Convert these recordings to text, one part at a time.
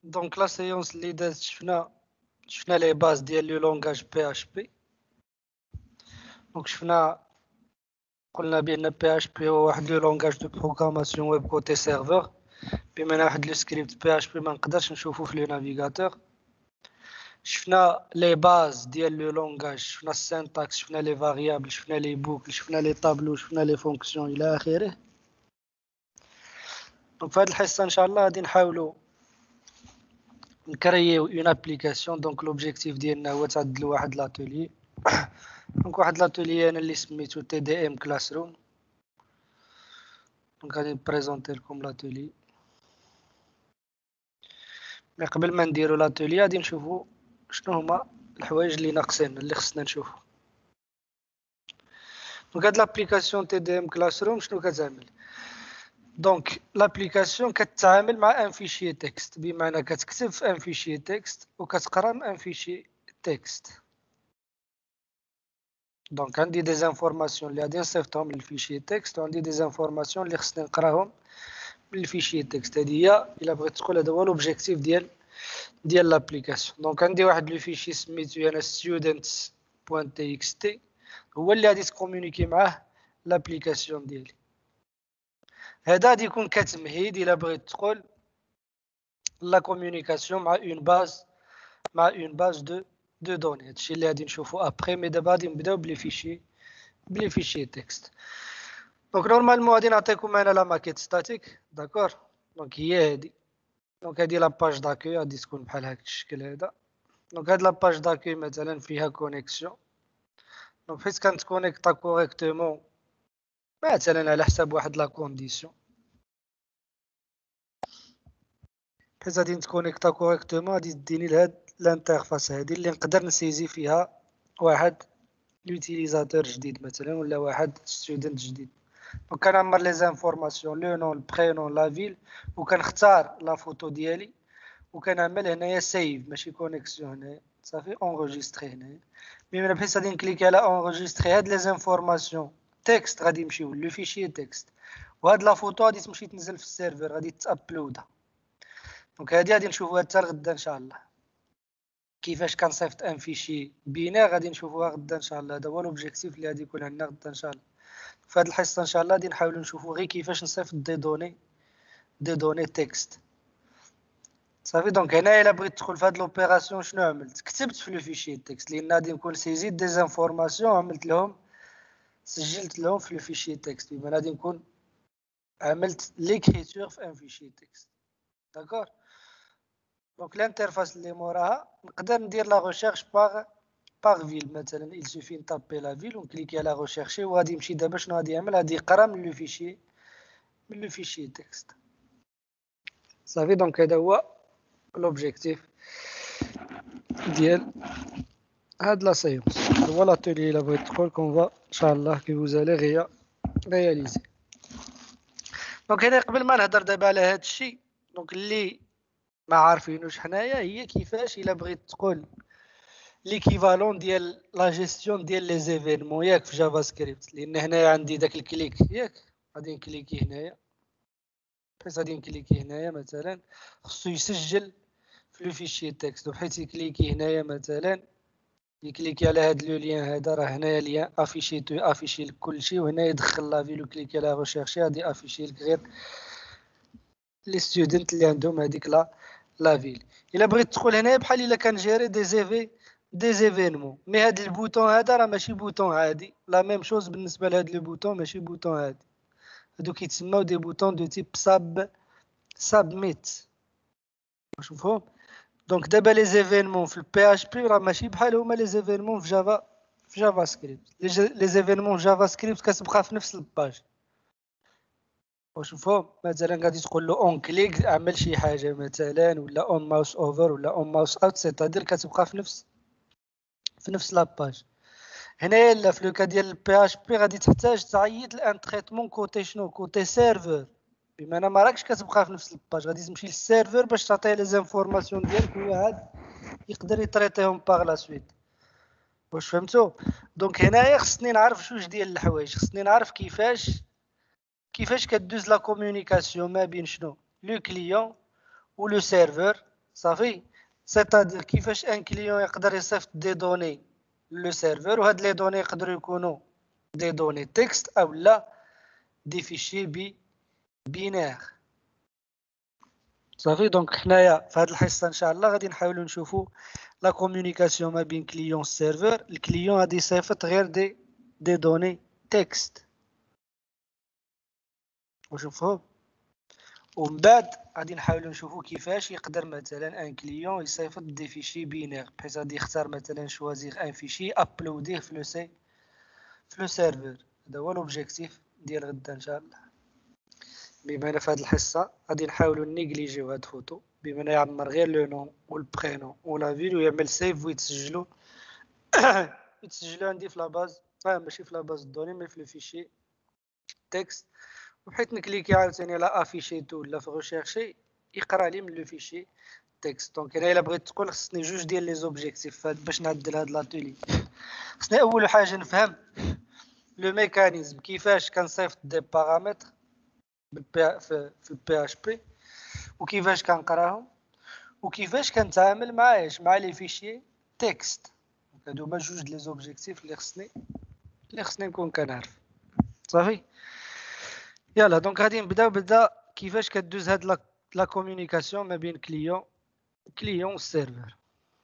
دونك لا سيونس اللي دازت شفنا لي باز ديال لو لونغاج بي اش بي. دونك قلنا بان بي اش بي هو واحد لو لونغاج دو بروغراماسيون ويب كوتي سيرفور. بما ان واحد لو سكريبت بي اش بي ما نقدرش نشوفو في لو نافيغاتور. شفنا لي باز ديال لو لونغاج، شفنا السينتاكس، شفنا لي فاريابل، شفنا لي بوكل، شفنا لي طابلو، شفنا لي فونكسيون الى اخره. دونك في هاد الحصه ان شاء الله غادي نحاولوا نكرييو اون ابليكاسيون. دونك لوبجيكتيف ديالنا هو تعدلوا واحد لاتولي. دونك واحد لاتولي انا اللي سميتو تي دي ام كلاس روم. دونك غادي نبريزونتي لكم لاتولي. مي قبل ما نديرو لاتولي غادي نشوفو شنو هما الحوايج اللي ناقصين اللي خصنا نشوفو. دونك هاد لابليكاسيون تي دي ام كلاس روم شنو كتعمل؟ دونك لابليكاسيون كتعامل مع ان فيشي تكست، بمعنى كتكتب في ان فيشي تكست وكتقرا من ان فيشي تكست. دونك عندي دي زانفورماسيون اللي غادي نصيفطهم للفيشي تكست، وعندي دي زانفورماسيون اللي خصني نقراهم من الفيشي تكست. هادي هي الا بغيت تقول هذا هو لوبجيكتيف ديال لابليكاسيون. دونك عندي واحد لو فيشي سميتو انا students.txt هو اللي غادي تكومونيكي معاه لابليكاسيون ديالي. هذا غادي يكون كتمهيد الا بغيت تقول لا كومونيكاسيون مع اون باز دو دوني. هادشي اللي غادي نشوفو ابري. مي دابا غادي نبداو بلي فيشي تكست. دونك نورمالمون غادي نعطيكم انا لا ماكيت ستاتيك، داكور. دونك هي هادي. دونك هادي لاباج داكوي غادي تكون بحال هاك الشكل هذا. دونك هاد لاباج داكوي مثلا فيها كونيكسيون. دونك فاش كنتكونيكتا كوريكتومون مثلا على حساب واحد لا كونديسيون، حيت غادي نتكونيكتا كوريكتومون غادي تديني لهاد الانترفاس هادي اللي نقدر نسيزي فيها واحد لوتيليزاتور جديد مثلا ولا واحد ستودنت جديد. دونك كنعمر لي زانفورماسيون لو نون البرينون لا فيل وكنختار لا فوتو ديالي وكنعمل هنايا سيف ماشي كونيكسيون هنايا صافي اونغيستري هنايا. مي من بحيث غادي نكليكي على اونغيستري هاد لي زانفورماسيون تكست غادي يمشيو لو فيشي تكست، وهاد لا فوتو غادي تمشي تنزل في السيرفر غادي تابلودا. دونك هادي غادي نشوفوها حتى لغدا ان شاء الله. كيفاش كنصيفط ان فيشي بينير غادي نشوفوها غدا ان شاء الله. هذا هو لوبجيكتيف اللي غادي يكون عندنا غدا ان شاء الله. في هذه الحصه ان شاء الله غادي نحاولوا نشوفوا غير كيفاش نصيفط دي دوني تكست صافي. دونك هنا الا بغيت تدخل في هذه لوبيراسيون شنو عملت؟ كتبت في لو فيشي تكست لان غادي نكون سيزيت دي زانفورماسيون عملت لهم سجلت لهم في لو فيشي تكست. بما غادي نكون عملت ليكريتور في ان فيشي تكست، داكور. دونك الانترفاس اللي موراها نقدر ندير لا ريشيرش باغ فيل مثلا. il suffit نطابي لا فيل ونكليكي على ريشيرشي وغادي يمشي دابا شنو غادي يعمل؟ غادي يقرا من لو فيشي تكست صافي. دونك هذا هو لوبجيكتيف ديال هاد لا سيونس. هو لاتولي الا بغيت تقول كون فا ان شاء الله كي فوزالي رياليزي. دونك هنا قبل ما نهضر دابا على هاد الشيء، دونك اللي ما عارفينوش حنايا هي كيفاش الا بغيت تقول ليكيفالون ديال لا جيستيون ديال لي زيفينمون ياك في جافا سكريبت. لان هنايا عندي داك الكليك ياك غادي نكليكي هنايا، بحيث غادي نكليكي هنايا مثلا خصو يسجل في لو فيشي تكست. وحيت يكليكي هنايا مثلا يكليكي على هاد لو لين هذا راه هنايا لين افيشي لك كلشي، وهنا يدخل لا فيلو كليكي على ريشيرشي غادي افيشي لك غير لي ستودنت اللي عندهم هذيك لا فيل. الا بغيت تدخل هنايا بحال الا كان جيري دي زيفينمون. مي هاد البوطون هذا راه ماشي بوطون عادي، لا ميم شوز بالنسبه لهاد لو بوطون ماشي بوطون عادي. هادو كيتسماو دي بوطون دو تيب سابميت. واش مفهوم؟ دونك دابا لي زيفينمون في البي اش بي راه ماشي بحال هما لي زيفينمون في جافا سكريبت. لي زيفينمون في جافا سكريبت كتبقى في نفس الباج. واش مفهوم؟ مثلا غادي تقول له اون كليك اعمل شي حاجه مثلا، ولا اون ماوس اوفر ولا اون ماوس اوت، سيتادير كتبقى في نفس لاباج. هنايا لا في لوكا ديال البي اش بي غادي تحتاج تعيط لان تريتمون كوتي شنو؟ كوتي سيرفر. بما انا ما راكش كتبقى في نفس الباج غادي تمشي للسيرفر باش تعطيه لي زانفورماسيون ديالك هو هاد يقدر يطريطيهم باغ لا سويت. واش فهمتوا؟ دونك هنايا خصني نعرف جوج ديال الحوايج. خصني نعرف كيفاش كدوز لا كومونيكاسيون ما بين شنو؟ لو كليون و لو سيرفر صافي سيتادير كيفاش ان كليون يقدر يصيفط دي دوني لو سيرفور، وهاد لي دوني يقدروا يكونوا دي دوني تكست او لا دي فيشي بينير. صافي دونك حنايا في هاد الحصه ان شاء الله غادي نحاولوا نشوفوا لا كومونيكاسيون ما بين كليون سيرفور. الكليون غادي يصيفط غير دي دوني تكست وشوفوا، ومن بعد غادي نحاولوا نشوفوا كيفاش يقدر مثلا ان كليون يصيفط دي فيشي بينير، بحيث غادي يختار مثلا شوازيغ ان فيشي ابلوديه في لو سيرفور. هذا هو لوبجيكتيف ديال غدا ان شاء الله. بما ان في هذه الحصه غادي نحاولوا نيجليجيو هاد الفوتو، بما ان يعمر غير لو نون والبرينون ولا فيل ويعمل سيف ويتسجلوا يتسجلوا عندي في لاباز، ماشي في لاباز دوني مي في لو فيشي تكست، وبحيث نكليكي عاوتاني على افيشي تو ولا في ريشيرشي يقرا لي من لو فيشي تكست. دونك انا الا بغيت تقول خصني جوج ديال لي زوبجيكتيف باش نعدل هاد لاتولي. خصني اول حاجه نفهم لو ميكانيزم كيفاش كنصيفط دي بارامتر في البي اش بي، وكيفاش كنقراهم، وكيفاش كنتعامل مع لي فيشي تكست. هادو هما جوج ديال لي زوبجيكتيف اللي خصني نكون كنعرف. صافي يلا دونك غادي نبدا كيفاش كدوز هاد لا كومونيكاسيون ما بين كليون والسيرفر.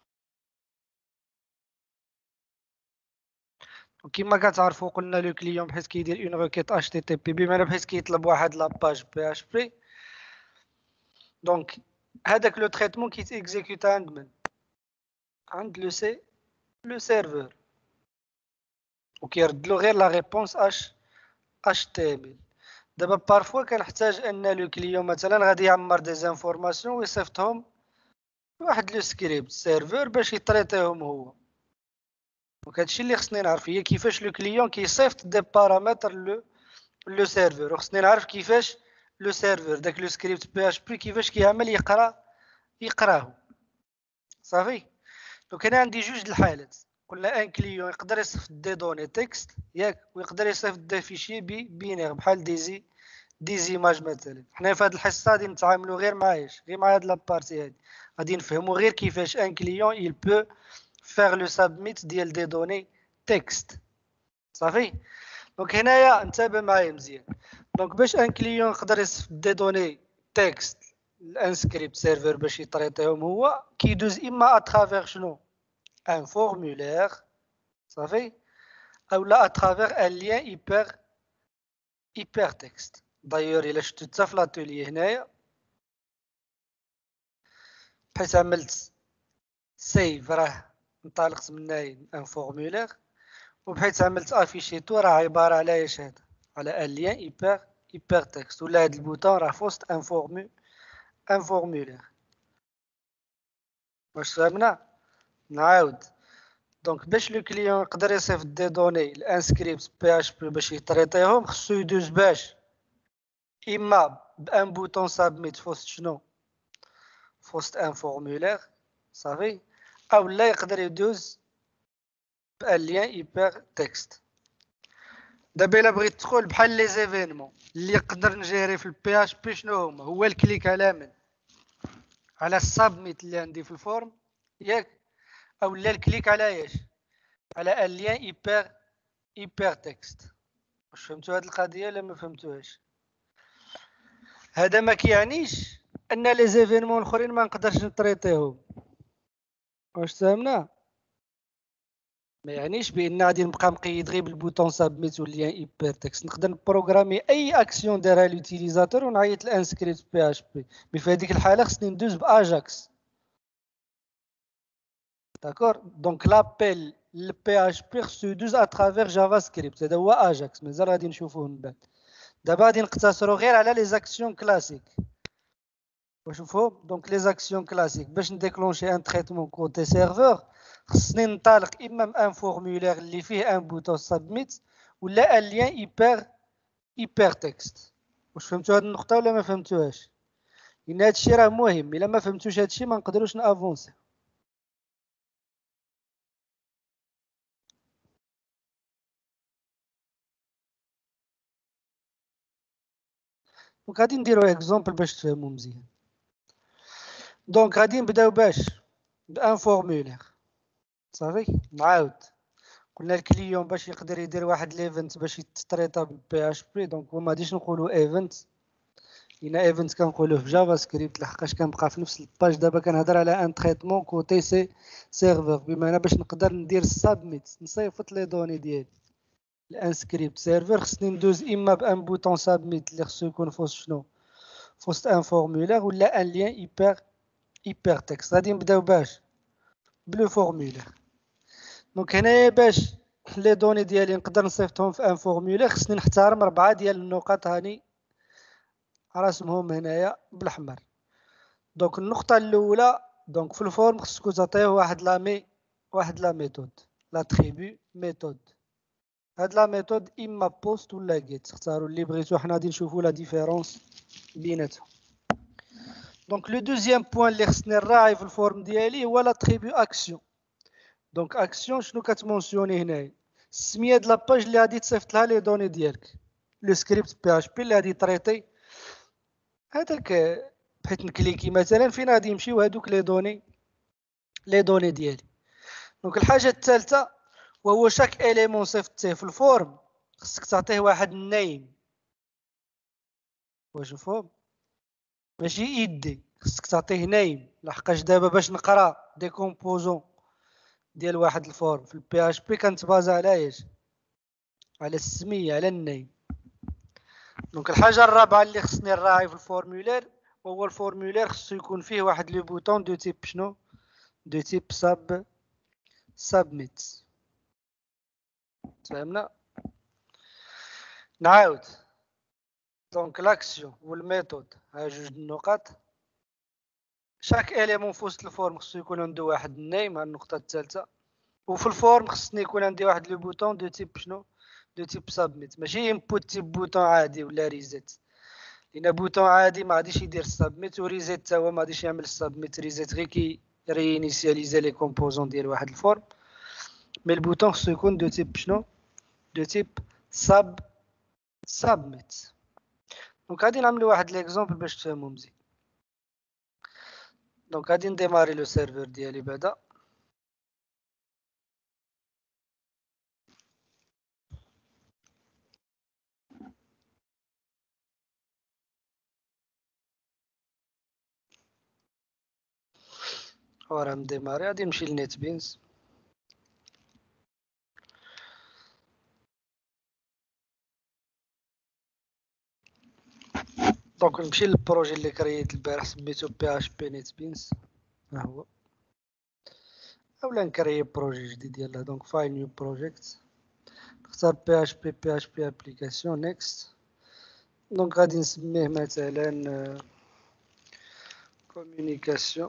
وكما كتعرفوا قلنا لو كليون بحيث كيدير اون روكيت اتش تي تي بي، بما بحيث كيطلب واحد لاباج بي اش بي. دونك هذاك لو تريتمون كيتيكزيكوتا عند لو سيرفر، وكيرد له غير لا ريبونس اش تي ام ال. دابا بارفوا كنحتاج ان لو كليون مثلا غادي يعمر دي زانفورماسيون ويصيفطهم لواحد لو سكريبت سيرفر باش يطريطيهم هو. دونك هادشي اللي خصني نعرف هي كيفاش لو كليون كيصيفط دي بارامتر لو سيرفر، وخصني نعرف كيفاش لو سيرفر داك لو سكريبت بي اش بي كيفاش كيعمل يقراه. صافي دونك انا عندي جوج د الحالات. قلنا ان كليون يقدر يصيفط دي دوني تكست ياك، ويقدر يصيفط دي فيشي بينير بحال دي زيماج مثلا. حنا في هذه الحصه غادي نتعاملوا غير مع هاد لابارتي هادي، غادي نفهموا غير كيفاش ان كليون il peut faire le submit ديال دي دوني تكست. صافي دونك هنايا انتبه معايا مزيان. دونك باش ان كليون يقدر يصيفط دي دوني تكست الانسكريبت سيرفر باش يطريطيهم هو، كيدوز اما اترافير شنو ان فورمولير، صافي، او لا اترافير ان لien hyper تكست. دايور الا شفتو حتى في لاتولي هنايا بحيث عملت سيف راه انطلقت من ان فورمولير، وبحيث عملت افيشي تو راه عباره على ايش هذا، على ان لien hyper تكست. ولا هاد البوطون راه في وسط ان فورمولير. واش فهمنا؟ نعاود. دونك باش لو كليون يقدر يصيفط دي دوني الانسكريبت بي اش بي باش يطريطيهم، خصو يدوز باش اما بان بوطون سابميت في وسط شنو، في وسط ان فورمولير، صافي، او لا يقدر يدوز بان لien hyper تكست. دابا الا بغيت تدخل بحال لي زيفينمون اللي يقدر نجيري في البي اش بي شنو هما، هو الكليك على السابميت اللي عندي في الفورم ياك، او لا الكليك على ايش، على ان لien hyper تكست. واش فهمتوا هاد القضيه ولا ما فهمتوهاش؟ هذا ما كيعنيش ان لي زيفينمون الاخرين ما نقدرش نطريطيهم. واش فهمنا؟ ما يعنيش بان غادي نبقى مقيد غير بالبوطون سابميت واللي ايبر تكست. نقدر نبروغرامي اي اكسيون دارها لوتيليزاتور ونعيط الانسكريبت بي اش بي، مي في هذيك الحاله خصني ندوز باجاكس. داكور دونك لابيل للبي اش بي خصو يدوز اترافير جافا سكريبت، هذا هو اجاكس، مازال غادي نشوفوه من بعد. دابا غادي نقتصروا غير على لي زاكسيون كلاسيك. واش مفهوم؟ دونك لي زاكسيون كلاسيك باش نديكلونشي ان تريتمون كوتي سيرفور، خصني ننطلق اما من ان فورمولير اللي فيه ان بوتون سابميت، ولا ان لien hyper تكست. واش فهمتوا هاد النقطه ولا ما فهمتوهاش؟ لان هادشي راه مهم، الا ما فهمتوش هادشي ما نقدروش نافونسي. دونك غادي نديرو اكزومبل باش تفهموا مزيان. دونك غادي نبداو باش بان فورمولير. صافي نعاود قلنا الكليون باش يقدر يدير واحد ليفنت باش يتريطا بي اش بي، دونك ما غاديش نقولوا ايفنت، لان ايفنت كنقولوه في جافا سكريبت لحقاش كنبقى في نفس الباج. دابا كنهضر على ان تريتمون كوتي سي سيرفر، بمعنى باش نقدر ندير سابميت نصيفط لي دوني ديالي الان سكريبت سيرفر، خصني ندوز اما بان بوطون سابميت اللي خصو يكون في وسط شنو، في وسط ان فورمولير، ولا ان لين ايبر تكست. غادي نبداو باش بلو فورمولير. دونك هنايا باش لي دوني ديالي نقدر نصيفطهم في ان فورمولير خصني نحترم 4 ديال النقط هاني راسمهم هنايا بالاحمر. دونك النقطة الأولى، دونك في الفورم خصكم تعطيه واحد لا ميثود، لا تريبي ميثود. هاد لا ميثود إما بوست ولا جيت، اختاروا اللي بغيتو، حنا غادي نشوفو لا ديفيرونس بيناتهم. دونك لو دوزيام بوان اللي خصني نراعي في الفورم ديالي هو لا تريبي أكسيون. دونك أكسيون شنو كتمونسيوني هنايا؟ السمية د لاباج اللي غادي تصيفط لها لي دوني ديالك، لو سكريبت بي اش بي اللي غادي تريطي هذاك. بغيت نكليكي مثلا فين غادي يمشيو هادوك لي دوني ديالي. دونك الحاجه الثالثه وهو شاك اليمون صيفطتيه في الفورم خصك تعطيه واحد النيم. واش مفهوم؟ ماشي ايدي، خصك تعطيه نيم، لحقاش دابا باش نقرا دي كومبوزون ديال واحد الفورم في البي اش بي كنتبازا على ايش؟ على السميه، على النيم. دونك الحاجه الرابعه اللي خصني نراعي في الفورمولير هو الفورمولير خصو يكون فيه واحد لو بوطون دو تيب شنو، دو تيب سابميت. فهمنا؟ نعاود. دونك لاكسيون والميثود ها جوج النقط. شاك اليمون في وسط الفورم خصو يكون عنده واحد النيم، ها النقطه الثالثه. وفي الفورم خصني يكون عندي واحد لو بوطون دو تيب شنو، دو تيب سابميت. ماشي انبوت تيب بوطون عادي ولا ريزيت، لان بوطون عادي ما غاديش يدير سابميت، وريزيت تا هو ما غاديش يعمل سابميت. ريزيت غير كي رينيسياليزي لي كومبوزون ديال واحد الفورم. مي البوطون خصو يكون دو تيب شنو، دو تيب سابميت. دونك غادي نعملو واحد ليكزومبل باش تفهمو مزيان. دونك غادي نديماري لو سيرفر ديالي بعدا. وراه مديماري، غادي نمشي لنيت بينز. دونك نمشي للبروجي اللي كريت البارح سميتو بي اش بي نيت بينز، ها هو. اولا نكري بروجي جديد يلاه. دونك فايل نيو بروجيكت، نختار بي اش بي ابليكاسيون نيكست. دونك غادي نسميه مثلا كومونيكاسيون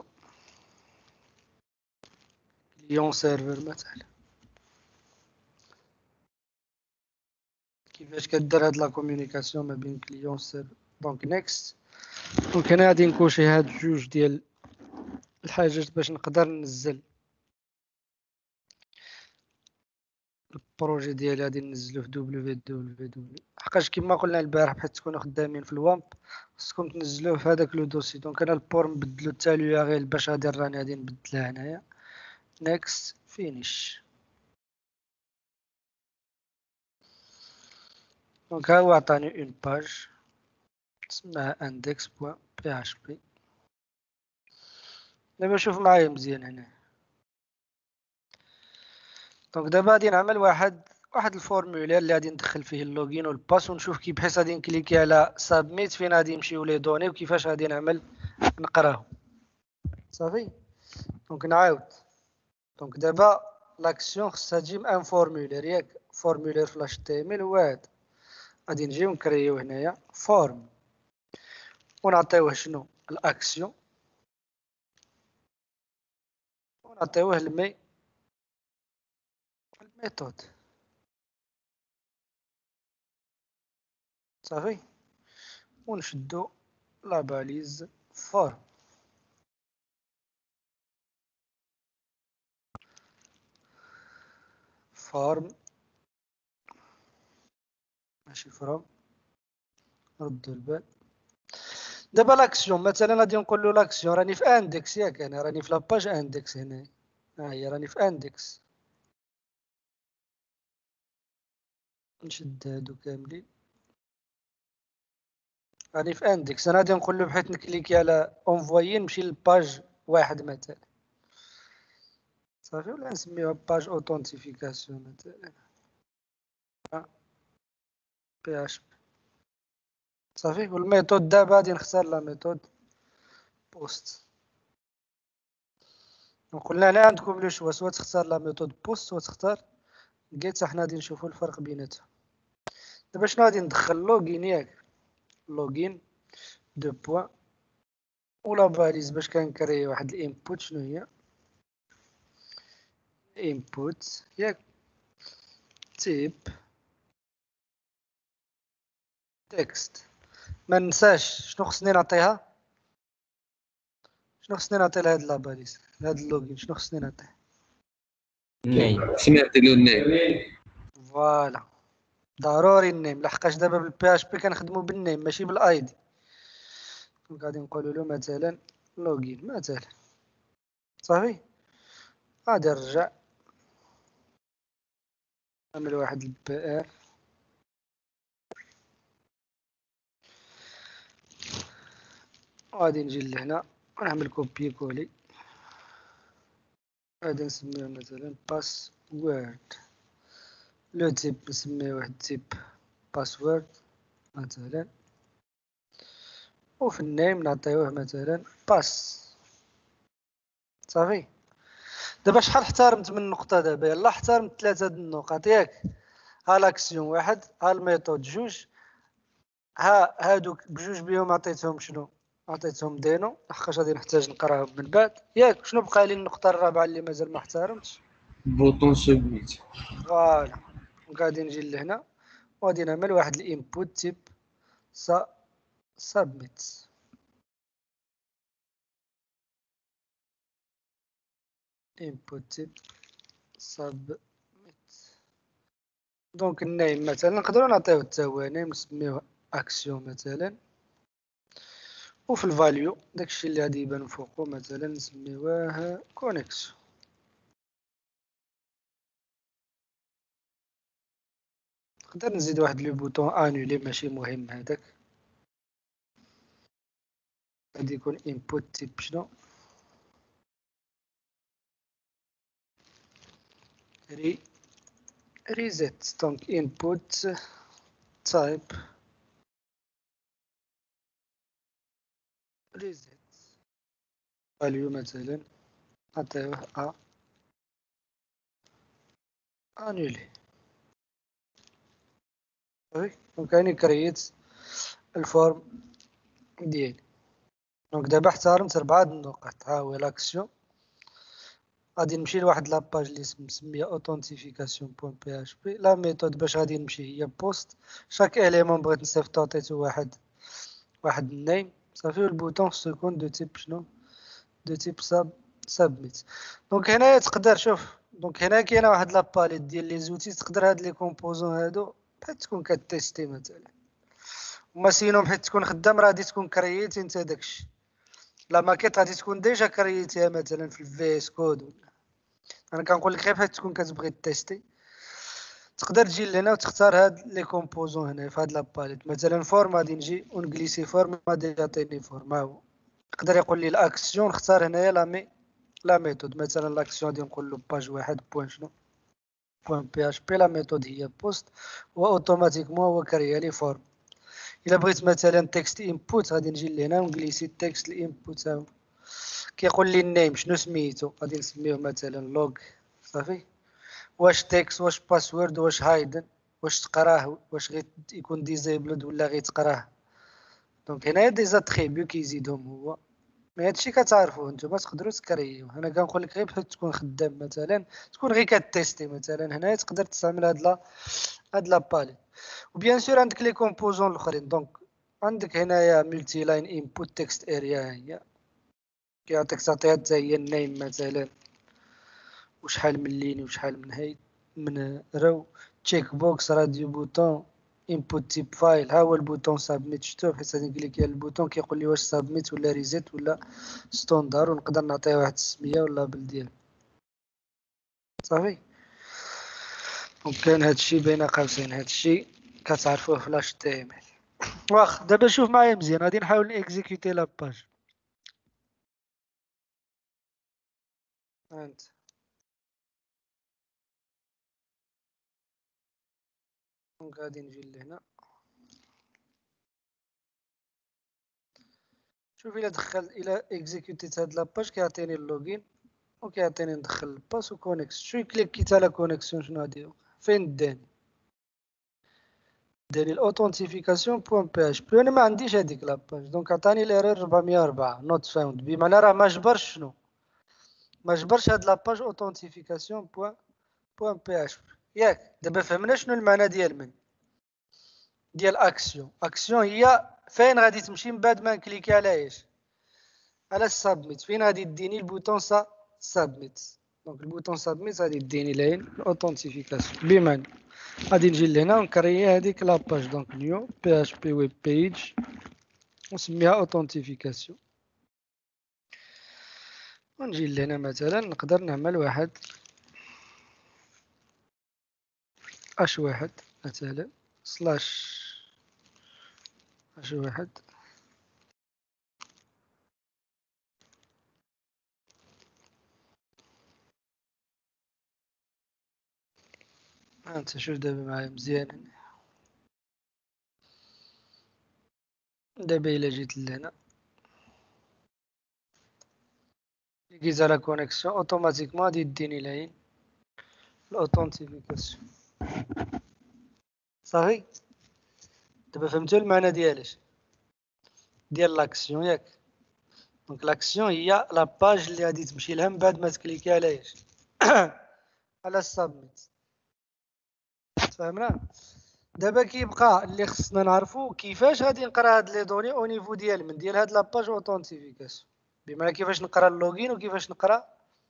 كليون سيرفر مثلا. كيفاش كدير هاد لا كومونيكاسيون ما بين كليون سيرفر. دونك نيكست. دونك هنا غادي نكوشي هاد جوج ديال الحاجات باش نقدر ننزل البروجي ديالي. غادي ننزلو في www، حقاش كما قلنا البارح بحيث تكونوا خدامين في الوامب خصكم تنزلوه في هذاك لو دوسي. دونك انا البور نبدلو التالية غير باش غادي راني غادي نبدلها هنايا. نيكست فينيش. دونك ها هو عطاني اون باج اسمها index.php. دابا شوف معايا مزيان هنا. دونك دابا غادي نعمل واحد الفورمولير اللي غادي ندخل فيه اللوغين والباس، ونشوف كي بحيث غادي نكليكي على سابميت فين غادي يمشيو لي دوني وكيفاش غادي نعمل نقراهم. صافي. دونك نعاود. دونك دابا لاكسيون خصها تجي من ان فورمولير، ياك فورمولير في الاش تي ام ال هو هذا. غادي نجيو نكريو هنايا فورم ونعطيوه شنو الاكسيون، ونعطيوه الميثود. صافي. ونشدو لا باليز فورم. فورم ماشي فروم، ردوا البال. دابا لاكسيون مثلا غادي نقول له لاكسيون راني في اندكس ياك، انا راني في لاباج اندكس هنا، ها هي راني في اندكس. نشد هادو كاملين، راني في اندكس. انا غادي نقول له بحيث نكليكي على اونفويي نمشي للباج واحد مثلا، صافي، ولا نسميوها باج اوثنتيفيكاسيون مثلا بي اش بي، صافي. والميثود دابا غادي نختار لا ميثود بوست. وقلنا هنا عندكم لو شوا، سوا تختار لا ميثود بوست سوا تختار جيت. حنا غادي نشوفوا الفرق بيناتهم. دابا شنو غادي ندخل؟ لوغين ياك، لوغين دو بوين ولا باليز باش كنكري واحد الانبوت. شنو هي انبوت ياك؟ تيب تكست. ما ننساش شنو خصني نعطيها، شنو خصني نعطي لهاد لاباليز، لهاد اللوغين شنو خصني نعطيه؟ نيم. خصني نعطي له النيم. فوالا، ضروري النيم، لحقاش دابا بالبي اش بي كنخدموا بالنيم ماشي بالاي دي. دونك غادي نقولوا له مثلا لوغين مثلا، صافي. غادي نرجع نعمل واحد البي ار، وغادي نجي لهنا ونعمل كوبي كولي. غادي نسميه مثلا باسورد، لو تيب نسميه واحد تيب باسورد مثلا، وفي النيم نعطيوه مثلا باس، صافي. دابا شحال احترمت من النقطة؟ دابا يلا احترمت 3 د النقط ياك. ها لاكسيون واحد، ها الميثود جوج، ها هادوك بجوج بيهم عطيتهم شنو؟ عطيتهم دينو، لحقاش غادي نحتاج نقراهم من بعد ياك. شنو بقى لي النقطة الرابعة اللي مازال ما احترمتش؟ بوطون سبميت. فوالا. غادي نجي لهنا وغادي نعمل واحد الانبوت تيب سبميت. input type submit. دونك النيم مثلا نقدروا نعطيوه الثواني نسميوه اكسيون مثلا، وفي الفاليو داكشي اللي غادي يبان فوقو مثلا نسميوه كونيكسيون. نقدر نزيد واحد لو بوطون انولي ماشي مهم هذاك، غادي يكون input type شنو reset. دونك input type reset value مثلا نعطيوه انولي. دونك هاني كرييت الفورم ديالي. دونك دابا احترمت 4 النقط. ها هو لاكسيون. غادي نمشي لواحد لاباج اللي مسميه اوثنتيفيكاسيون بوين بي اش بي. لا ميثود باش غادي نمشي هي بوست. شاك اليمون بغيت نصيفطو عطيتو واحد النيم، صافي. والبوطون خصو يكون دو تيب شنو؟ دو تيب سابميت. دونك هنايا تقدر شوف، دونك هنا كاينه واحد لاباليت ديال لي زوتي، تقدر هاد لي كومبوزون هادو بحال تكون كتيستي مثلا، وما سينو بحال تكون خدام راه غادي تكون كرييتي انت داكشي. لا ماكيت غادي تكون ديجا كرييتيها مثلا في الفي اس كود. انا كنقول لك غير بحال تكون كتبغي تيستي. تقدر تجي لهنا وتختار هاد لي كومبوزون هنا في هاد لاباليت، مثلا فورم غادي نجي ونجليسي فورم غادي يعطيني فورم. ها هو يقدر يقول لي الاكسيون، نختار هنايا لا ميثود مثلا لاكسيون غادي نقول له باج واحد بوين شنو بوين بي اش بي. لا ميثود هي بوست، واوتوماتيكمون هو كريا لي فورم. الا بغيت مثلا تكست انبوت غادي نجي لهنا ونجليسي التكست الانبوت. ها هو كيقول لي النيم شنو سميتو، غادي نسميوه مثلا لوغ، صافي. واش تكست واش باسورد واش هايدن، واش تقراه واش غير يكون ديزيبلد ولا غير تقراه. دونك هنايا دي زاتريبيو كيزيدهم هو. مي هادشي كتعرفوه نتوما تقدروا تكريو. انا كنقول لك غير بحال تكون خدام مثلا، تكون غير كتيستي مثلا. هنايا تقدر تستعمل هاد لابالي. وبيان سور عندك لي كومبوزون الاخرين. دونك عندك هنايا ملتي لاين انبوت تكست اريا، هي كيعطيك تعطيها حتى هي النيم مثلا، وشحال من لين وشحال من هاي من رو. تشيك بوكس راديو بوطون input type file ها هو البوطون سابميت. شفتوه بحيث غادي نكليكي على البوطون كيقول لي واش سابميت ولا ريزيت ولا ستوندار، ونقدر نعطيه واحد السميه ولا بالديال. صافي. دونك كان هادشي بين قوسين، هادشي كتعرفوه في لاش تي ام ال. واخ دابا شوف معايا مزيان، غادي نحاول نيكزيكوتي لاباج. هانت دونك غادي نجي لهنا. شوف الى دخل الى اكزيكوتيت هاد لاباج كيعطيني اللوغين وكيعطيني ندخل الباس وكونيكس. شوي كليكيت على كونيكسيون شنو غادي فين داني؟ داني الاوثنتيفيكاسيون بوان بي اش بي. انا ما عنديش هذيك لاباج، دونك عطاني الايرور 404 نوت فاوند، بمعنى راه ما جبرش شنو، ما جبرش هاد لاباج اوثنتيفيكاسيون بوان بي اش بي. ياك دابا فهمنا شنو المعنى ديال من ديال اكسيون. اكسيون هي فين غادي تمشي من بعد ما نكليكي على ايش، على السابميت. فين غادي ديني البوطون سابميت. دونك البوطون سابميت غادي ديني لين الاوثنتيفيكاسيون. بمعنى غادي نجي لهنا ونكري هذيك لاباج. دونك نيو بي اش بي ويب بيج ونسميها اوثنتيفيكاسيون. ونجي لهنا مثلا نقدر نعمل واحد اش واحد مثلا سلاش اش واحد انت. شوف دابا معايا مزيان. دابا الا جيت لهنا كليكيت على كونيكسيون اوتوماتيكمون غادي يديني لين الاوثنتيفيكاسيون. صافي. دابا فهمتوا المعنى ديالاش ديال لاكسيون ياك. دونك لاكسيون هي لاباج اللي غادي تمشي لها من بعد ما تكليكي على ايش على السابميت. تفهمنا. دابا كيبقى اللي خصنا نعرفو كيفاش غادي نقرا هاد لي دوني او نيفو ديال من ديال هاد لاباج اوثنتيفيكاسيون، بمعنى كيفاش نقرا اللوغين وكيفاش نقرا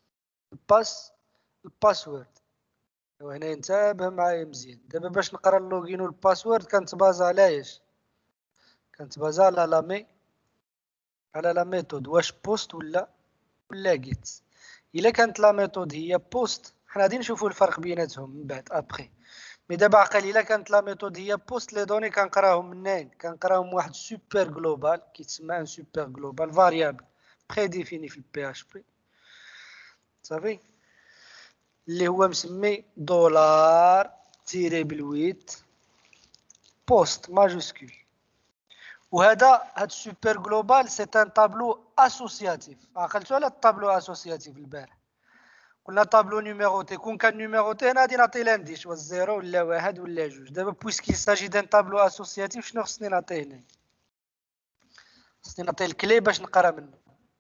الباسورد. وهنا انتبه معايا مزيان. دابا باش نقرا اللوغين والباسورد كنتبازا على ايش، كنتبازا على لا ميثود واش بوست ولا جيت. الا كانت لا ميثود هي بوست حنا غادي نشوفوا الفرق بيناتهم من بعد ابخي. مي دابا عقل الا كانت لا ميثود هي بوست لي دوني كنقراهم منين، كنقراهم واحد سوبر جلوبال كيتسمى ان سوبر جلوبال فاريابل بري ديفيني في البي اش بي. صافي. اللي هو مسمي دولار تيري بالويت بوست ماجوسكول. وهذا هاد السوبر جلوبال سي ان طابلو اسوسياتيف. عقلتوا على الطابلو اسوسياتيف البارح قلنا طابلو نيميروتي. كون كان نيميروتي انا غادي نعطي لانديش واش زيرو ولا واحد ولا جوج. دابا بويسكي ساجي دان طابلو اسوسياتيف شنو خصني نعطيه هنا؟ خصني نعطيه الكلي باش نقرا منه.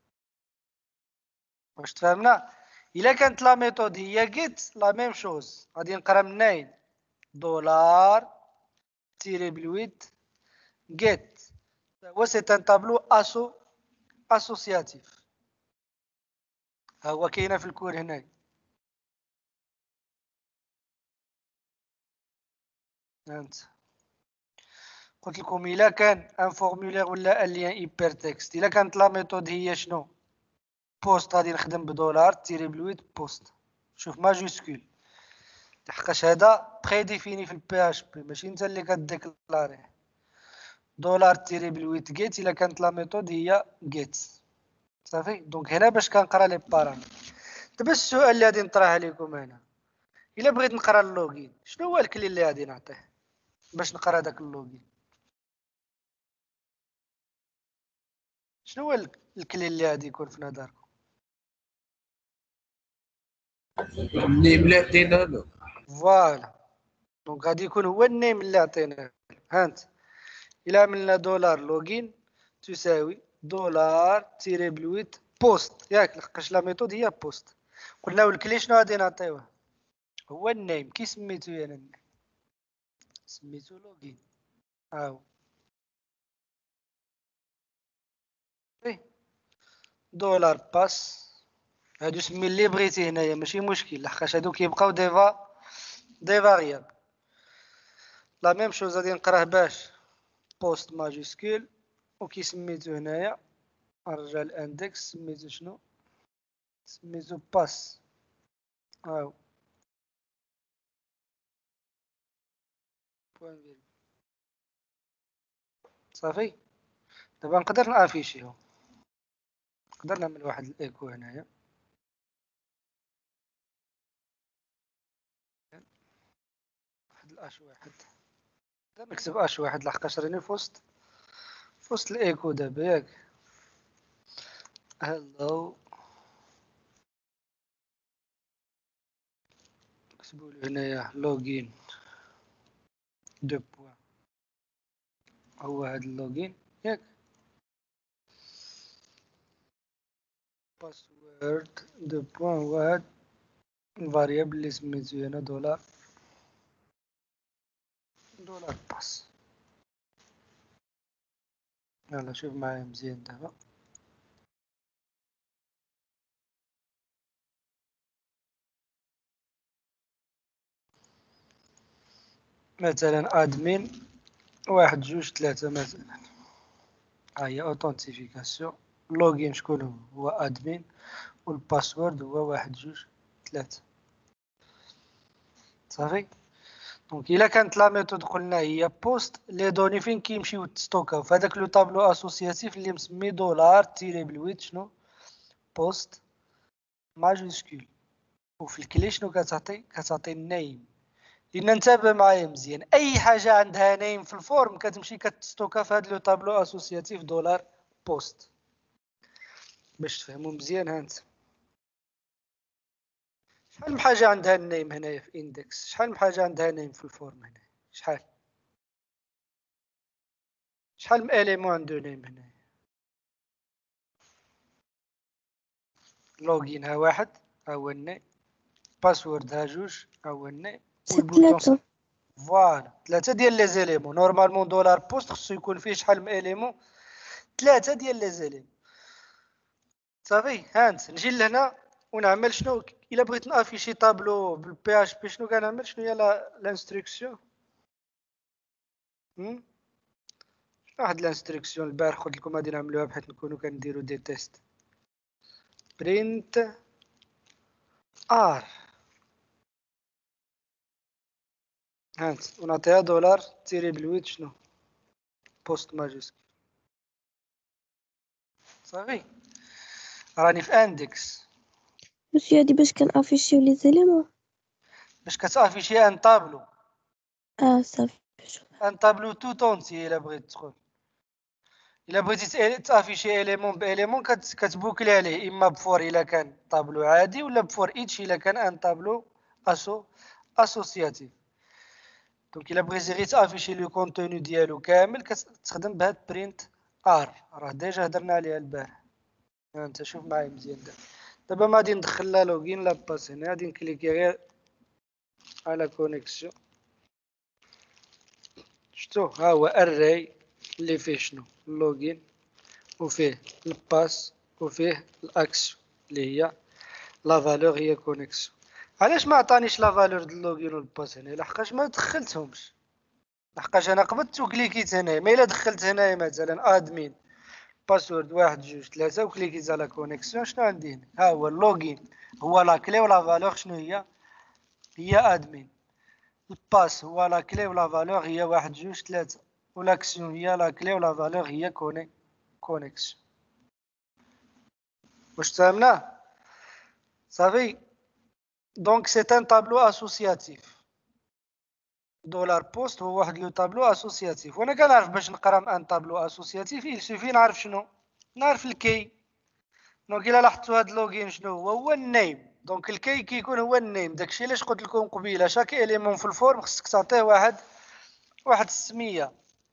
واش تفهمنا؟ الا كانت لا ميثود هي جيت لا ميم شوز غادي نقرا منين دولار تيري بالويت جيت. هو سي ان طابلو اسوسياتيف. ها هو كاينه في الكور هنا. فهمت. قلت لكم الا كان ان فورمولير ولا ان لين ايبر تكست، الا كانت لا ميثود هي شنو بوست غادي نخدم بدولار تيري بالويت بوست. شوف ماجوسكول لحقاش هذا بري ديفيني في البي اش بي ماشي انت اللي كديكلاريه. دولار تيري بالويت جيت الا كانت لا ميثود هي جيت. صافي. دونك هنا باش كنقرا لي بارامتر. دابا السؤال اللي غادي نطرح عليكم هنا، الا بغيت نقرا اللوغين شنو هو الكلي اللي غادي نعطيه باش نقرا داك اللوغين؟ شنو هو الكلي اللي غادي يكون في نظركم؟ النيم اللي عطينا له. فوالا. دونك غادي يكون هو النيم اللي عطيناه. هانت الا عملنا دولار لوغين تساوي دولار تيري بلويت بوست ياك، لحقاش لا ميثود هي بوست. قلنا والكلي شنو غادي نعطيوه؟ هو النيم. كي سميتو انا النيم؟ سميتو لوغين. هاهو دولار باس. هادو سمي اللي بغيتي هنايا ماشي مشكل، لحقاش هادو كيبقاو دي فاريابل. لا ميم شوز غادي نقراه باش بوست ماجيسكول وكي سميتو هنايا نرجع الاندكس سميتو شنو سميتو باس هاو بوين فيرغول صافي. دابا نقدر نافيشيو نقدر نعمل واحد الايكو هنايا واحد الاش واحد نقدر نكتب اش واحد لحقاش راني في وسط الايكو دابا ياك هلو نكتبولو هنايا لوغين دو بوين هو هاد اللوغين ياك باسورد دو بوين هو هاد الفاريابل اللي سميتو هنا دولار باس. يلا شوف معايا مزيان دابا مثلا ادمين 1 2 3 مثلا ها هي اوثنتيفيكاسيون لوغين شكون هو ادمين والباسورد هو 1 2 3 صافي. دونك الا كانت لا ميثود قلنا هي بوست لي دوني فين كيمشيو تستوكاو في هذاك لو طابلو اسوسياتيف اللي مسمي دولار تيري بالويت شنو بوست ماجيسكول وفي الكلي شنو كتعطي النيم. لان انتبه معايا مزيان اي حاجه عندها نيم في الفورم كتمشي كتستوكا في هذا لو طابلو اسوسياتيف دولار بوست باش تفهموا مزيان. هانت شحال من حاجه عندها النيم هنايا في اندكس شحال من حاجه عندها نيم في الفورم هنا شحال من اليمون عنده نيم هنا لوغين ها واحد ها هو النيم باسورد ها جوج ها هو النيم والبوتون فوالا 3 ديال لي زيليمون. نورمالمون دولار بوست خصو يكون فيه شحال من اليمون 3 ديال لي زيليمون صافي. هانت نجي لهنا ونعمل شنو الا بغيت نافيشي طابلو بالبي اش بي شنو كنعمل شنو هي لانستركسيون واحد لانستركسيون البارح قلت لكم غادي نعملوها بحيث نكونوا كنديروا دي تيست برينت ار هانت ونعطيها دولار تيري بالويت شنو بوست ماجيسكول صافي. راني في اندكس مسيو هادي باش كنافيشيو لي زيليمون باش كتافيشي ان طابلو صافي ان طابلو تو تونتي. الا بغيت تدخل الا بغيتي تافيشي اليمون باليمون كتبوكلي عليه اما بفور الا كان طابلو عادي ولا بفور ايتش الا كان ان طابلو اسوسياتيف. دونك الا بغيتي غير تافيشي لو كونتوني ديالو كامل كتستخدم بهاد برينت ار راه ديجا هضرنا عليها البارح. انت شوف معايا مزيان دابا ما غادي ندخل لا لوغين لا باس هنا غادي نكليكي غير على كونيكسيون شتو ها هو اري اللي فيه شنو لوغين وفيه الباس وفيه الاكسيون اللي هي لا فالور هي كونيكسيون. علاش ما عطانيش لا فالور د اللوغين والباس هنا لحقاش ما دخلتهمش لحقاش انا قبضت وكليكيت هنا. ما الا دخلت هنايا مثلا ادمين باسورد 1 2 3 وكليكيت على كونيكسيون شنو عندي هنا ها هو اللوغين هو لا كلي ولا فالور شنو هي ادمين. الباس هو لا كلي ولا فالور هي 1 2 3 والاكسيون هي لا كلي ولا فالور هي كونيكسيون. واش فهمنا صافي. دونك سي ان طابلو اسوسياتيف دولار بوست هو واحد لو طابلو اسوسياتيف. وانا كنعرف باش نقرا ان طابلو اسوسياتيف يسوفي نعرف شنو نعرف الكي. دونك الا لاحظتوا هاد لوغين شنو هو النيم. دونك الكي كيكون هو النيم داكشي علاش قلت لكم قبيله شاك اليمون في الفورم خصك تعطيه واحد السميه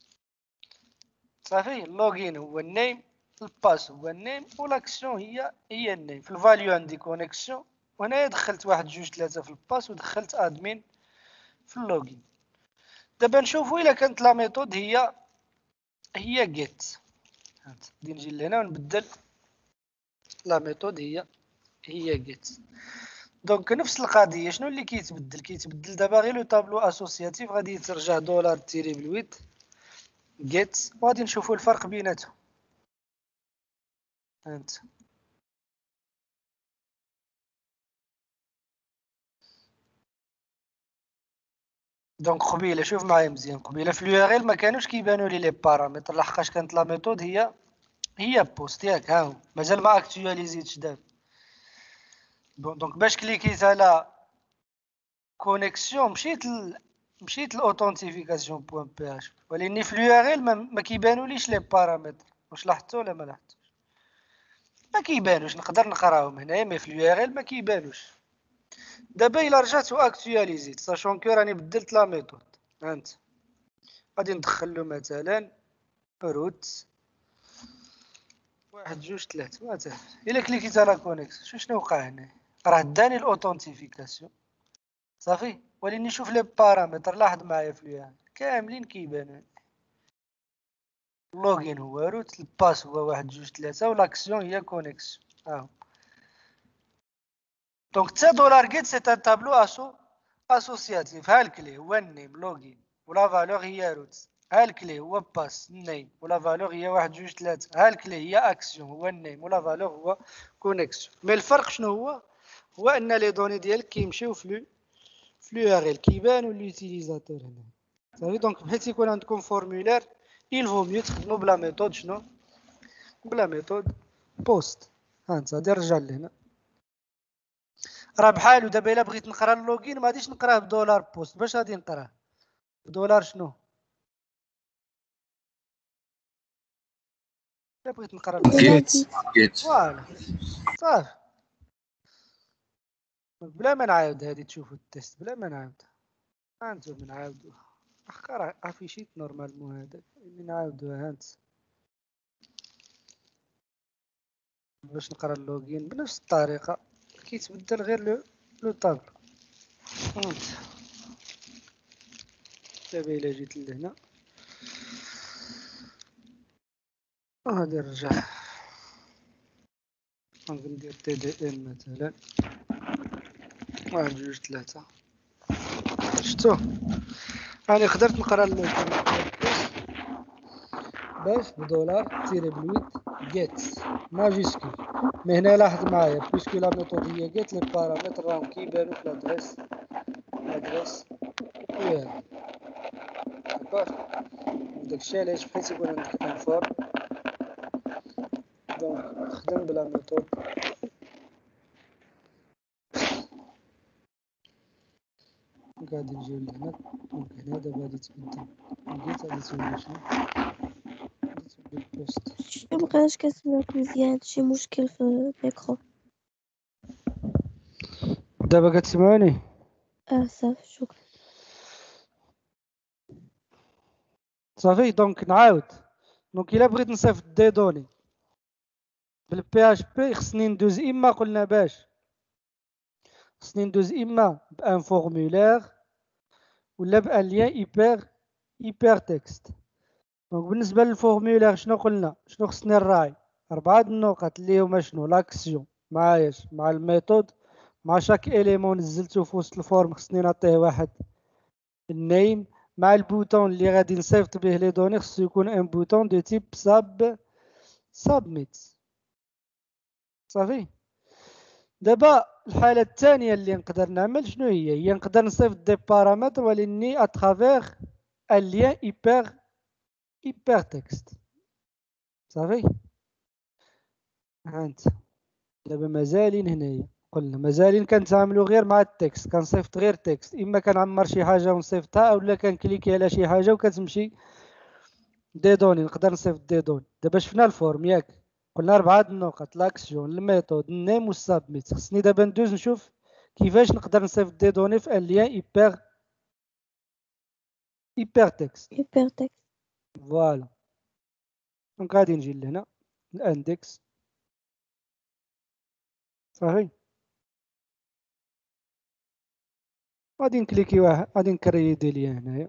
صافي. اللوغين هو النيم الباس هو النيم والاكسيون هي النيم. في الفاليو عندي كونيكسيون وهنايا دخلت 1 2 3 في الباس ودخلت ادمين في اللوغين. دابا نشوفوا الا كانت لا ميثود هي جيت. غادي نجي لهنا ونبدل لا ميثود هي جيت. دونك نفس القضيه. شنو اللي كيتبدل دابا غير لو طابلو اسوسياتيف غادي يترجع دولار تيري بالويت جيت، وغادي نشوفوا الفرق بيناتهم. انت دونك قبيله شوف معايا مزيان، قبيله في اليو ار ال ما كانوش كيبانوا لي لي بارامتر لحقاش كانت لا ميثود هي بوست ياك، ها هو مازال ما اكتواليزيتش دابا. دونك باش كليكيت على كونيكسيون مشيت الاوثنتيفيكاسيون بوان بي اش، ولكن في اليو ار ال ما كيبانوليش لي بارامتر. واش لاحظتوا ولا ما لاحظتوش؟ ما كيبانوش، نقدر نقراهم هنايا مي في اليو ار ال ما كيبانوش. دابا الا رجعت واكتواليزيت ساشون كو راني بدلت لا ميثود، هانت غادي ندخل له مثلا روت 1 2 3 مثلا. الا كليكيت على كونيكس شنو وقع هنا؟ راه داني الاوثنتيفيكاسيون صافي، ولكن نشوف لي بارامتر. لاحظ معايا في اليوم كاملين كيبانوا. اللوغين هو روت، الباس هو 1 2 3 والاكسيون هي كونيكسيون. دونك تا دولار جيت سي ان تابلو اسوسياتيف. ها الكلي هو النيم لوغين ولا فالور هي روت، ها الكلي هو باس النيم ولا فالور هي 1 2 3، ها الكلي هي اكسيون هو النيم ولا فالور هو كونيكسيون. مي الفرق شنو هو ان لي دوني ديالك كيمشيو في لو ار ال كيبانوا لوتيليزاتور هنا صافي. دونك بحيث يكون عندكم فورمولير il vaut mieux تخدموا بلا ميثود شنو؟ بلا ميثود بوست. هانت غادي نرجع لهنا. راه بحالو دابا الا بغيت نقرا اللوغين ما غاديش نقراه بدولار بوست، باش غادي نقراه بدولار شنو؟ الا بغيت نقرا دولار جيت جيت. جيت. فوالا صافي. بلا ما نعاود هادي تشوفوا التيست بلا ما نعاود. هانتوما نعاودو اخا راه افيشيت نورمالمون هذاك اللي نعاودوها. هانت باش نقرا اللوغين بنفس الطريقه كيتبدل غير لو طابلو. هانت دابا الا جيت لهنا غادي نرجع ندير تي دي ام مثلا 1 2 3. شفتو راني قدرت نقرا اللوغين باش بدولار تيري بلويت جيت ماجيسكول. مي هنا لاحظ معايا بويسكو لا ميثود هي جيت لي بارامتر راهم كيبانو في لادريس وياه داكوغ. داكشي علاش بحيث يكون عندك انفور دونك خدم بلا ميثود. غادي نجيو لهنا دونك هنا دابا غادي تبدل جيت غادي تولي شنو؟ غادي تولي البوست. شنو مبقاش كنسمعك مزيان، شي مشكل في الميكرو؟ دابا كتسمعوني؟ صافي شكرا. صافي دونك نعاود. دونك الا بغيت نصيفط دي دوني بالبي اش بي خصني ندوز اما قلنا باش خصني ندوز اما بان فورمولير ولا بان ليان ايبر تكست. دونك بالنسبه للفورمولير شنو قلنا؟ شنو خصني نراعي؟ 4 النقط اللي هما شنو؟ لاكسيون معاياش مع الميثود مع شاك اليمون نزلتو في وسط الفورم خصني نعطيه واحد النيم مع البوطون اللي غادي نصيفط به لي دوني خصو يكون ان بوطون دو تيب سابميت. صافي. دابا الحاله الثانيه اللي نقدر نعمل شنو هي نقدر نصيفط دي بارامتر ولكني اترافير ان ليان ايبر تكست. صافي. هانت دابا مازالين هنايا قلنا مازالين كنتعاملوا غير مع التكست، كنصيفط غير تكست، اما كنعمر شي حاجه ونصيفطها اولا كنكليكي على شي حاجه وكتمشي دي دوني نقدر نصيفط دي دوني. دابا شفنا الفورم ياك قلنا 4 النقط لاكسيون الميثود النيم والسابميت. خصني دابا ندوز نشوف كيفاش نقدر نصيفط دي دوني في ان ليان ايبر تكست. هيبر تكست. فوالا. دونك غادي نجي لهنا الاندكس صافي. غادي نكليكي واحد غادي نكريدي ليا هنايا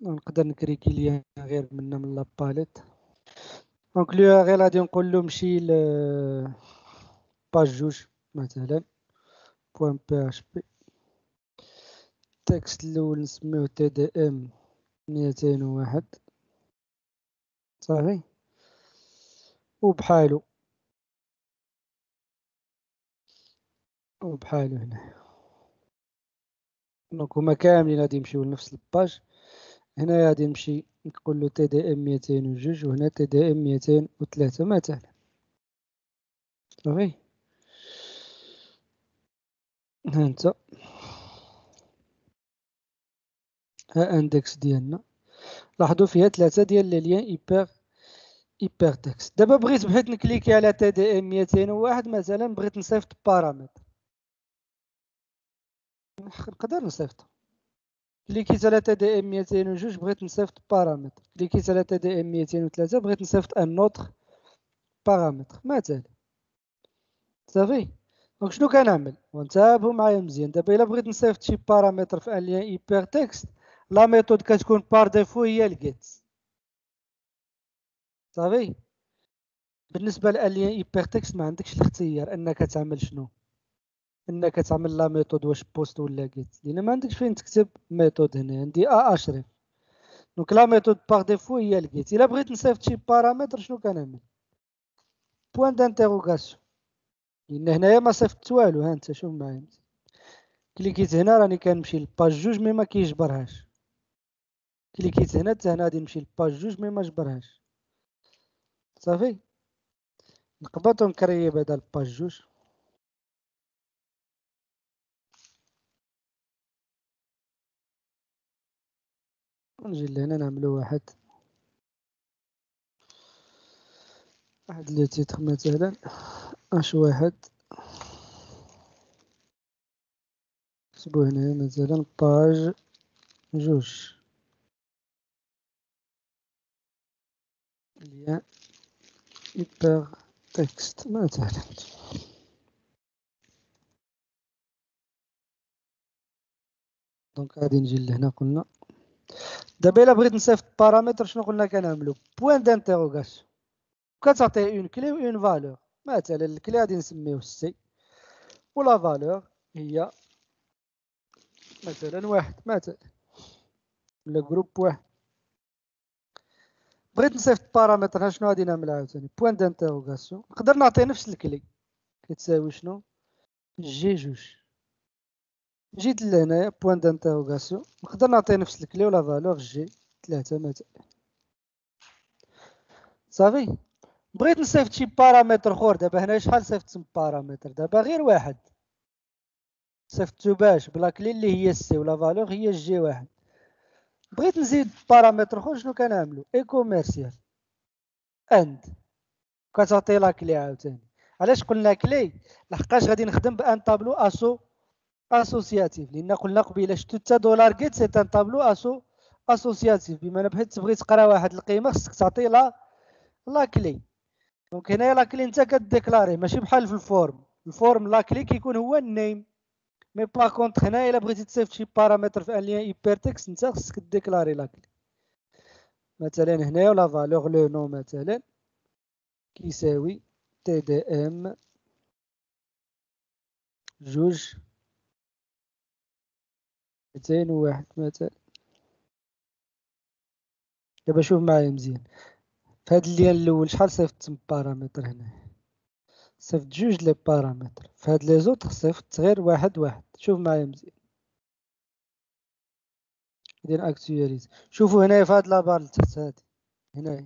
نقدر نكريكي ليان غير منا من لاباليت. دونك لو غير غادي نقول له مشي ل باج جوج مثلا بوان بي اش بي. التكست الاول نسميوه تي دي ام 201 صافي وبحالو هنا. دونك هما كاملين غادي يمشيو لنفس الباج. هنا غادي نمشي نقول له تي دي ام 202 وهنا تي دي ام 203 مثلا صافي. ها انت ها اندكس ديالنا لاحظوا فيها 3 ديال لي ليان ايبر تكست. دابا بغيت نكليكي على تي دي ام 201 مثلا، بغيت نصيفط بارامتر نقدر نصيفط. كليكيت على تي دي ام 202 بغيت نصيفط بارامتر، كليكيت على تي دي ام 203 بغيت نصيفط ان اوتر بارامتر مثلا صافي. دونك شنو كنعمل وانتبهوا معايا مزيان. دابا الا بغيت نصيفط شي بارامتر في ان ليان ايبر تكست، لا ميثود كتكون بار ديفو هي الجيت صافي. بالنسبه لان ليان ايبر تكست ما عندكش الاختيار انك تعمل شنو، انك تعمل لا ميثود واش بوست ولا جيت، لان ما عندكش فين تكتب ميثود. هنا عندي اشرف. دونك لا ميثود باغ ديفو هي الجيت. الا بغيت نصيفط شي بارامتر شنو كنعمل؟ بوان دانتيغوغاسيون. لان هنايا ما صيفطت والو. ها انت شوف معايا كليكيت هنا راني كنمشي لباج جوج مي ما كيجبرهاش. كليكيت هنا حتى هنا غادي نمشي لباج جوج مي ما جبرهاش صافي. نقبط ونكري بعدا الباج جوج. ونجي لهنا نعملو واحد لو تيتر مثلا اش واحد، نكتبو هنا مثلا باج جوج ليان ايبر تكست مثلا. دونك غادي نجي لهنا قلنا. دابا الا بغيت نصيفط بارامتر شنو قلنا كنعملو؟ بوان دانتيغوغاسيون كتعطيه اون كلي و اون فالور. مثلا الكلي غادي نسميوه سي ولا فالور هي مثلا واحد مثلا ولا جروب واحد. بغيت نصيفط بارامتر شنو غادي نعمل عاوتاني؟ بوان دانتيغوغاسيون. نقدر نعطي نفس الكلي كتساوي شنو؟ جي جوج. جيت لهنايا بوان دانتيغوغاسيون نقدر نعطي نفس الكلي ولا فالور جي 3 مثلا صافي. بغيت نصيفط شي بارامتر اخر. دابا هنا شحال صيفطت بارامتر؟ دابا غير واحد صيفطتو باش بلا كلي اللي هي السي ولا فالور هي جي واحد. بغيت نزيد بارامتر اخر شنو كنعملو؟ اي كوميرسيال اند كتعطي لا كلي عاوتاني. علاش قلنا كلي؟ لحقاش غادي نخدم بان طابلو اسوسياتيف. لان قلنا قبيله شتو حتى دولار جيت سي ان طابلو اسوسياتيف. بما انا بغيت تقرا واحد القيمه خصك تعطي لا كلي. دونك هنايا لا كلي انت كديكلاري ماشي بحال في الفورم لا كلي كيكون هو النيم. مي با كونطخ هنا الا بغيتي تصيفط شي بارامتر في ان ليان ايبر تكست انت خصك ديكلاري لا كلي. مثلا هنايا ولا فالور لو نو مثلا كيساوي تي دي ام جوج 201 مثلا. دابا شوف معايا مزيان في هاد اللين الاول شحال صيفطت من بارامتر؟ هنا صيفط جوج لي بارامتر. في هاد لي زوطخ صيفط غير واحد. شوف معايا مزيان ندير اكتواليز. شوفوا هنايا في هاد لابار لتحت هادي هنايا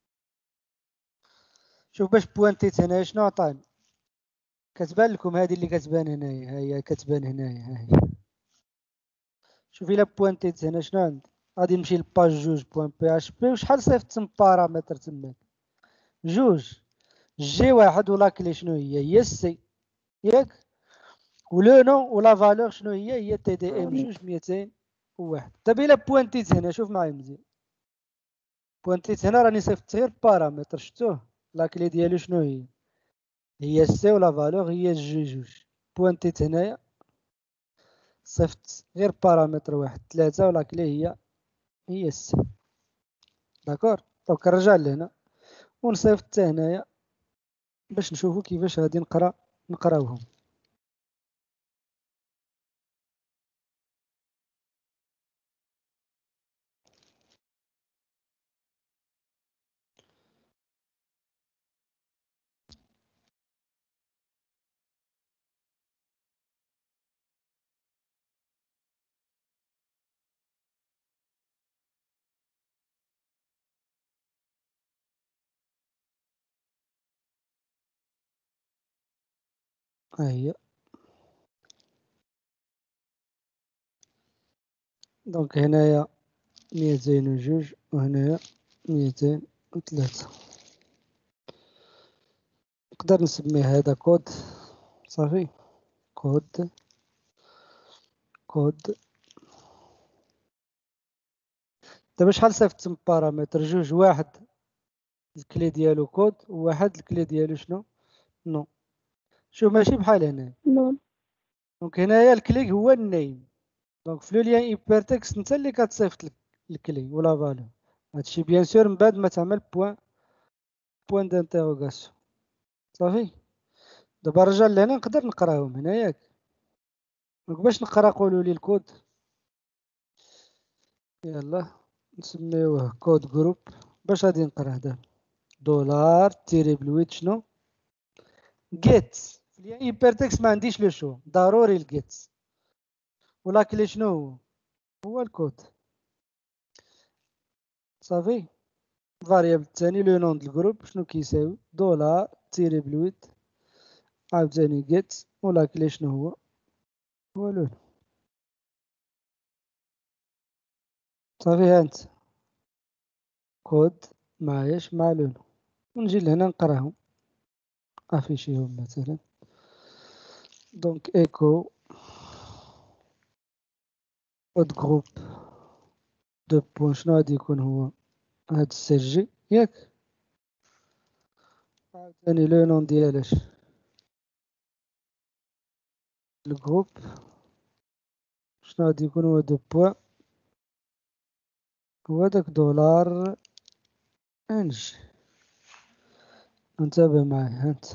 شوف باش بوانتيت هنايا شنو عطاني. كتبان لكم هادي اللي كتبان هنايا ها هي كتبان هنايا ها هي. شوف الا بوانتيت هنا شنو عندي؟ غادي نمشي لباج جوج بوان بي اش بي وشحال صيفط من بارامتر تماك؟ جوج. جي واحد ولا كلي شنو هي السي ياك، ولو نو ولا فالور شنو هي تي دي ام جوج 201. دابا الا بوانتيت هنا شوف معايا مزيان بوانتيت هنا راني صيفطت غير بارامتر شفتوه لا كلي ديالو شنو هي السي ولا فالور هي جي جوج. بوانتيت هنايا صيفط غير بارامتر واحد 3 ولا كلي هي هي السي. داكور، دونك نرجع لهنا ونصيفط حتى هنايا باش نشوفو كيفاش غادي نقراوهم. ها هي. دونك هنايا 202 وهنايا 203. نقدر نسميه هذا كود صافي. كود دابا شحال صيفط من بارامتر؟ جوج، واحد الكلي ديالو كود وواحد الكلي ديالو شنو نو. شوف ماشي بحال هنا. نو. دونك هنايا الكلي هو النيم. دونك في لو ليان ايبر تكست انت اللي كتصيفط الكلي ولا فالو. هادشي بيان سور من بعد ما تعمل بوان دانتيروغاسيون. صافي. دابا رجع لهنا نقدر نقراهم هنا ياك. دونك باش نقرا قولوا لي الكود. يلا نسميوه كود جروب. باش غادي نقراه دابا؟ دولار تيري بلويت شنو جيت. في ليان ايبر تكست ما عنديش لو شو، ضروري الجيت. ولكن شنو هو الكود؟ صافي. الفاريابل الثاني لو نون د الجروب شنو كيساوي؟ دولار تيري بلويت عاوتاني جيت. ولكن شنو هو لون. صافي هانت كود معاياش مع لون. ونجي لهنا نقراهم افيشيهم مثلا. دونك ايكو كود جروب دو بوان شنو غادي يكون هو هاد السجي ياك. عاوتاني لو نون ديالاش الجروب شنو غادي يكون هو دو بوان هو داك دولار انج. انتبه معايا هانت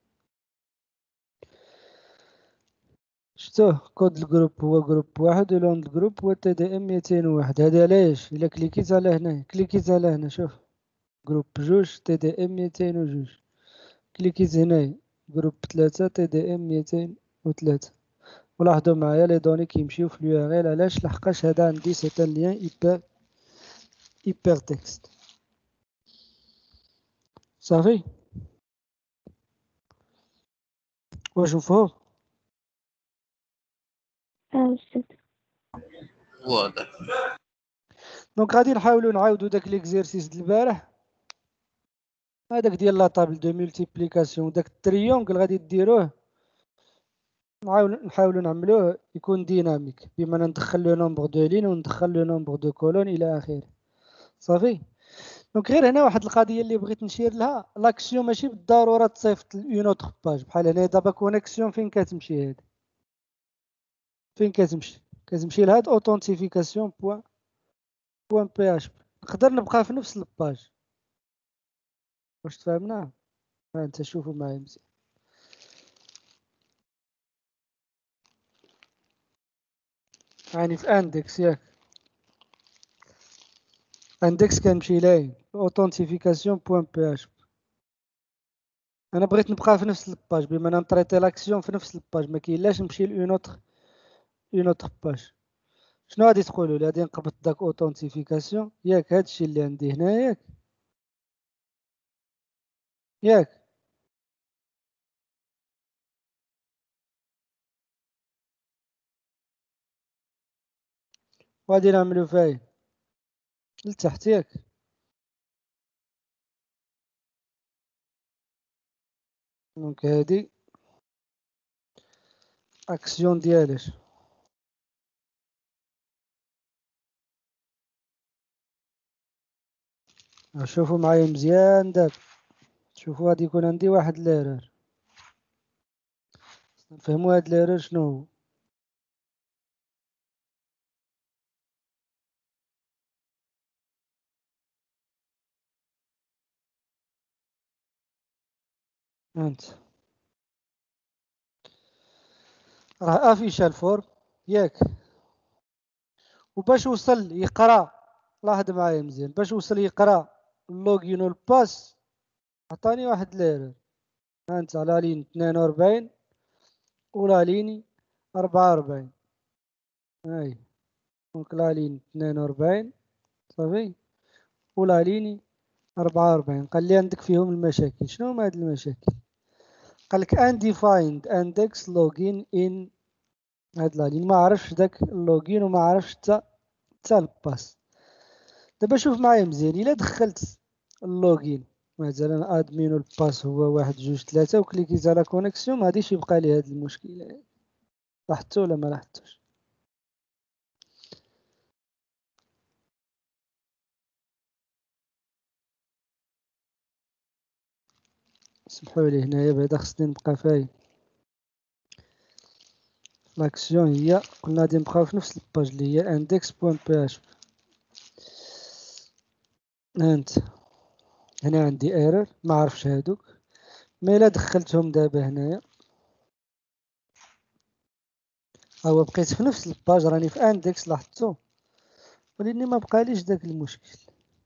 شتوه كود الجروب هو جروب واحد ولون الجروب هو تي دي ام 201. هذا علاش الا كليكيت على هنا شوف جروب جوج تي دي ام 202. كليكيت هنايا جروب 3 تي دي ام 203. ولاحظوا معايا لي دوني كيمشيو في اليو ار ال. علاش؟ لحقاش هذا عندي سيت ان لين ايبر تكست. صافي وشوفوه. أستاذ. واضح. دونك غادي نحاولوا نعاودوا داك ليكزيرسيس د البارح. هذاك ديال لا طابل دو مولتيبليكاسيون داك التريونغل غادي ديروه. نحاولوا نعملوه يكون ديناميك بما ندخل لو نومبر دو لين وندخل لو نومبر دو كولون الى اخره. صافي. دونك غير هنا واحد القضيه اللي بغيت نشير لها. لاكسيون ماشي بالضروره تصيفط اون اوتر باج. بحال هنا دابا كونيكسيون فين كتمشي هادي؟ فين كتمشي لهاد اوثنتيفيكاسيون بوان بي اش بي. نقدر نبقى في نفس الباج. واش تفهمنا؟ ها انت شوفوا معايا مزيان. يعني في اندكس ياك. اندكس كنمشي لاين اوثنتيفيكاسيون بوان بي اش بي. انا بغيت نبقى في نفس الباج بما انا نطريتي لاكسيون في نفس الباج. ما كاينلاش نمشي اون اوتر باج. شنو غادي تقولوا لي؟ غادي نقبض داك اوثنتيفيكاسيون ياك. هادشي اللي عندي هنا ياك. وغادي نعملو فاين لتحت ياك. دونك هادي اكسيون ديالاش. شوفوا معايا مزيان دابا. شوفوا غادي يكون عندي واحد ليرور. نفهموا هاد ليرور شنو هو. هانت راه افيشال فورم ياك، وباش وصل يقرا لاحظ معايا مزيان، باش وصل يقرا اللوغين والباس عطاني واحد ليرور. هانت على لين 42 ولا لين 44. هاي دونك لا لين 42 صافي ولا لين 44. قال لي عندك فيهم المشاكل. شنو هما هاد المشاكل؟ قال لك undefined index login in هاد لا لين، ما عرفش داك اللوغين وما عرفش حتى الباس. دابا شوف معايا مزيان، الا دخلت اللوغين مثلا ادمين والباس هو 1 2 3 وكليكيت على كونيكسيون، ما غاديش يبقى لي هاد المشكله. لاحظتو ولا ما لاحظتوش؟ سمحوا لي هنايا بعدا خصني نبقى فاهم. لاكسيون هي قلنا غادي نبقاو في نفس الباج اللي هي index.php. هانت هنا عندي ايرور ما عرفش هادوك، ما الا دخلتهم دابا هنايا هو بقيت في نفس الباج، راني في اندكس لاحظتو، ولكن ما بقاليش داك المشكل.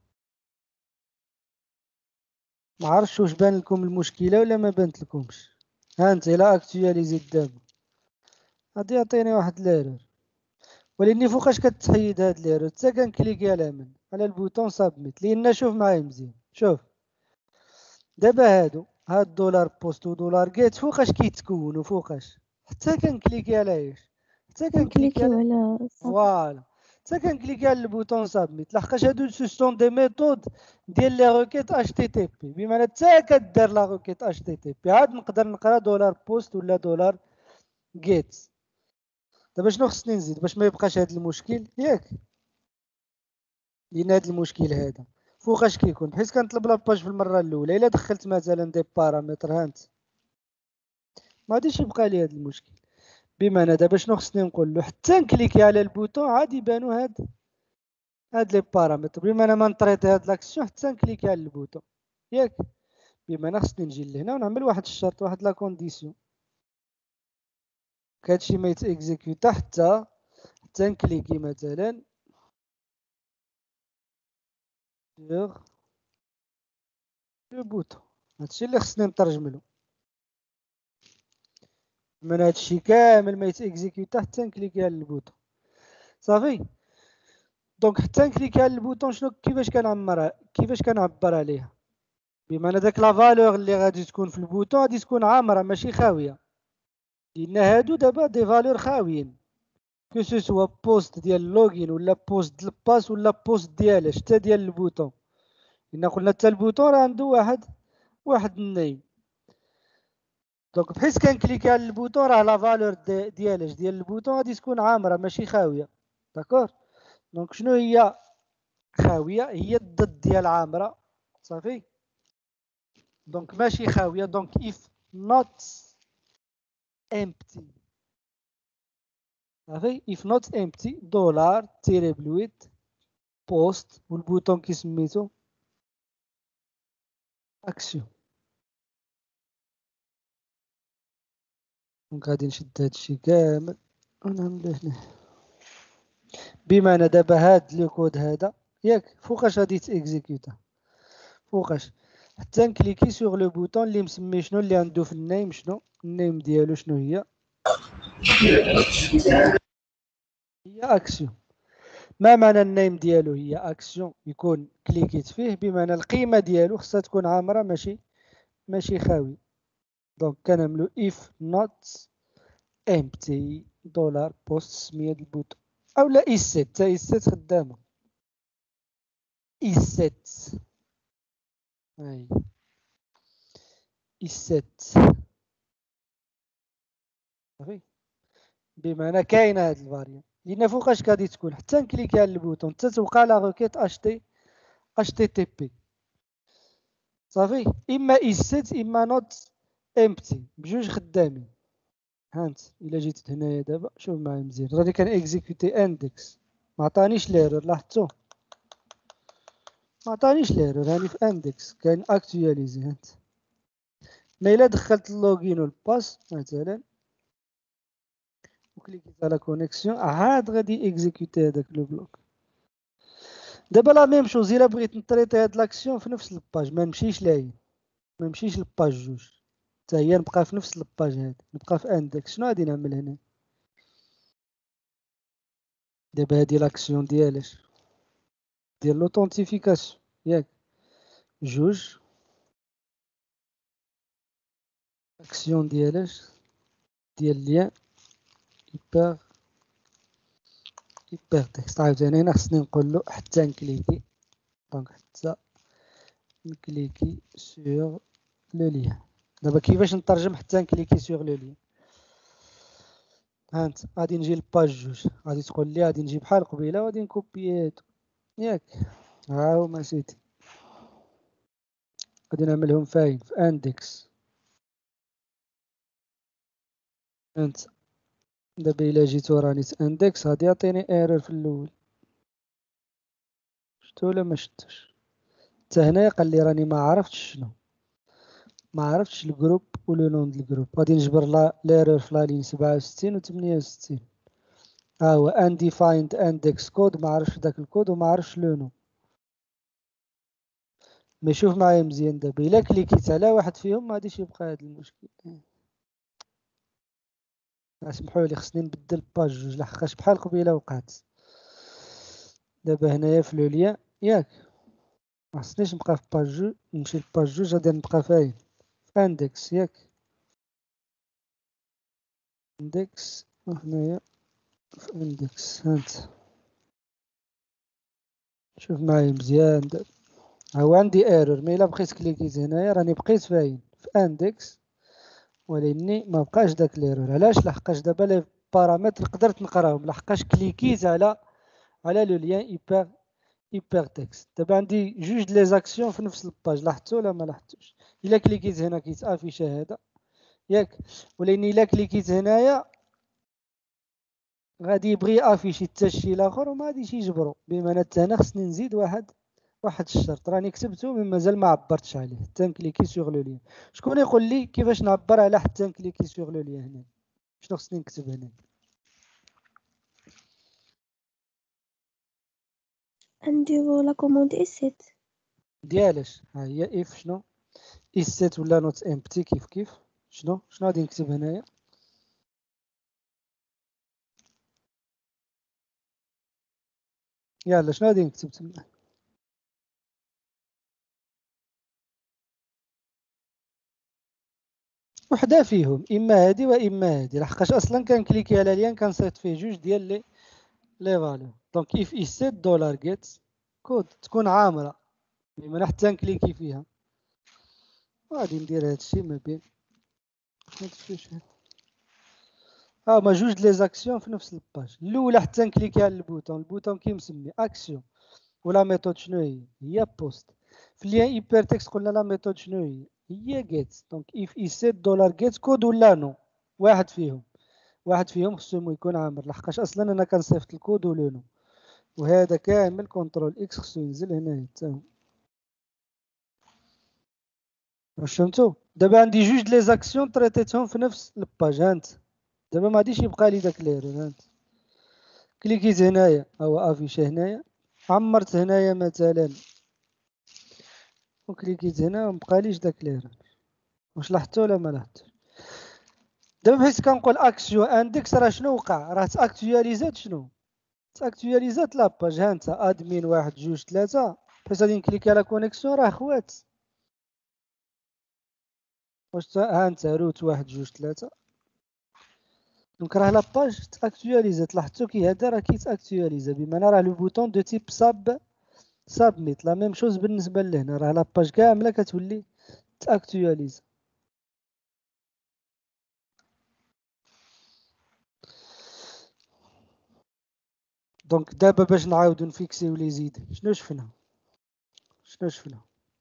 ما عرفتش واش بان لكم المشكله ولا ما بانت لكمش. هانت الا اكتواليزيت دابا غادي يعطيني واحد ليرور، ولكن فوقاش كتحيد هاد ليرور حتى كنكليكي على البوطون سابميت. لان شوف معايا مزيان، شوف دابا هاد دولار بوست ودولار جيت فوقاش كيتكونوا فوقاش، حتى كنكليكي على ايش، حتى كنكليكي نكليكيو على على فوالا، حتى كنكليكي على البوطون سابميت. لحقاش هادو سوستون دي ميثود ديال لي روكيت اش تي تي بي، بمعنى حتى كدير لا روكيت اش تي تي بي عاد نقدر نقرا دولار بوست ولا دولار جيت. دابا شنو خصني نزيد باش ما يبقاش هاد المشكل ياك؟ لان هاد المشكل هذا فوقاش كيكون، بحيث كنطلب لاباج في المره الاولى الا دخلت مثلا دي بارامتر هانت ما غاديش يبقى لي هاد المشكل. بمعنى دابا شنو خصني نقول له؟ حتى نكليكي على البوطون عاد يبانوا هاد لي بارامتر. بمعنى ما نطريطي هاد لاكسيون حتى نكليكي على البوطون ياك. بمعنى خصني نجي لهنا ونعمل واحد الشرط، واحد لا كونديسيون، هادشي ما يتيكزيكوتا حتى نكليكي مثلا sur لو بوطون. هادشي اللي خصني نترجم له. من هادشي كامل ما يتيكزيكوتا حتى نكليكي على البوطون صافي. دونك حتى نكليكي على البوطون شنو كيفاش كنعبر عليها؟ بمعنى داك لا فالور اللي غادي تكون في البوطون غادي تكون عامره ماشي خاويه، لان هادو دابا دي فالور خاويين، كو سو سوا بوست ديال اللوغين ولا بوست ديال الباس ولا بوست ديال حتى ديال البوطون. لان قلنا حتى البوطون راه عنده واحد النيم. دونك بحيث كنكليكي على البوطون راه لا فالور ديال البوطون غادي تكون عامره ماشي خاويه. داكور. دونك شنو هي خاويه؟ هي الضد ديال عامره صافي. دونك ماشي خاويه، دونك if not empty صافي. if not empty دولار تيري بلويت بوست والبوطون كي سميتو اكسيون. دونك غادي نشد هادشي كامل ونعملو هنا. بمعنى دابا هاد لو كود هذا ياك فوقاش غادي تيكزيكوتا؟ فوقاش حتى نكليكي سوغ لو بوطون اللي مسمي شنو اللي عنده في النيم. شنو النيم ديالو؟ شنو هي اكسيون. ما معنى النيم ديالو؟ هي اكسيون يكون كليكيت فيه، بمعنى القيمه ديالو خصها تكون عامره ماشي خاوي. دونك كنعملو if not empty دولار بوست سميه البوطون اولا is set. تا is set خدامه is set. هاي is set صافي. بمعنى كاينه هاد الفاريون لان فوقاش غادي تكون حتى نكليكي على البوطون حتى توقع لا روكيت اش تي تي بي صافي. اما is set اما not empty بجوج خدامين. هانت الا جيت هنايا دابا شوف معايا مزيان، راني كان اكزيكوتي اندكس ما عطانيش ليرور. لاحظتو ما عطانيش ليرور، راني في اندكس كان اكتواليزي. هانت ما الا دخلت اللوغين والباس مثلا وكليكيت على كونيكسيون عاد غادي اكزيكوتي هذاك لو بلوك. دابا لا ميم شوز الا بغيت نطريطي هاد لاكسيون في نفس الباج ما نمشيش لاين، ما نمشيش لباج جوج، حتى هي نبقى في نفس الباج هادي، نبقى في اندكس. شنو غادي نعمل هنا؟ دابا هادي لاكسيون ديالاش ديال لوثنتيفيكاسيون ياك، جوج اكسيون ديالاش ديال ليان hyper تكست. عاوتاني هنا خصني نقول له حتى نكليكي، دونك حتى نكليكي سور لو ليان. دابا كيفاش نترجم حتى نكليكي سور لو ليان؟ هانت غادي نجي لباج جوج، غادي تقول لي غادي نجي بحال قبيله وغادي نكوبي هادو ياك، ها هما سيدي غادي نعملهم فاين في اندكس. هانت دابا الا جيت وراني اندكس غادي يعطيني ايرور في الاول، شفتو ولا ما شفتوش؟ حتى هنايا قال لي راني ما عرفتش شنو، ما عرفتش الجروب ولو نون ديال الجروب. غادي نجبر ليرور في لا لين 67 و 68. ها هو undefined index كود، ما عرفتش داك الكود وما عرفتش لو نو. مي شوف معايا مزيان، دابا الا كليكيت على واحد فيهم ما غاديش يبقى هذا المشكل. اسمحوا لي خصني نبدل باج جوج لحقاش بحال قبيله وقعت. دابا هنايا في لو ليان ياك، ما خصنيش نبقى في باج جوج، نمشي لباج جوج غادي نبقى فاين في اندكس ياك، اندكس وهنايا في اندكس. هانت شوف معايا مزيان دابا، ها هو عندي ايرور، مي الا بقيت كليكيت هنايا راني بقيت فاين في اندكس ولكني ما بقاش داك ليرور. علاش؟ لحقاش دابا لي بارامتر قدرت نقراهم لحقاش كليكيت على لو ليان ايبر تكست. دابا عندي جوج لي زاكسيون في نفس الباج، لاحظتوا ولا ما لاحظتوش؟ الا كليكيت هنا كيتافيش هذا ياك، ولكن الا كليكيت هنايا غادي يبغي افيشي حتى الشيء الاخر وما غاديش يجبرو. بمعنى حتى هنا خصني نزيد واحد الشرط راني كتبته مي مازال ما عبرتش عليه، حتى نكليكي سوغ لو ليان. شكون يقول لي كيفاش نعبر على حتى نكليكي سوغ لو ليان هنا؟ شنو خصني نكتب هنا؟ نديرو لا كوموند اس7 ديالاش ها هي اف شنو اس7 ولا نوت امبتي كيف شنو غادي نكتب هنايا؟ يلا شنو غادي نكتب تما؟ وحده فيهم، اما هادي واما هادي، لحقاش اصلا كنكليكي على ليان كنصيفط فيه جوج ديال لي فاليو. دونك اف اس7 دولار جيت كود تكون عامره من حتى نكليكي فيها. غادي ندير هادشي ما بين ما جوج لي زاكسيون في نفس الباج. الاولى حتى نكليكي على البوطون كيمسمي اكسيون، ولا ميثود شنو هي بوست. في ليان ايبر تكست قلنا لا ميثود شنو هي جيت. دونك اف اس7 دولار جيت كود ولا نو، واحد فيهم خصو يكون عامر، لحقاش اصلا انا كنصيفط الكود ولو نو، وهذا كامل كنترول اكس خصو ينزل هنا حتى هو. واش فهمتو؟ دابا عندي جوج لي زاكسيون تريتيتهم في نفس الباج. هانت دابا ما غاديش يبقى لي داك ليرور. هانت كليكيت هنايا هو افيشي هنايا، عمرت هنايا مثلا وكليكيت هنا ومبقاليش داك ليرور. واش لاحظتو ولا ما لاحظتوش؟ دابا بحيث كنقول اكسيو اندكس راه شنو وقع؟ راه تاكتواليزات شنو؟ تاكتواليزات لاباج. هانت ادمين واحد جوج ثلاثة، بحيث غادي نكليكي على كونيكسيون راه خوات. واش هانت روت واحد جوج ثلاثة، دونك راه لاباج تاكتواليزات. لاحظتو كي هذا راه كيتاكتواليزا، بمعنى راه لو بوطون دو تيب سابميت. لا ميم شوز بالنسبه لهنا، راه لاباج كامله كتولي تاكتواليزا. دونك دابا باش نعاودو نفيكسيو لي زيد شنو شفنا؟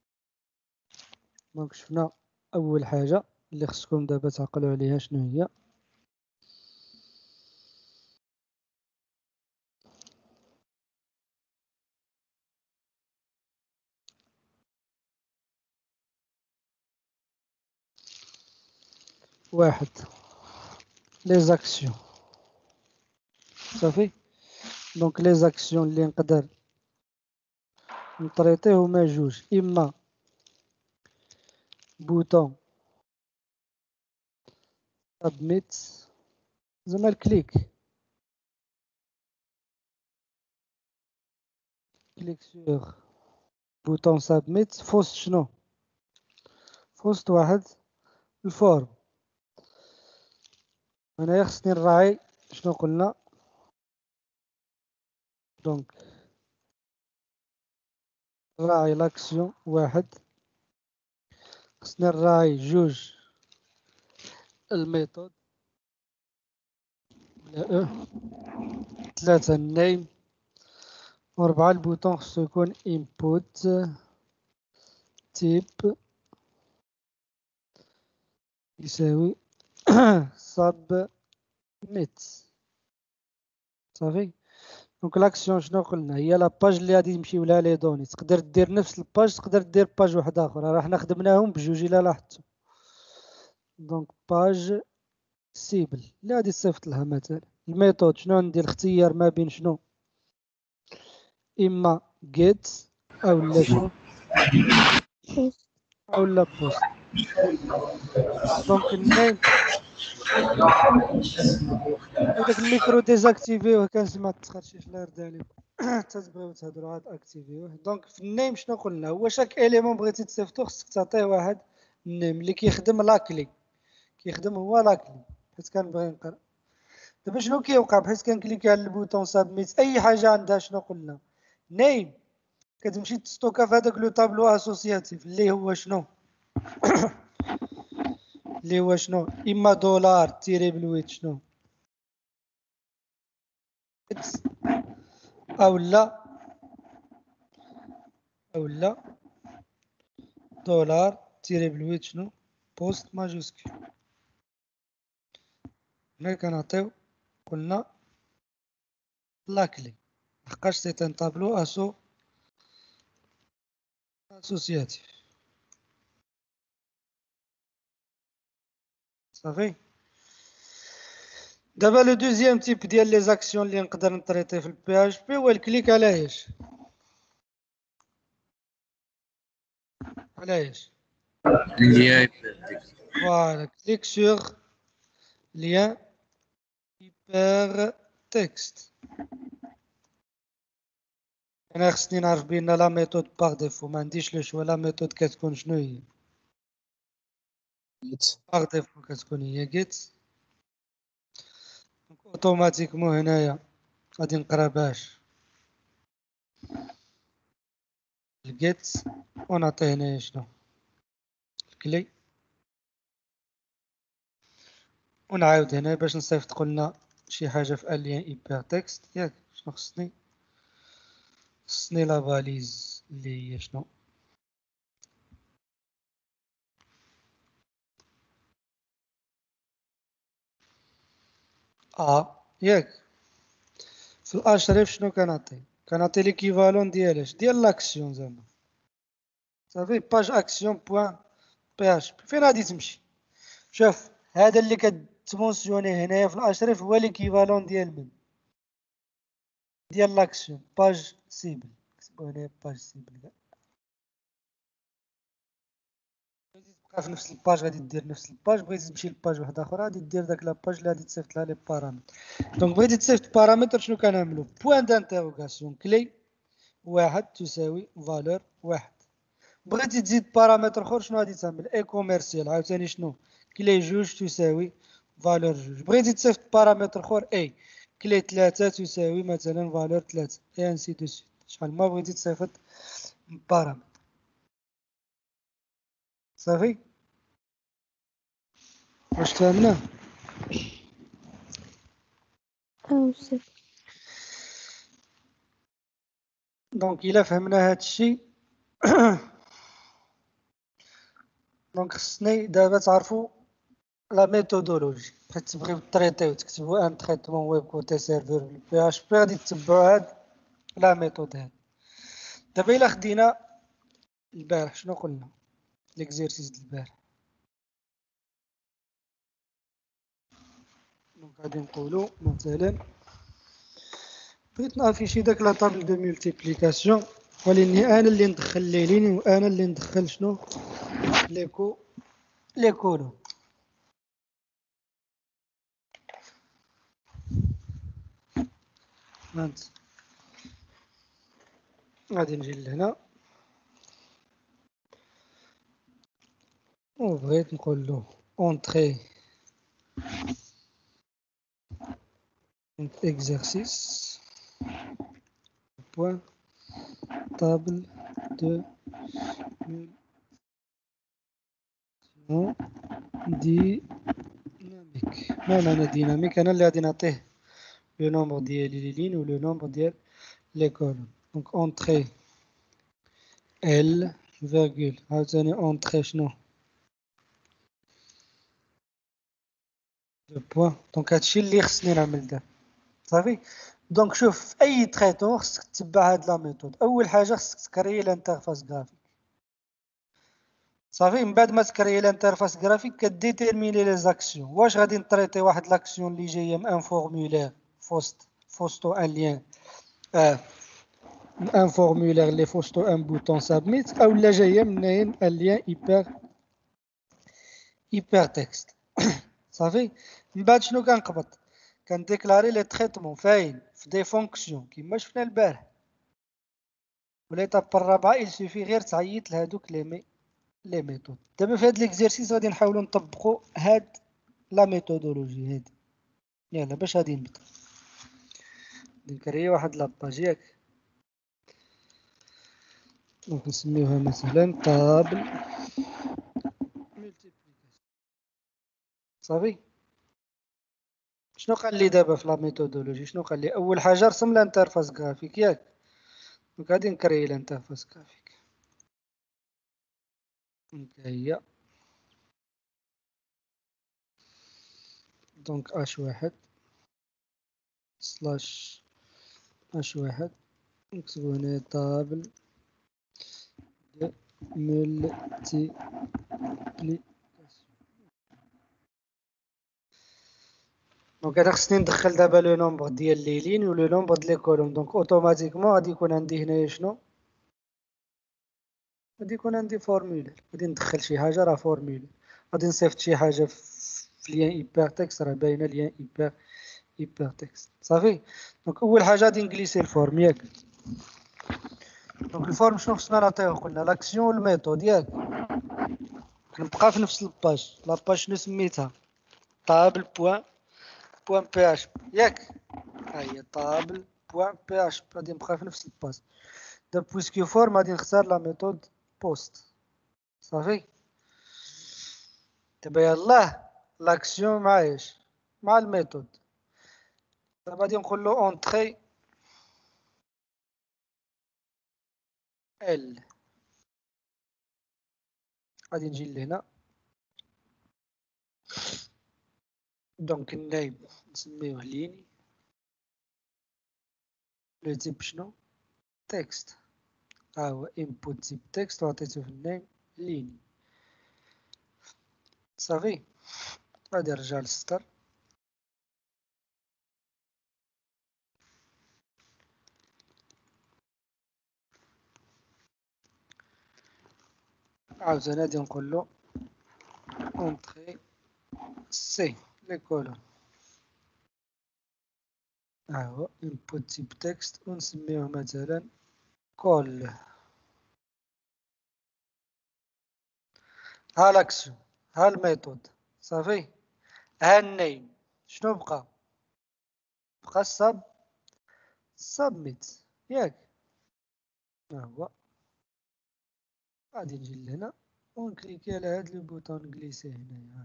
دونك شفنا اول حاجه اللي خصكم دابا تعقلوا عليها شنو هي؟ واحد لي زاكسيون صافي. دونك لي زاكسيون اللي نقدر نطريطي هما جوج، اما بوطون سابميت زعما الكليك سور بوطون سابميت في وسط شنو؟ في وسط واحد الفورم. انايا خصني نراعي شنو قلنا، دونك نراعي لاكسيون واحد، خصني نراعي جوج الميثود ولا ثلاثة النيم، وربعة البوطون خصو يكون input type يساوي submit صافي. دونك لاكسيون شنو قلنا هي لاباج اللي غادي يمشيو لها لي دوني، تقدر دير نفس الباج تقدر دير باج واحدة أخرى، راه حنا خدمناهم بجوج إلا لاحظتو. دونك باج سيبل اللي غادي تصيفط لها مثلا الميثود شنو ندير، اختيار ما بين شنو، إما get أولا شنو بوست أولا بوست. دونك النيم وداك الميكرو ديزاكتيفيوه كنسمع التخرشيش الله يرضي عليكم تتبغيو تهضروا عاد اكتيفيوه. دونك في النيم شنو قلنا، هو شاك اليمون بغيتي تصيفطو خصك تعطيه واحد النيم اللي كيخدم لاكلي، كيخدم هو لاكلي. حيت كنبغي نقرا دابا شنو كيوقع، بحيث كنكليكي على البوطون سابميت اي حاجه عندها شنو قلنا نيم، كتمشي تستوكا في هذاك لو طابلو اسوسياتيف اللي هو شنو اللي هو شنو اما دولار تيري بالويت شنو اولا دولار تيري بالويت شنو بوست ماجوسكول. هنا كنعطيو قلنا لاكلي لحقاش سيت ان طابلو اسوسياتيف صافي. دابا لو دوزيام تيب ديال لي زاكسيون اللي نقدر نطريطي في البي اش بي هو الكليك على ايش، على ايش اللي فوالا كليك سور ليان هيبر تكست. انا خصني نعرف بان لا ميثود باغ ديفو ما عنديش لو شوا، لا ميثود كتكون شنو هي باغ ديفو كتكون هي جيت. اوتوماتيكمون هنايا غادي نقرا باش الجيت ونعطيه هنايا شنو الكلي، ونعاود هنا باش نصيفط قلنا شي حاجه في اليان ايبر تكست ياك. شنو خصني لا فاليز اللي هي شنو ياك. في الاشرف شنو كنعطي ليكيفالون ديال ديال لاكسيون زعما صافي. باج اكسيون بوان بي اش بي فين غادي تمشي، شوف هذا اللي كتمونسيوني هنايا في الاشرف هو ليكيفالون ديال من ديال لاكسيون باج سيبل، كتبوا هنايا باج سيبل كاع. بغيتي تبقى في نفس الباج غادي دير نفس الباج، بغيتي تمشي لباج واحده اخرى غادي دير داك لاباج اللي غادي تصيفط لها لي بارامتر. دونك بغيتي تصيفط بارامتر شنو كنعملو بوان دانتيروغاسيون كلي واحد تساوي فالور واحد. بغيتي تزيد بارامتر اخر شنو غادي تعمل اي كوميرسيال عاوتاني شنو كلي جوج تساوي فالور جوج. بغيتي تصيفط بارامتر اخر اي كلي ثلاثة تساوي مثلا فالور ثلاثة اي انسي دو سويت شحال ما بغيتي تصيفط بارامتر صافي. واش فهمنا؟ أو صفر. دونك الا فهمنا هاد الشيء دونك خصني دابا تعرفوا لا ميثودولوجي، بغيت تبغيو تريطيو تكتبوا ان تريتمون ويب كوتي سيرفور بي اش بي غادي تتبعوا هاد لا ميثود هاد. دابا الا خدينا البارح شنو قلنا ليكزيرسيس ديال البارح دونك غادي نقولوا مثلا بغيت نافيشي داك لا طابل دو مولتيبليكاسيون، ولاني انا اللي ندخل لي لين وانا اللي ندخل شنو لي كولون. فهمت؟ غادي نجي لهنا وبغيت نقول له اونطري exercice point table de dynamique. ما معنى ديناميك؟ انا اللي غادي نعطيه لو نومبر ديال لي لين و لو نومبر ديال لي كولون. دونك اونطري ال فيرغول عاوتاني اونطري شنو دو بوين. دونك هادشي اللي خصني نعمل دابا صافي. دونك شوف في اي تريتون خصك تتبع هاد لا ميثود. اول حاجه خصك تكري الانترفاس غرافيك صافي. من بعد ما تكري الانترفاس غرافيك كديتيرميني لي زاكسيون. واش غادي نطريطي واحد لاكسيون اللي جايه من ان فورمولير فوستو ان لين ان فورمولير اللي فوستو ان بوطون سابميت، او لا جايه منين ان لين ايبر تكست صافي. من بعد شنو كنقبض؟ كنديكلاري لي تريتمون فاين في دي فونكسيون كيما شفنا البارح. وليطاب الرابعه il suffit غير تعيط لهادوك لي ميثود. دابا في هاد ليكزيرسيس غادي نحاولوا نطبقوا هاد لا ميثودولوجي هادي. يلا باش غادي نبدا نكري واحد لاباج ياك. دونك نسميوها مثلا طابل صافي. شنو قال لي دابا في لا ميثودولوجي؟ شنو قال لي؟ اول حاجه رسم الانترفاس غرافيك ياك. دونك غادي نكري الانترفاس غرافيك. هي دونك اش واحد سلاش اش واحد نكتبو هنا طابل دو ملتيبلي. دونك انا خصني ندخل دابا لو نومبر ديال لي لين و لو نومبر ديال لي كولوم. دونك اوتوماتيكمون غادي يكون عندي هنايا شنو؟ غادي يكون عندي فورمولير. غادي ندخل شي حاجه راه فورمولير. غادي نصيفط شي حاجه في لين ايبر تكست راه باينه لين ايبر تكست صافي. دونك اول حاجه غادي نكليسي الفورم ياك. دونك الفورم شنو خصنا نعطيوه؟ قلنا لاكسيون والميثود ياك. نبقى في نفس الباج. لاباج شنو سميتها؟ طابل بوان بي اش ياك. ها هي طابل بوان بي اش. غادي نبقى في نفس الباج. دابا بويسكو فورم غادي نختار لا ميثود بوست صافي. دابا يلاه لاكسيون مع ايش؟ مع الميثود. دابا غادي نقول له اونطري ال. غادي نجي لهنا دونك النايم نسميوه ليني. لو تيب شنو؟ تكست. ها هو input تيب تكست وعطيتو في النايم ليني صافي. غادي نرجع للسطر. عاوتاني غادي نقول له اونطري سي لي كولون. ها هو input تيب تكست ونسميوه مثلا كول. ها لاكسيون ها الميثود صافي. ها النيم شنو بقى؟ بقى سابميت ياك. ها هو غادي نجي لهنا ونكليكي على هاد لو بوطون نكليسيه هنايا.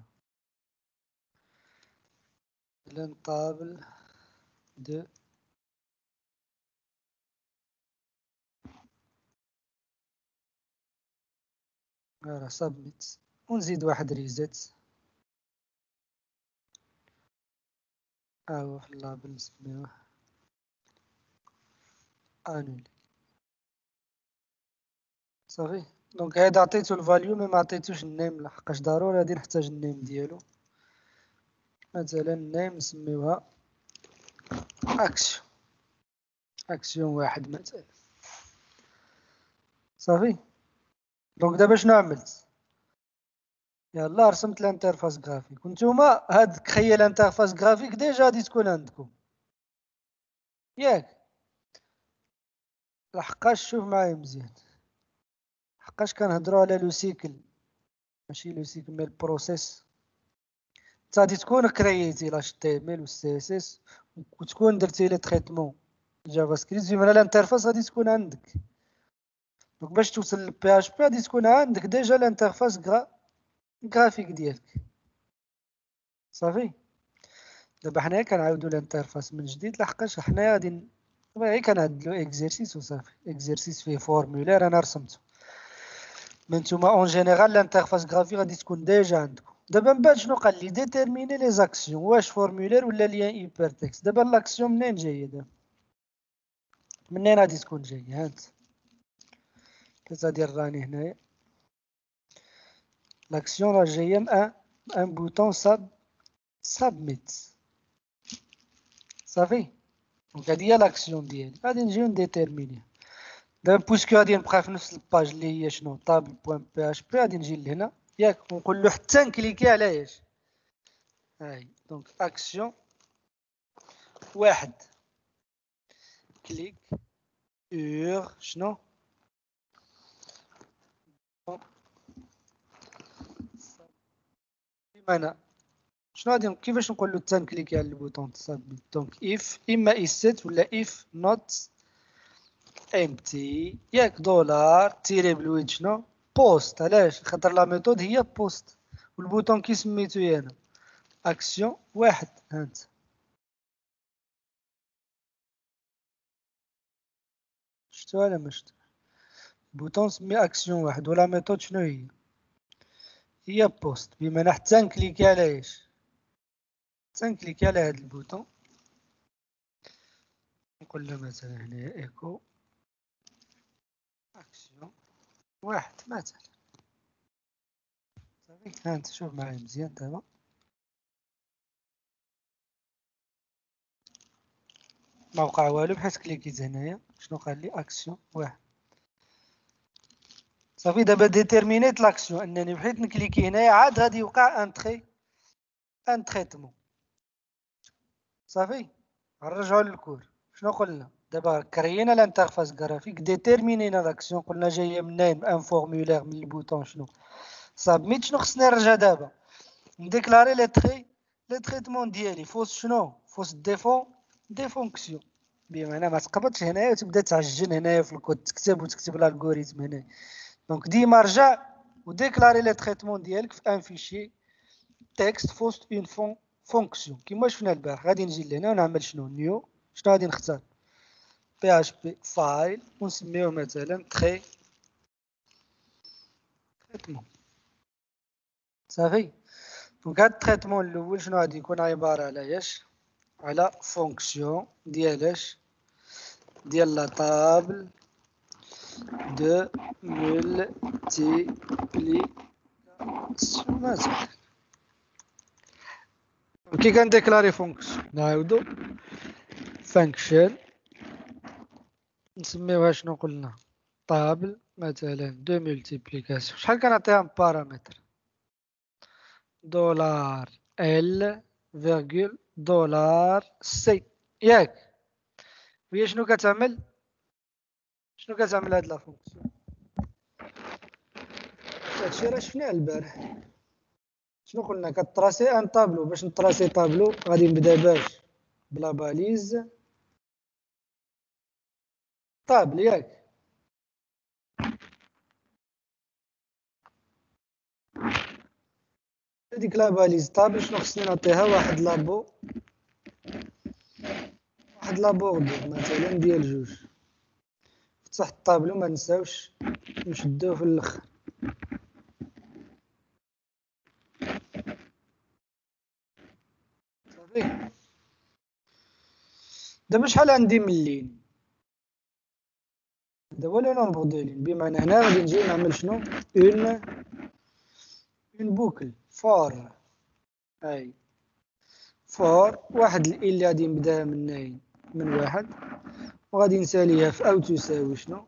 طابل دو راه سابميت ونزيد واحد ريزيت. ها هو في اللابل نسميوه انولي صافي. دونك هذا عطيتو الفاليو مي ما عطيتوش النيم لحقاش ضروري غادي نحتاج النيم ديالو. مثلا نيم نسميوها اكسيون واحد مثلا. صافي. دونك دابا شنو عملت؟ يلا رسمت الانترفاس غرافيك، وانتوما هاد تخيل انترفاس غرافيك ديجا غادي تكون عندكم ياك. لحقاش شوف معايا مزيان، لحقاش كنهضروا على لو سيكل، ماشي لو سيكل مي البروسيس. انت غادي تكون كرييتي لاش تي ام ال و سي اس اس، وتكون درتي لي تريتمون جافا سكريبت، بمعنى الانترفاس غادي تكون عندك. دونك باش توصل للبي اش بي غادي تكون عندك ديجا الانترفاس غرافيك ديالك. صافي. دابا حنايا كنعاودو الانترفاس من جديد، لحقاش حنايا غادي غير كنعدلو اكزرسيس وصافي. اكزرسيس فيه فورمولير انا رسمته، مي نتوما اون جينيرال الانترفاس غرافيك غادي تكون ديجا عندكم. دابا من بعد شنو قال لي؟ ديتيرميني لي زاكسيون، واش فورمولير ولا ليان هيبر تكست. دابا لاكسيون منين جايه؟ دابا منين غادي تكون جايه؟ هانت كتدير راني هنايا لاكسيون راه جايه من ان بوطون سابميت. صافي. دونك هادي هي لاكسيون ديالي، غادي نجيو نديتيرميني. دابا بويسكو غادي نبقى في نفس الباج اللي هي شنو طابل بوان بي اش بي، غادي نجي لهنا ياك ونقول له حتى نكليكي على ايش؟ هاي دونك اكسيون واحد كليك شنو بمعنى شنو غادي كيفاش نقول له حتى نكليكي على البوطون سابميت؟ دونك اف اما اف سيت ولا اف نوت امتي ياك دولار تيري بلويد شنو بوست. علاش؟ خاطر لا ميثود هي بوست، والبوطون كي سميتو انا اكسيون واحد. هانت شفتو ولا ما شفتو؟ البوطون سمي اكسيون واحد، ولا ميثود شنو هي بوست، بمعنى حتى نكليكي على ايش؟ حتى نكليكي على هاد البوطون، نقول له مثلا هنا ايكو اكسيون واحد مثلا. صافي. هانت شوف معايا مزيان دابا. ما وقع والو بحيث كليكيت هنايا. شنو قال لي؟ اكسيون واحد. صافي. دابا ديتيرمينيت لاكسيون انني بحيث نكليكي هنايا عاد غادي يوقع ان تريتمون. صافي. نرجعو للكور. شنو قلنا؟ دابا كريينا الانترفاس غرافيك، ديتيرمينينا لاكسيون، قلنا جايه منين؟ ان فورمولير من البوطون شنو سابميت. شنو خصني نرجع دابا؟ نديكلاري لي تريتمون ديالي فوس شنو؟ فوس دي فونكسيون، بمعنى ما تقبضش هنايا وتبدا تعجن هنايا في الكود تكتب الالغوريثم هنايا. دونك ديما رجع وديكلاري لي تريتمون ديالك في ان فيشي تكست فوست اون فونكسيون كيما شفنا البارح. غادي نجي لهنا ونعمل شنو نيو. شنو غادي نختار؟ بي اش بي فايل ونسميوه مثلا تريتمون. صافي. دونك هاد التريتمون الاول شنو غادي يكون؟ عباره على اش؟ على فونكسيون ديال اش؟ ديال لا طابل دو مولتيبليكاسيون مثلا. كي كنديكلاري فونكسيون نعاودو فانكشن نسميوها شنو قلنا؟ طابل مثلا دو مولتيبليكاسيون. شحال كنعطيها من بارامتر؟ دولار ال فيرغول دولار سي ياك. وهي شنو كتعمل؟ شنو كتعمل هاد لا فونكسيون؟ هادشي راه شفناه البارح. شنو قلنا؟ كتراسي ان طابلو. باش نطراسي طابلو غادي نبدا باش بلا باليز طابل ياك. هاديك لا باليز طابل شنو خصني نعطيها؟ واحد لابوردو مثلا ديال جوج. فتح الطابلو ما نساوش نشدوه في الاخر. صافي. دابا شحال عندي من لين؟ دابا لو نومبر دو لين، بمعنى هنا غادي نجي نعمل شنو؟ اون بوكل فور. هاي فور واحد ال اللي غادي نبداها من واحد وغادي نساليها في او تساوي شنو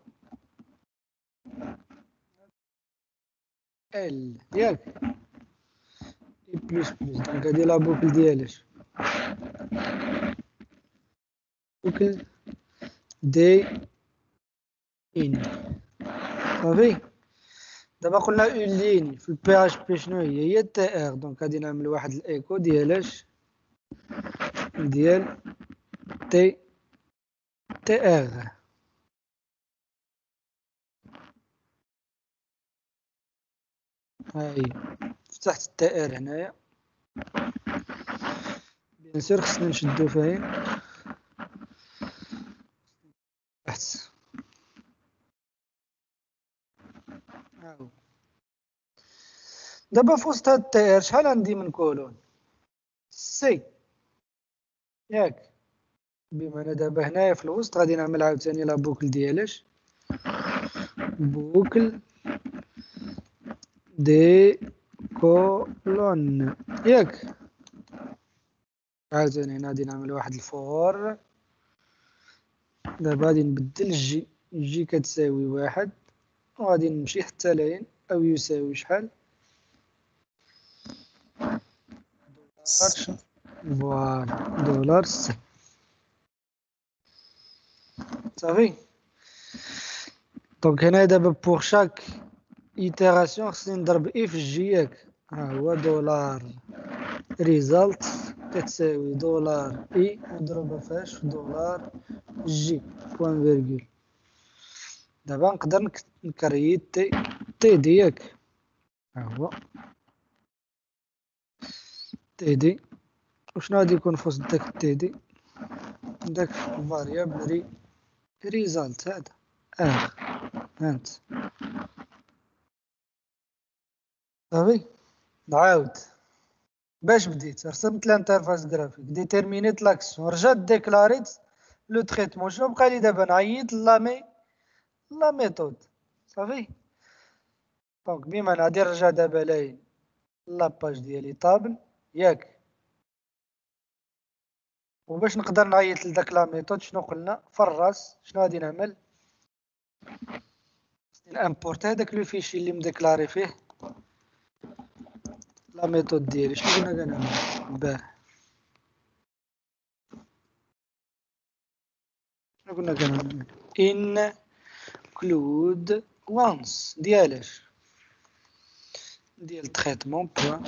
ال ياك بلس دونك هادي لا بوكل ديالاش بوكل دي ان صافي. دابا قلنا اون لين في البي اش بي شنو هي تي ار دونك غادي نعمل واحد الايكو ديالاش ديال تي ار. هاهي فتحت التي ار هنايا بيان سور خصنا نشدو فاين تحت هاهو. دابا في وسط هاد التي ار شحال عندي من كولون سي ياك بما انا دابا هنايا في الوسط غادي نعمل عاوتاني لا بوكل ديالاش بوكل دي كولون ياك عاوتاني هنا غادي نعمل واحد الفور. دابا غادي نبدل جي كتساوي واحد وغادي نمشي حتى لين او يساوي شحال فوالا دولار سي صافي. دونك هنا دابا بوغ شاك ايتيراسيون خصني نضرب اي في جي ياك ها هو دولار ريزالت كتساوي دولار اي مضروبة فاش في دولار جي بوان فيرغول. دابا نقدر نكريت تي دي ياك ها هو تي دي وشنو غادي يكون في وسط داك تي دي داك الفاريابل ريزالت هذا هانت صافي. نعاود باش بديت رسمت الانترفاس جرافيك ديتيرمينيت لاكسيون رجعت ديكلاريت لو تريتمون شنو بقى لي دابا نعيط لا ميثود صافي. دونك بما غادي نرجع دابا لاين لاباج ديالي طابل ياك وباش نقدر نعيط لداك لا ميثود شنو قلنا في الراس شنو غادي نعمل نامبورت هذاك لو فيشي اللي مديكلاري فيه لا ميثود ديالي شنو كنا كنعمل باه شنو كنا كنعمل ان كلود وانس ديالاش ديال تريتمون بوان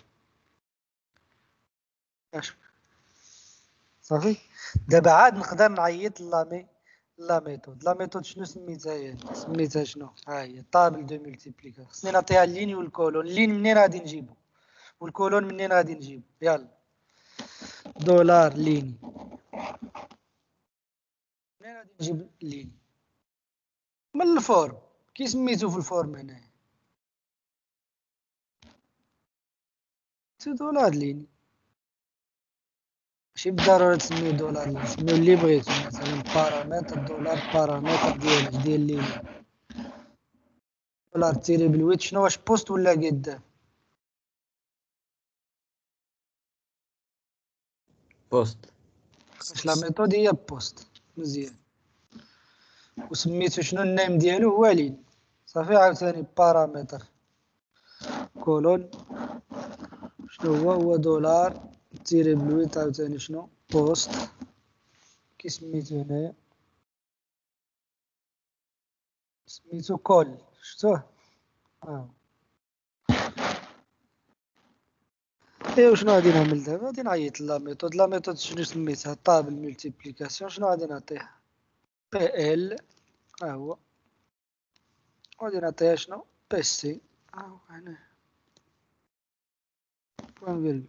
اش صافي. دابا عاد نقدر نعيط لا ميثود شنو سميتها هي سميتها شنو ها هي طابل دو ملتيبليكاتور خصني نعطيها اللين والكولون اللين منين غادي نجيبو والكولون منين غادي نجيبو يلا دولار لين منين غادي نجيب اللين من الفورم كي سميتو في الفورم هنايا دولار لين ماشي بالضرورة تسميو دولار لين سميو اللي بغيتو مثلا بارامتر دولار بارامتر ديال لين دولار تيري بالويت شنو واش بوست ولا قدام بوست واش لا ميثود هي بوست مزيان وسميتو شنو النيم ديالو هو لين صافي. عاوتاني بارامتر كولون شنو هو دولار تيري بالويت عاوتاني شنو بوست كي سميتو هنايا سميتو كول شفتوه ايوا شنو غادي نعمل دابا غادي نعيط لا ميثود شنو سميتها طابل ملتيبليكاسيون شنو غادي نعطيها بي ال ها هو غادي نعطيها شنو بي سي ها هو هنا بوان فيرغول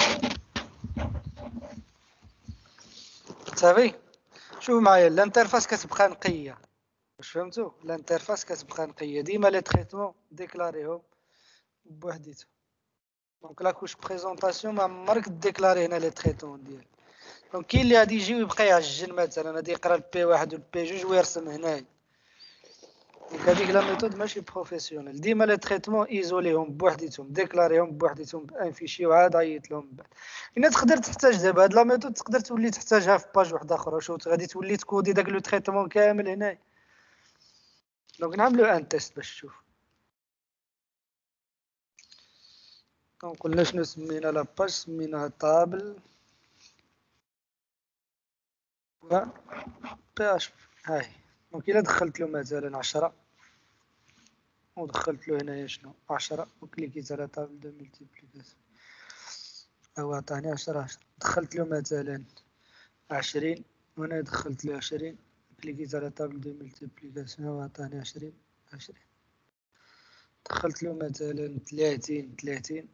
صافي. شوف معايا الانترفاس كتبقى نقيه واش فهمتوا الانترفاس كتبقى نقيه ديما لي تريتمون ديكلاريهم بوحديتهم دونك لا كوش بريزونطاسيون ما عمرك ديكلاري هنا لي تريتمون ديالك دونك كاين اللي غادي يجي ويبقى يعجن مثلا غادي يقرا البي واحد والبي جوج ويرسم هنايا دونك هذيك لا ميثود ماشي بروفيسيونيل. ديما لي تريتمون ايزوليهم بوحديتهم، ديكلاريهم بوحديتهم بان فيشي وعاد عيط لهم من بعد. الا تقدر تحتاج دابا هاد لا ميثود تقدر تولي تحتاجها في باج وحده اخرى، شوف غادي تولي تكودي داك لو تريتمون كامل هنايا. دونك نعملو ان تيست باش تشوف. دونك قلنا شنو سمينا لاباج، سميناها طابل و بي اش بي. هاي دونك الا دخلت له مثلا 10 ودخلت له هنايا شنو 10 وكليكيت على طابل دو ملتيبليكاسيون او عطاني 10. دخلت له مثلا 20 وهنا دخلت له 20 كليكيت على طابل دو ملتيبليكاسيون وعطاني 20. دخلت له مثلا 30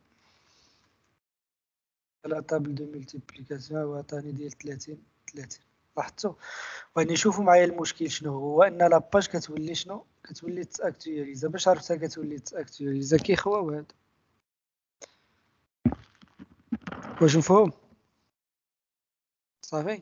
على طابل دو ملتيبليكاسيون وعطاني ديال 30. لاحظتوا؟ وغادي نشوفوا معايا المشكل شنو هو، ان لاباج كتولي شنو، كتولي تاكتواليزا. باش عرفتها كتولي تاكتواليزا كيخواو هادو. واش مفهوم؟ صافي.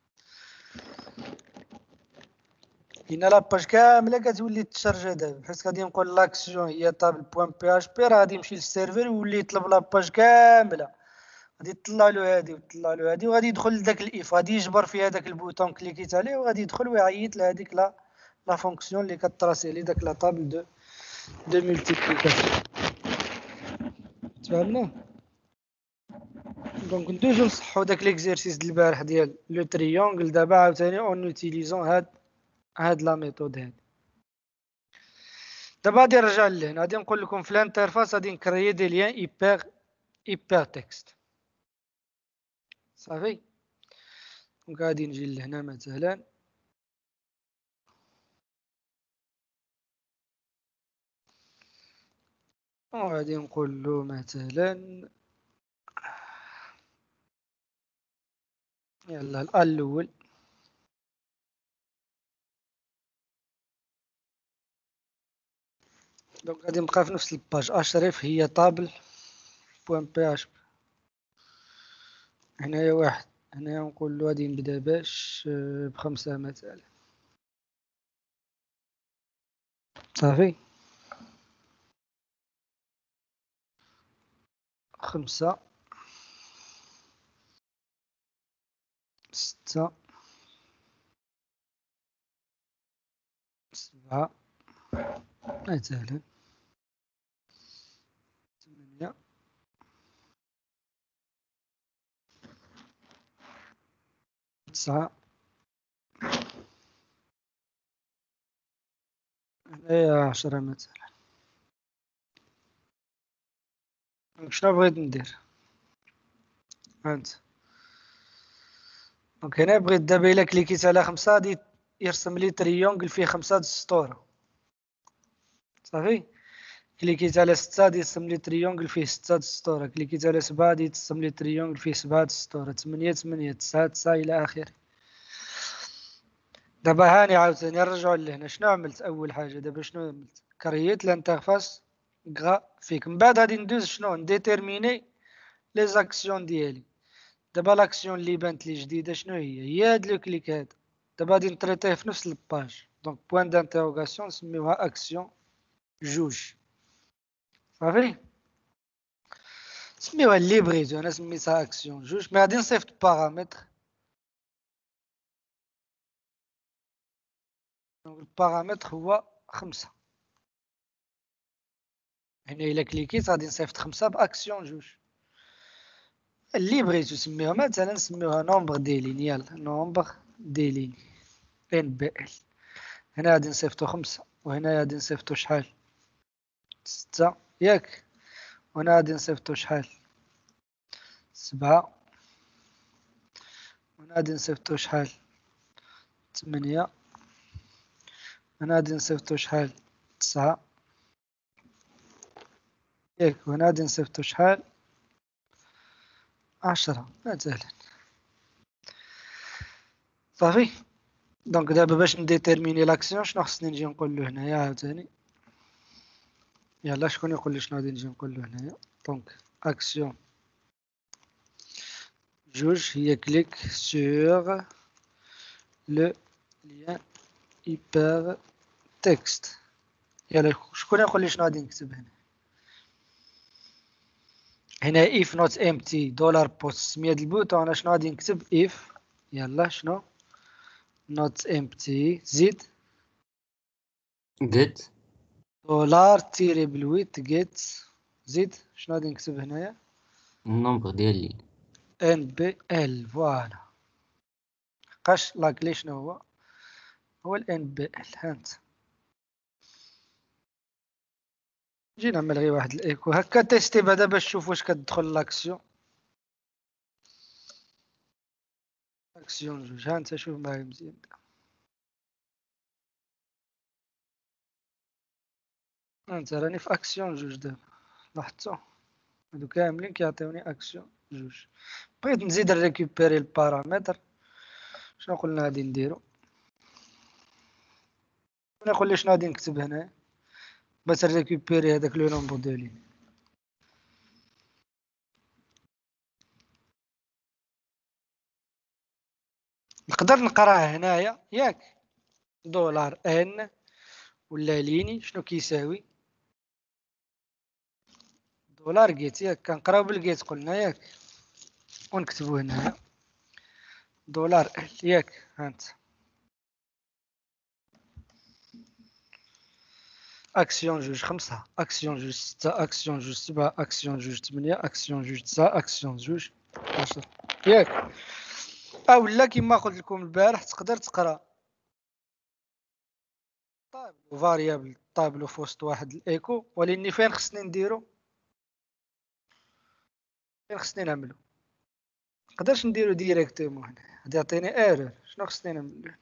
لان لاباج كامله كتولي تشارجا دابا، بحيث غادي نقول لاكسيون هي طابل بوان بي اش بي، راه غادي يمشي للسيرفر ويولي يطلب لاباج كامله، غادي يطلع له هادي ويطلع له هادي وغادي يدخل لذاك الاف، غادي يجبر فيها داك البوطون كليكيت عليه وغادي يدخل ويعيط لهاديك لا فونكسيون اللي كتراسي لي داك لا طابل دو ملتيبليكاسيون. تفهمنا؟ دونك ندوزو نصحو داك ليكزيرسيس د البارح ديال لو تريونغل دابا عاوتاني اون اوتيليزون هاد لا ميثود هادي. دابا غادي نرجع لهنا، غادي نقول لكم في الانترفاس غادي نكريي دي ليان ايبر تكست. صافي. دونك غادي نجي لهنا مثلا وغادي نقول له مثلا يلا الاول دونك غادي نبقى في نفس الباج اشرف هي طابل بوان بي اش بي. هنايا واحد، هنايا نقول له غادي نبدا باش ب5 مثلا. صافي 5 6 7 مثلا 8 9 هنايا 10 مثلا. شنو بغيت ندير هانت؟ دونك هنا بغيت دابا الا كليكيت على 5 غادي يرسم لي تريونغل فيه 5 د السطور. صافي. كليكيت على 6 غادي يرسم لي تريونغل فيه 6 د السطور. كليكيت على 7 غادي يرسم لي تريونغل فيه 7 د السطور. 8 8 9 9 الى اخره. دابا هاني عاوتاني نرجعو لهنا. شنو عملت اول حاجه دابا؟ شنو عملت؟ كرييت الانترفاس غرافيك. من بعد غادي ندوز شنو نديتيرميني لي زاكسيون ديالي. دابا لاكسيون اللي بانت لي جديده شنو هي هاد لو كليك هذا. دابا غادي نطريطيه في نفس الباج. دونك بوين دانتيروغاسيون نسميوها اكسيون جوج. صافي. سميوها اللي بغيتو، انا سميتها اكسيون جوج. مي غادي نصيفط بارامتر. دونك البارامتر هو 5. هنا الا كليكيت غادي نصيفط 5 باكسيون جوج. اللي بغيتو سميوها، مثلا نسميوها نومبر دي لين. يلا نومبر دي لين ان بي ال. هنا غادي نصيفطو 5 وهنا غادي نصيفطو شحال 6 ياك. وهنا غادي نصيفطو شحال 7. وهنا غادي نصيفطو شحال 8. هنا غادي نصيفطو شحال 9 ياك. وهنا غادي نصيفطو شحال 10 مثلا. صافي. دونك دابا باش نديتيرميني لاكسيون شنو خصني نجي نقول له هنايا عاوتاني؟ يلا شكون يقول لي شنو غادي نجي نقول له هنايا؟ دونك اكسيون جوج هي كليك sur le lien hypertexte. يلا شكون يقول لي شنو غادي نكتب هنا؟ هنا if not empty دولار بوست سمية البوت، وانا شنو غادي نكتب if. يلا شنو not empty زيد get دولار تيري بالويت get زيد شنو غادي نكتب هنايا النمبر ديالي ان بي ال. فوالا لقاش لاكلي شنو هو الان بي ال. هانت نجي نعمل غير واحد الايكو هكا تيستي بعدا باش تشوف واش كتدخل لاكسيون. اكسيون جوج هانت شوف معايا مزيان. انت راني في اكسيون جوج دابا لاحظتو هادو كاملين كيعطيوني اكسيون جوج. بغيت نزيد نريكوبيري البارامتر شنو قلنا غادي نديرو؟ نقول لي شنو غادي نكتب هنا باش نريكوبيري هذاك لو نومبر دو لين. نقدر نقراه هنايا ياك دولار ان ولا ليني شنو كيساوي دولار جيت ياك كنقراو بالجيت قلنا ياك ونكتبو هنايا دولار ال ياك هانت اكسيون جوج 5 اكسيون جوج 6 اكسيون جوج 7 اكسيون جوج 8 اكسيون جوج 9 اكسيون جوج 10 ياك. اولا كيما قلت لكم البارح تقدر تقرا طابلو فاريابل طابلو في وسط واحد الايكو ولكن فين خصني نديرو فين خصني نعملو نقدرش نديرو ديريكتومون هنا غادي يعطيني ايرور. شنو خصني نعملو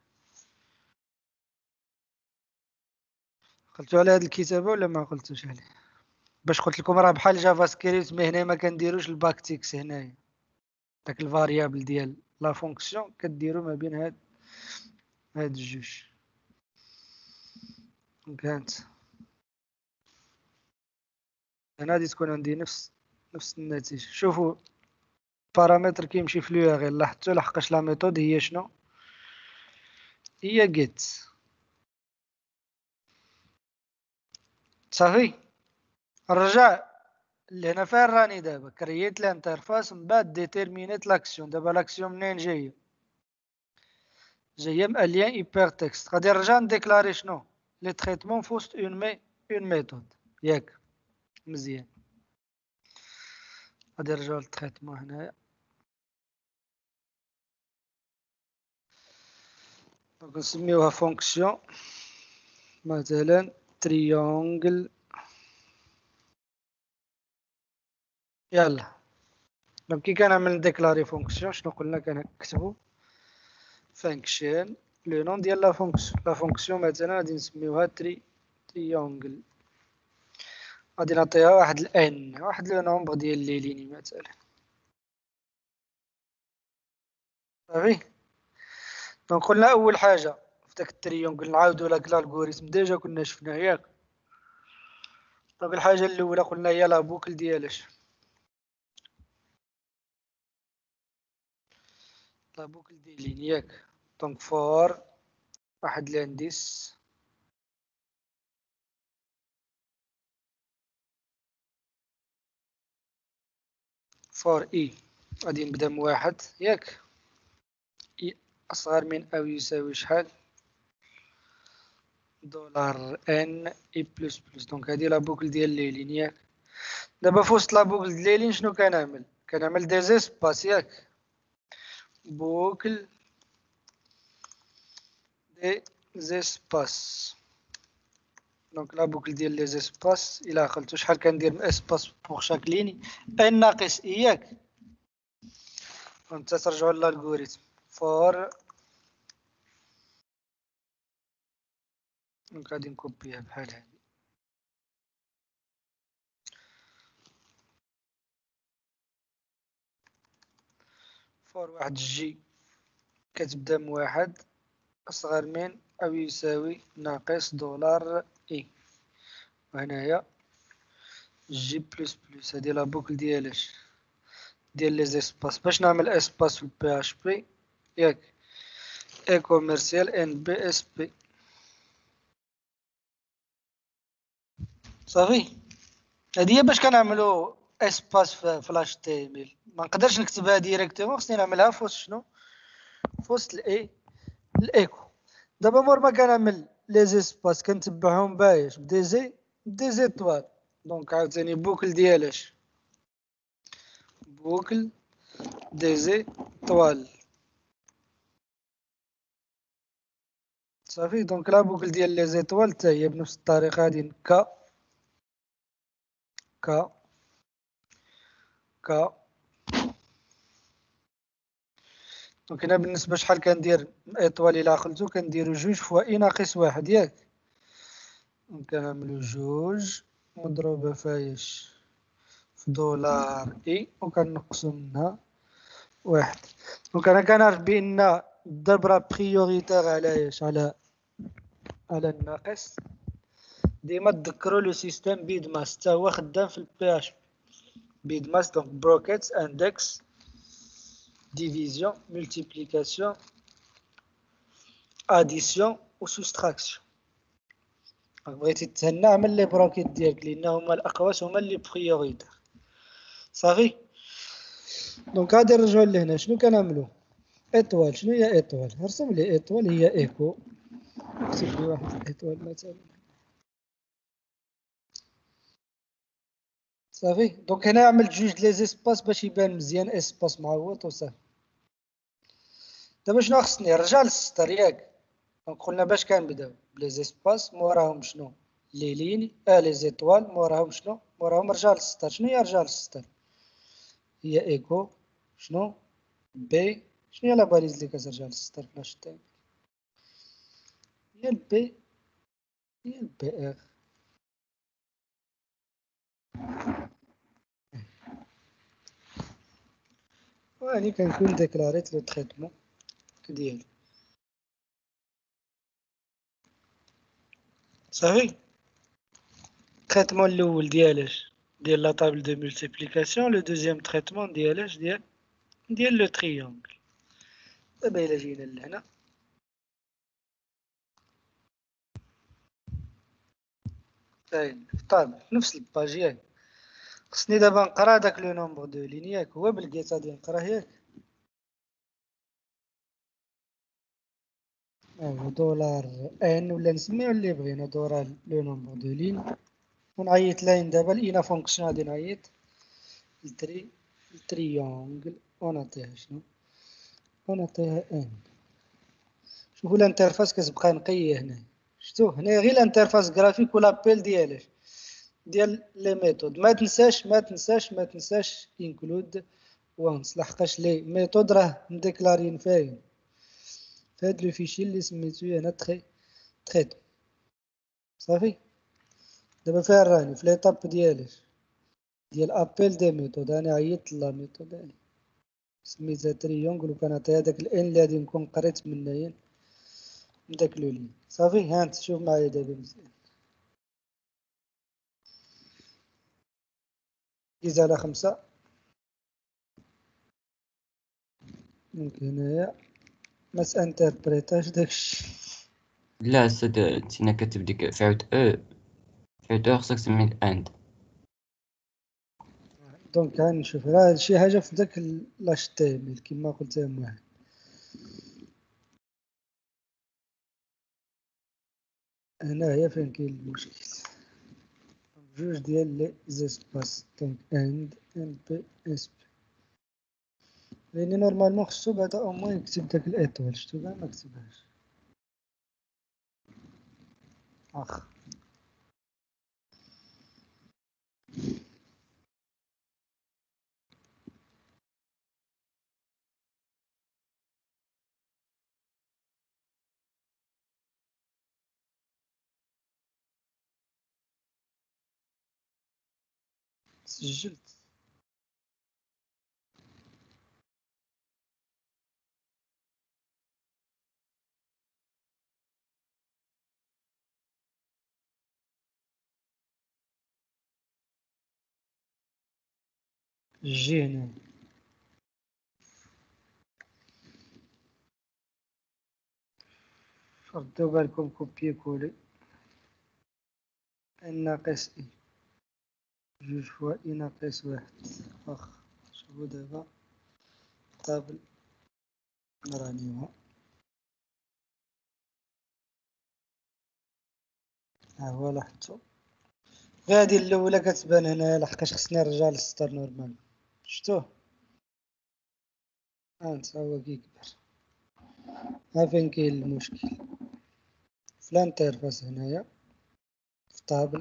قلتو على هاد الكتابه ولا ما قلتوش عليه باش قلت لكم راه بحال جافا سكريبت مي هنا ما كنديروش الباك تيكس هنايا داك الفاريابل ديال لا فونكسيون كديرو ما بين هاد الجوج. كانت هنا غادي تكون عندي نفس النتيجه. شوفوا بارامتر كيمشي في لو غير لاحظتوا لحقاش لا ميثود هي شنو هي جيت صافي. نرجع لهنا فين راني دابا كرييت الانترفاس من بعد ديتيرمينيت لاكسيون. دابا لاكسيون منين جايه ماليان ايبر تكست. غادي نرجع نديكلاري شنو لي تريتمون فوسط اون ميثود ياك مزيان. غادي نرجعو للتريتمون هنايا دونك نسميوها فونكسيون مثلا تريونغل. يلا دونك كي كنعمل نديكلاري فونكسيون شنو قلنا كنكتبو فانكشن لو نون ديال لا فونكسيون مثلا غادي نسميوها تريونغل. غادي نعطيها واحد الان واحد لو نومبر ديال لي ليني مثلا صافي. دونك قلنا اول حاجه في داك التريونغل نعاودو لك الالغوريثم ديجا كنا شفناه ياك. دونك الحاجه الاولى قلنا هي لا بوكل ديالاش لا بوكل ديال لين ياك. دونك فور واحد الانديس فور اي غادي نبدا من واحد ياك اي اصغر من او يساوي شحال دولار ان اي بلس بلس. دونك هادي لا بوكل ديال ليلين ياك. دابا في وسط لا بوكل ديال ليلين شنو كنعمل دي زيسباس ياك بوكل دي زيسباس. دونك لا بوكل ديال لي زيسباس الى عقلتو شحال كندير من اسباس بوغ شاك ليني ان ناقص اي ياك. وانت ترجعوا للالغوريثم فور دونك غادي نكوبيها بحال هادي فور واحد جي كتبدا من واحد اصغر من او يساوي ناقص دولار اي. وهنايا جي بلس بلس هادي لا بوكل ديالاش ديال لي زيسباس. باش نعمل اسباس في البي اش بي ياك اي كوميرسيال ان بي اس بي صافي. هادي هي باش كنعملو اسباس في لاش تي ميل. ما نقدرش نكتبها ديريكتومون، خصني نعملها في وسط شنو، في وسط الايكو. دابا مور ما كنعمل لي زيسباس كنتبعهم بايش بدي زيتوال. دونك عاوتاني بوكل ديالاش، بوكل دي زيتوال. صافي. دونك لا بوكل ديال لي زيتوال حتى هي بنفس الطريقه غادي ك دونك هنا بالنسبه شحال كندير ايطوال الى خلتو كنديرو 2 فوا اي ناقص 1 ياك. دونك كنعملو 2 مضروبه فايش في دولار اي وكنقصو منها 1. دونك انا كنعرف بان الضرب راه بريوريتير على ايش، على الناقص. ديما تذكروا لو سيستيم بيد ماس حتى هو خدام في البي اش بيد ماس. دونك بروكيتس اندكس division, multiplication, addition و soustraction. بغيتي تهنى عمل لي بروكيت ديالك لان هما الاقواس، هما اللي بريوريتير. صافي. دونك غادي نرجعو لهنا. شنو كنعملو؟ ايطوال. شنو هي ايطوال؟ رسم لي ايطوال هي ايكو. نكتب لي واحد الايطوال مثلا. صافي. دونك هنا عملت جوج لي زيسباس باش يبان مزيان اسباس معوض وصافي. دابا شنو خصني نرجع للسطر ياك. دونك قلنا باش كنبداو بلي زيسباس موراهم شنو لي ليني لي زيتوال موراهم شنو، موراهم رجع للسطر. شنو هي رجع للسطر؟ هي ايكو شنو بي. شنو هي لا باليز اللي كترجع للسطر فلاش تايم؟ هي البي، هي البي ار. واني كنكون ديكلاريت لو تريتمون ديالي. صافي. التريتمون الاول ديالاش ديال لا طابل دو مولتيبليكاسيون. لو دوزيام تريتمون ديالاش ديال لو تريونغل. دابا الا جينا لهنا كاين في الطابل نفس الباج ياك. خصني دابا نقرا داك لو نومبر دو لين ياك. هو بالكيت غادي نقراه ياك. دولار ان ولا نسميو اللي بغينا دولار لو نومبر دو لين. ونعيط لاين دابا الاينا فونكسيون غادي نعيط التريونغل ونعطيها شنو، ونعطيها ان. شوفوا الانترفاس كتبقى نقيه هنا. شفتو هنا غير الانترفاس جرافيك والابيل ديالاش ديال لي ميثود. ما تنساش انكلود وانس، لحقاش لي ميثود راه مديكلارين فاين في هاد لو فيشي اللي سميتو انا تريت. صافي. دابا فين راني في ليطاب ديال ابيل دي ميثود. انا عيطت لا ميثود هاني سميتها تريونغل وكنعطيها داك الان اللي غادي نكون قريت منايا من داك لو لين. صافي. هانت شوف معايا دابا مزيان. كيز على 5. دونك هنايا ماس انتربريتاش داكشي. لا استاذ تينا كاتب ديك في عود خصك تسمي اند. دونك غنشوف راه شي حاجه في داك لاش تي كيما قلت انا. هنايا فين كاين المشكل. جوج ديال لي زيسباس. دونك اند بي اس بي. لاني نورمالمون خصو بعدا او موان يكتب داك الايطوال. شتو كاع ما كتبهاش. اخ سجلت. جي هنا ردو بالكم كوبي كولي الناقص اي. جوج فوا إي ناقص واحد. واخا شوفو دابا طابل نرانيوها. ها هو لاحظتو هادي الأولى كتبان هنايا لحقاش خصني نرجع للستار نورمال. شفتوه هانت هو كيكبر. ها فين كاين المشكل في الانترفاس هنايا في طابل.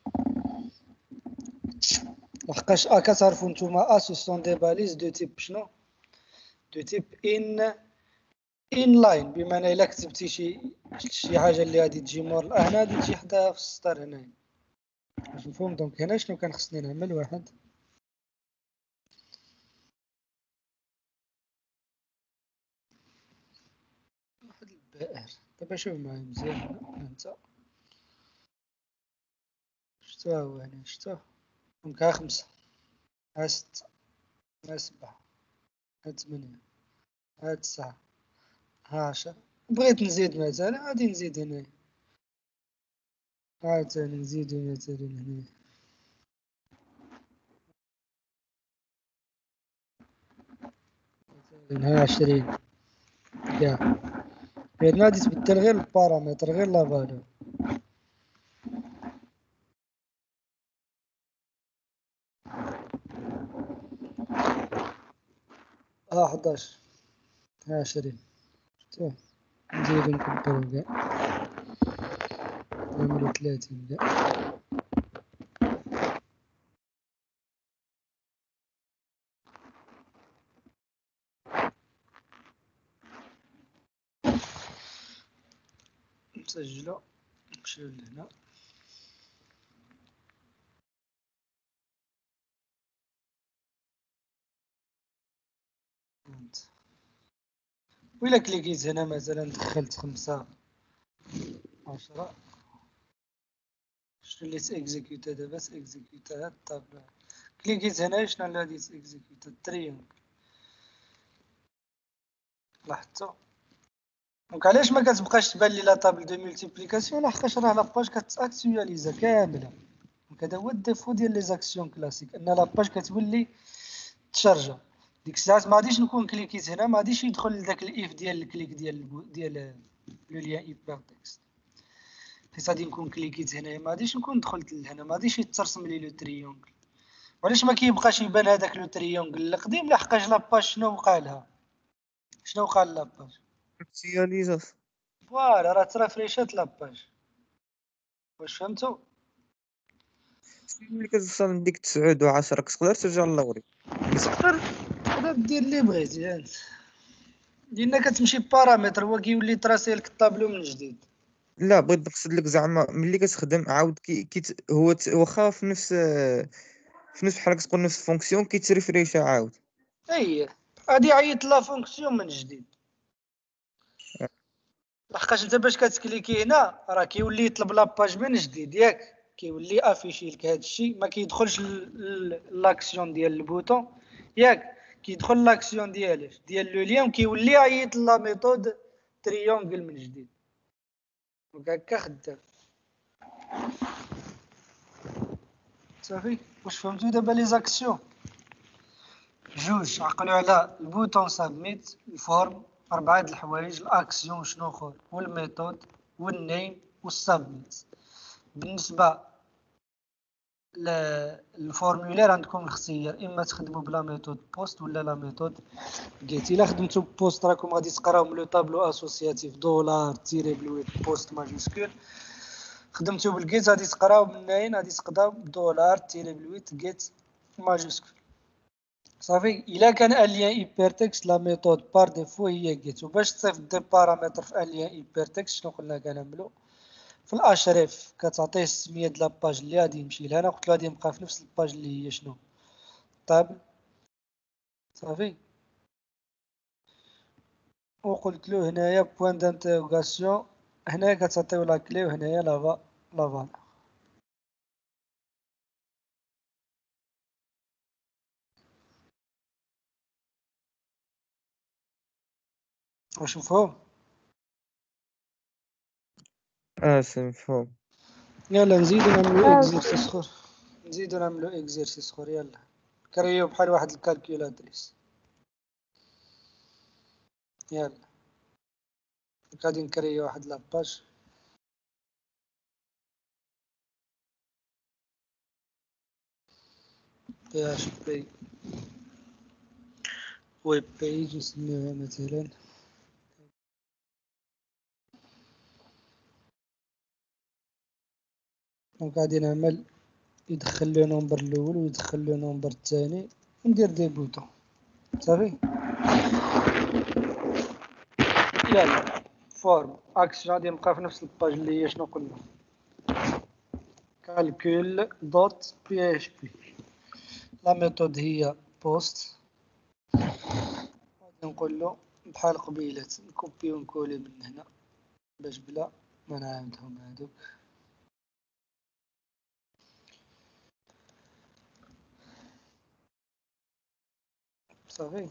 لحقاش كتعرفو نتوما سو سون دي باليز دو تيب شنو دو تيب ان لاين، بمعنى الا كتبتي شي حاجه اللي غادي تجي مور هنا غادي تجي حداها في السطر هنايا. باش نفهم دونك هنا شنو كان خصني نعمل. واحد البائر. دابا شوف معايا مزيان هنا انت شتو هو هنا شتو دونك ها 5 ها 6 ها 7 ها 8 ها 9 ها 10. بغيت نزيد مثلا غادي نزيد هنا عاوتاني نزيدو مثلا هنا ها 20 كاع. هنا غادي تبدل غير البارامتر غير لا فالور. 11 ها 20 شتوه نزيدو نكبرو كاع نعملو 30 كاع. نسجلو نمشيو لهنا. وإلا كليكيت هنا مثلا دخلت 5 10 شنو اللي تاكزيكيوتا دابا تاكزيكيوتا هاد الطابلة. كليكيت هنا شنو اللي غادي تاكزيكيوتا التريونغل. لاحظتو دونك علاش ما كتبقاش تبان لي لا طابل دو مولتيبليكاسيون لحقاش راه لاباج كتاكتواليزا كامله. دونك هذا هو الديفو ديال لي زاكسيون كلاسيك ان لاباج كتولي تشارجا. ديك الساعات ما غاديش نكون كليكيت هنا ما غاديش يدخل لذاك الاف ديال الكليك ديال لو ليان ايبر تكست. حيت غادي نكون كليكيت هنايا ما غاديش نكون دخلت لهنا ما غاديش يترسم لي لو تريونغل. وعلاش ما كيبقاش يبان هذاك لو تريونغل القديم لحقاش لاباج شنو وقع لها شنو وقع لاباج اكتياليزا. فوالا راه ترافريشات لاباج. واش فهمتو ملي كتوصل من ديك 9 و10 كتقدر ترجع للوري. تقدر دير اللي بغيتي انت لان كتمشي بارامتر هو كيولي تراسي لك الطابلو من جديد. لا بغيت نقصد لك زعما ملي كتخدم عاود هو واخا في نفس بحال كتقول نفس الفونكسيون كيتريفريشا عاود. اي غادي يعيط لا فونكسيون من جديد لحقاش انت باش كتكليكي هنا راه كيولي يطلب لاباج من جديد ياك كيولي افيشي لك هذا الشيء ما كيدخلش لاكسيون ديال البوطون ياك كيدخل لاكسيون ديال لو ليان كيولي يعيط لا ميثود تريونغل من جديد. دونك هكا خدام صافي. واش فهمتوا دابا لي زاكسيون جوج عقلوا على البوطون سابميت الفورم 4 د الحوايج الاكسيون شنو اخر والميثود والنيم والسابميت. بالنسبه للفورمولير عندكم الاختيار اما تخدموا بلا ميثود بوست ولا لا ميثود جيت. الا خدمتوا بوست راكم غادي تقراو من لو طابلو اسوسياتيف دولار تيري بلويت بوست ماجيسكول. خدمتوا بالجيت غادي تقراو منين غادي تقراو دولار تيري بلويت جيت ماجيسكول صافي. الا كان ان لين ايبر تكست لا ميثود بار ديفو هي جيت. وباش تصيفط دي بارامتر في ان لين ايبر تكست شنو قلنا كنعملو في الاشريف كتعطيه السميه د لاباج اللي غادي يمشي لها. انا قلت له غادي يبقى في نفس الباج اللي هي شنو طابل صافي. وقلت له هنايا بوين دانتيغاسيون هنايا كتعطيو لا كلي وهنايا لافال. واش مفهوم سي مفهوم. يلا نزيدو نعملو اكزرسيس اخر نزيدو نعملو اكزرسيس اخر. يلا كريو بحال واحد الكالكيولاتريس. يلا غادي نكريو واحد لاباج. PHP ويب بيج نسميوها مثلا. دونك غادي نعمل يدخل لي نومبر الاول ويدخل لي نومبر الثاني وندير دي بوطون صافي. يلا فورم اكسيون غادي نبقى في نفس الباج اللي هي شنو قلنا calcul دوت PHP. لا ميثود هي بوست. غادي نقول له بحال قبيلة نكوبي ونكولي من هنا باش بلا ما نعاودهم هادوك. صافي.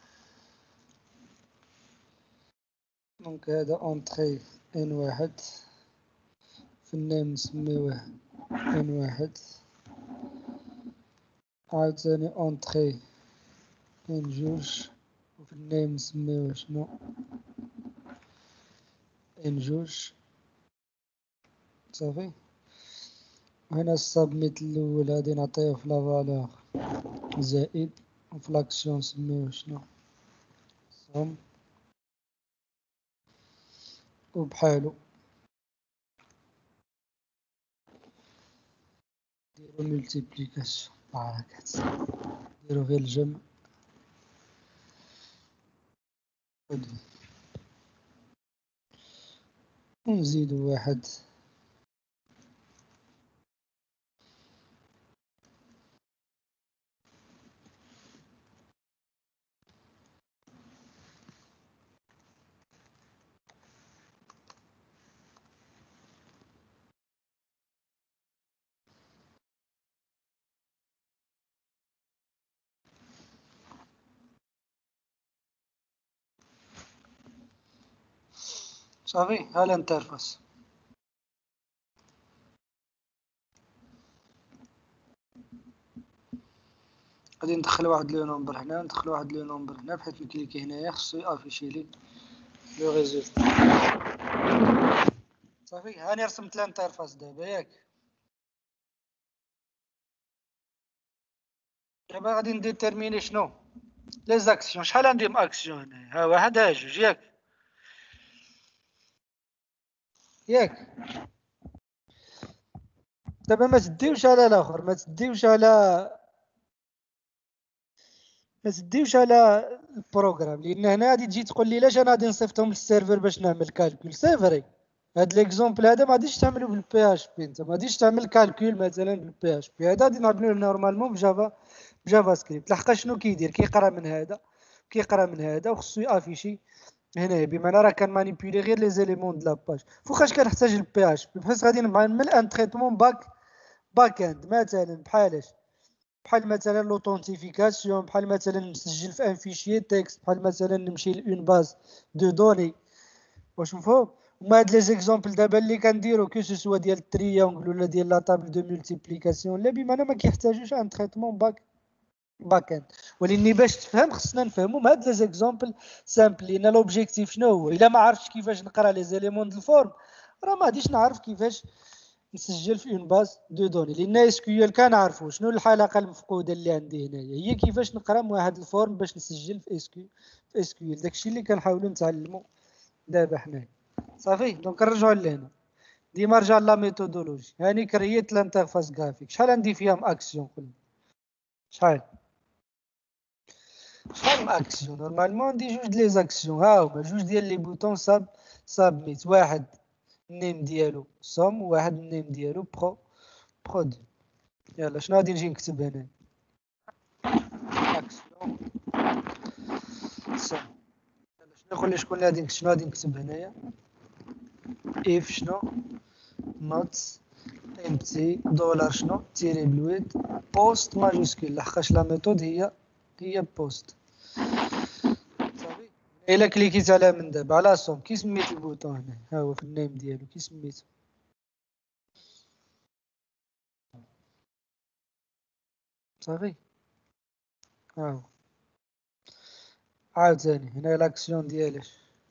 دونك هذا اونطري ان واحد، في النيم نسميوه ان واحد، عاوتاني اونطري ان جوج، وفي النيم نسميوه شنو ان جوج. صافي. وهنا السابميت الاول غادي نعطيه في لا فالور زائد، وفي لاكسيون نسميوه شنو صوم، وبحالو ديرو ملتيبليكاسيون بركات، ديرو غير الجمع ونزيدو واحد. صافي. ها الانترفاس. غادي ندخل واحد لو نومبر هنا، ندخل واحد لو نومبر هنا، بحيث نكليكي هنايا خصو يافيشي لي لو ريزولت. صافي. هاني رسمت الانترفاس دابا ياك. دابا غادي نديتيرميني شنو لي زاكسيون. شحال عندهم اكسيون هنايا؟ ها واحد ها جوج ياك. دابا ما تديوش على الاخر، ما تديوش على البروغرام، لان هنا غادي تجي تقول لي لاش انا غادي نصيفطهم للسيرفر باش نعمل كالكول. سي فري هاد ليكزومبل هذا ما غاديش تعملو بالبي اش بي، انت ما غاديش تعمل كالكول مثلا بالبي اش بي. هذا غادي نعملوه نورمالمون بجافا سكريبت. لحقاش شنو كيدير؟ كيقرا من هذا كيقرا من هذا وخصو يافيشي هنا، بمعنى راه كان مانيبيولي غير لي زيليمون د لاباج. فوقاش كنحتاج البي اش بي؟ بحيث غادي نعمل ان تريتمون باك اند مثلا. بحال مثلا لوثنتيفيكاسيون، بحال مثلا نسجل في ان فيشيي تكست، بحال مثلا نمشي لون باز دو دوني. واش مفهوم؟ وما هاد لي زيكزامبل دابا اللي كنديرو كو سوا ديال التريونغل ولا ديال لا طابل دو مولتيبليكاسيون لا، بمعنى ما كيحتاجوش ان تريتمون باك اند. ولكن باش تفهم خصنا نفهمو هاد لي زيكزامبل سامبل. لان لوبجيكتيف شنو هو؟ الا ما عرفتش كيفاش نقرا لي زيليمون د الفورم راه ما غاديش نعرف كيفاش نسجل في اون باز دو دوني. لان اس كيو ال كنعرفوا شنو الحلقه المفقوده اللي عندي هنايا، هي كيفاش نقرا من واحد الفورم باش نسجل في اس كيو ال. داكشي اللي كنحاولوا نتعلموا دابا حنايا. صافي. دونك نرجعوا لهنا. ديما رجع لا ميثودولوجي. هاني كرييت الانترفاس جرافيك. شحال عندي فيها اكسيون؟ قلنا شحال اكسيون؟ نورمالمون عندي جوج لي زاكسيون. ها هما جوج ديال لي بوطون سابميت. واحد النيم ديالو سوم، وواحد النيم ديالو برودوي. يلا شنو غادي نجي نكتب هنا؟ اكسيون سوم. يلا شنو نقول لي شكون اللي شنو غادي نكتب هنايا؟ اف شنو نوت امتي دولار شنو تيري بلويد بوست ماجيسكول، لحقاش لا ميثود هي بوست. صافي. الا كليكيت على من دابا على سوم، كي سميت البوطون هنا؟ ها هو في النيم ديالو كي سميتو. صافي. هاهو عاوتاني هنا لاكسيون ديالي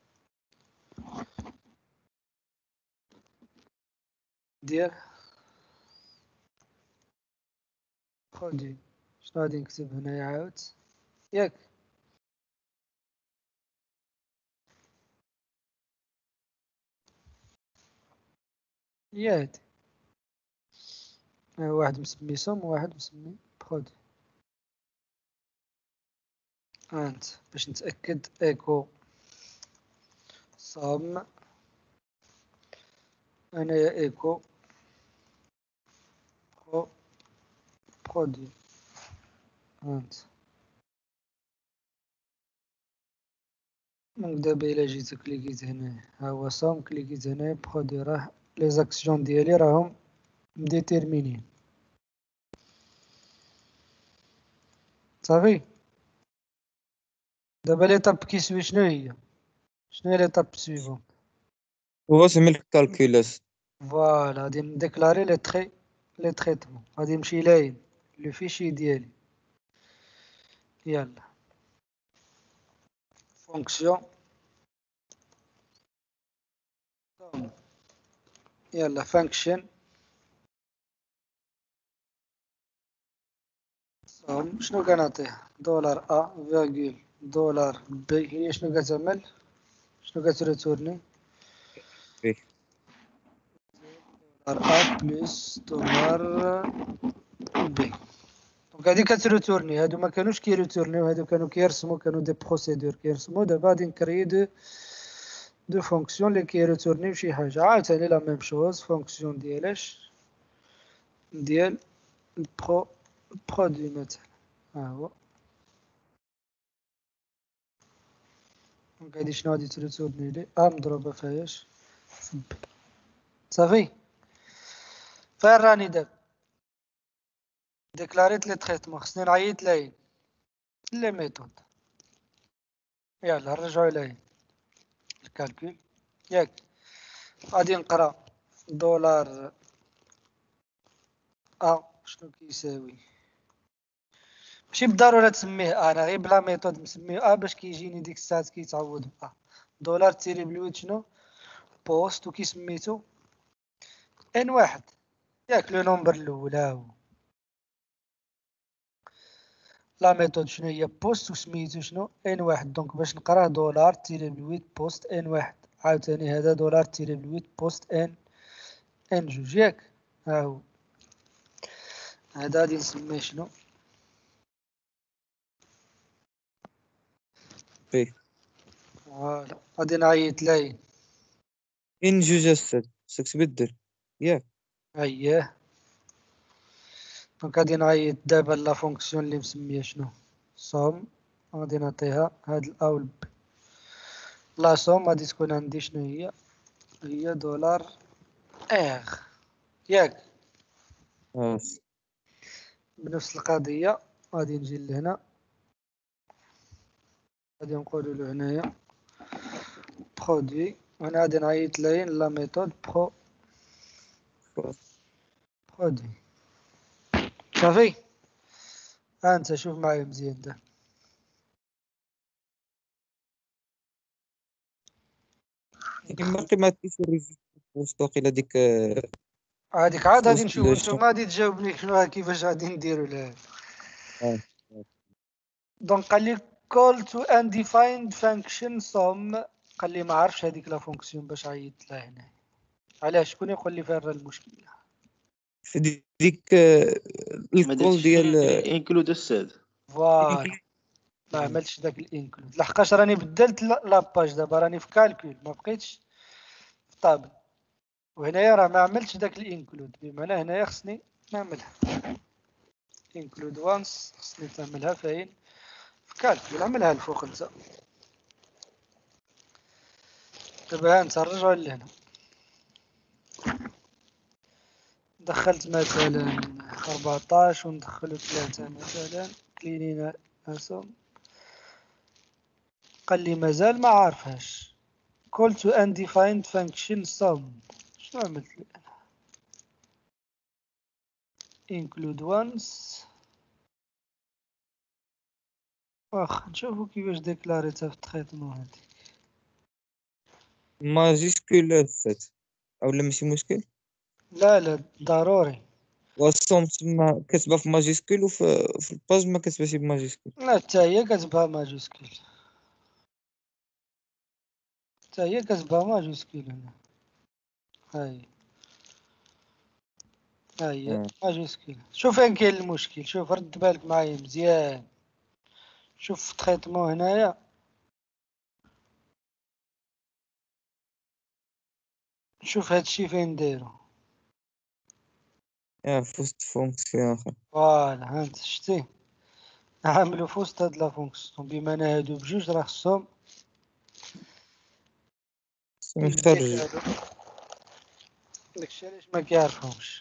ديال خدي شنو غادي نكتب هنايا عاود ياك ياك واحد مسمي سوم وواحد مسمي برودوي. انت باش نتاكد ايكو صم انايا ايكو برودوي. انت دونك دابا الا جيت كليكيت هنا ها هو صوم كليكيت هنا برودوي راه لي زاكسيون ديالي راهم مديتيرمينين صافي. دابا ليطاب كيسوي شنو هي ليطاب سويفون هو سمي الكالكولاس. فوالا غادي نديكلاري لي تريتمون غادي نمشي لاين لو فيشي ديالي يلا فونكسيون يلا فانكشن شنو كنعطيه دولار ا فيرغول دولار بي هي شنو كتعمل شنو كتريتورني دولار ا بلس دولار بي. دونك هادي كتريتورني هادو ما كانوش كيريتورنيو هادو كانوا كيرسموا كانوا دي بروسيدور كيرسموا دابا غادي نكري دو فونكسيون لي كيريتورنيو شي حاجه عاوتاني لا ميم شوز فونكسيون ديالاش ديال برودوي مثلا ها هو. دونك هادي شنو غادي تريتورني لي مضروبه فياش صافي. فين راني دابا ديكلاريت لي تريتمون خصني نعيط لاين لي ميثود يلا نرجعو لاين الكالكول ياك غادي نقرا دولار شنو كيساوي ماشي بالضرورة تسميه انا غير بلا ميثود مسميه باش كيجيني ديك الساعات كيتعوض دولار تيري بلويت شنو بوست وكي سميتو ان واحد ياك لو نومبر الاول هاهو. لا ميثود شنو هي بوست وسميتو شنو ان واحد دونك باش نقراه دولار تيري بلويت بوست ان واحد عاوتاني هذا دولار تيري بلويت بوست ان جوج ياك هاهو. هذا غادي نسميه شنو فوالا غادي نعيط لاين ان جوج استاذ خصك تبدل ياك اييه. دونك غادي نعيط دابا لا فونكسيون اللي مسميه شنو صوم غادي نعطيها هاد الا و البي. لا صوم غادي تكون عندي شنو هي دولار اغ ياك بنفس القضيه. غادي نجي لهنا غادي نقولوا له هنايا برودوي وانا غادي نعيط لاين لا ميثود برودوي صافي. انت شوف معايا مزيان ده باقي ما تيسير بوست واقيلا ديك هذيك عاد غادي وسط نشوفو نتوما غادي تجاوبني شنو كيفاش غادي نديرو لها. دونك قال لي call to undefined function sum قال لي ما عرفش هذيك لا فونكسيون باش عيطت لها هنا علاش شكون يقول لي فين راه المشكل في ديك ما الكول درتش ديال انكلود استاذ فوالا ما عملتش داك الانكلود لحقاش راني بدلت لاباج دابا راني في كالكول ما بقيتش في طابل وهنايا راه ما عملتش داك الانكلود بمعنى هنايا خصني نعملها انكلود وانس خصني تعملها فين في كالكول نعملها الفوق انت دابا انت نرجعو لهنا دخلت مثلا 14 وندخلو 3 مثلا كلينينا اسهم قال لي مازال ما عارفهاش call to undefined function sum شنو عملت لي include once واخا نشوفو كيفاش ديكلاريتها في التريتمون هادي. ماجيسكول السات اولا ماشي مشكل. لا ضروري. والصوم تما كتبها في ماجيسكول وفي الباج ما كتبهاش بماجيسكول. لا حتى هي كتبها ماجوسكول، حتى هي كتبها ماجوسكول هنا. هاهي ماجوسكول. شوف فين كاين المشكل، شوف رد بالك معايا مزيان. شوف في التريتمون هنايا، شوف هادشي فين دايرو. فوست فونكسيون اخر. فوالا هانت شتي عاملو في وسط هاد لا فونكسيون، بما ان هادو بجوج راه خصهم نخرج. داكشي علاش ما كيعرفهمش.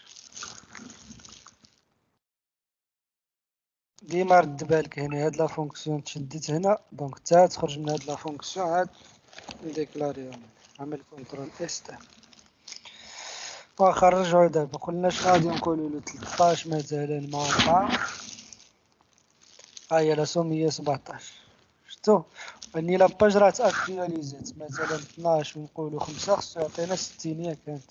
ديما رد بالك هنا هاد لا فونكسيون تشدت هنا، دونك تا تخرج من هاد لا فونكسيون عاد نديكلاريهم. عمل كونترول اس تاع واخا نرجعو دابا. قلنا شنو غادي نقولولو 13 مثلا مع 4 هاهي لا سوم هي 17. شتو اني لاباج راه تاكtualisات مثلا 12 ونقولو 5 خصو يعطينا 60 ياك كانت.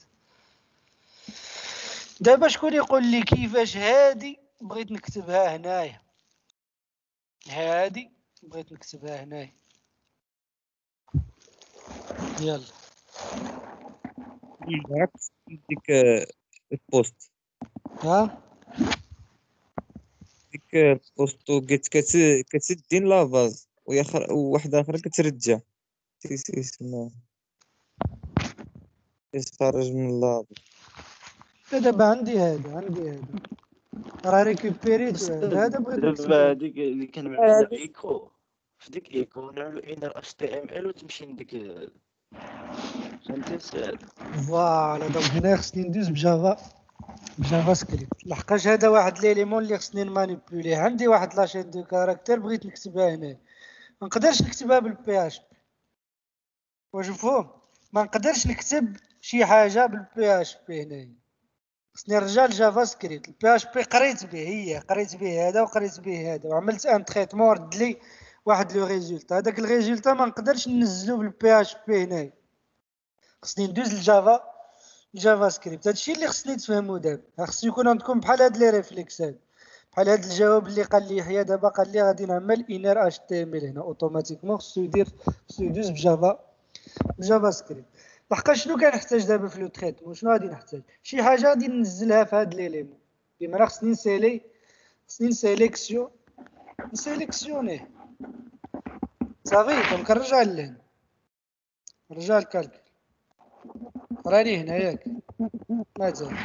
دابا شكون يقول لي كيفاش هادي بغيت نكتبها هنايا؟ هادي بغيت نكتبها هنايا، يلا بالعكس ديك البوست ها ديك البوستو كتدين لافاز وواحدة أخرى كترجع اسمها كتخرج من اللافاز. دابا عندي هذا راه ريكوبيريت هذا بغيت دابا نكتبها. هذيك اللي كنعملوا ايكو، في ديك ايكو نعملوا انر اتش تي ام ال وتمشي لديك فهمتي السؤال. فوالا دونك هنا خصني ندوز بجافا سكريبت، لحقاش هذا واحد ليليمون اللي خصني نمانيبيوليه. عندي واحد لاشين دو كاركتير بغيت نكتبها هنا، ما نقدرش نكتبها بالبي اش بي. واش مفهوم؟ ما نقدرش نكتب شي حاجه بالبي اش بي هنايا، خصني نرجع لجافا سكريبت. البي اش بي قريت به، قريت به هذا وقريت به هذا وعملت ان تريتمون رد لي واحد لو ريزولتا. هذاك الريزولتا ما نقدرش ننزلو بالبي اش بي هنايا، خصني ندوز لجافا سكريبت. هادشي اللي خصني تفهمو دابا. خصو يكون عندكم بحال هاد لي ريفليكس هاد، بحال هاد الجواب اللي قال لي يحيى دابا. قال لي غادي نعمل انر اش تي ام ال هنا اوتوماتيكمون خصو يدوز بجافا سكريبت. لحقاش شنو كنحتاج دابا في لو تريتمون؟ شنو غادي نحتاج؟ شي حاجه غادي ننزلها في هاد ليليمون. بما راه خصني نسيليكسيونيه صافي. دونك نرجع لهنا، نرجع للكالكول. راني هنا ياك مازال.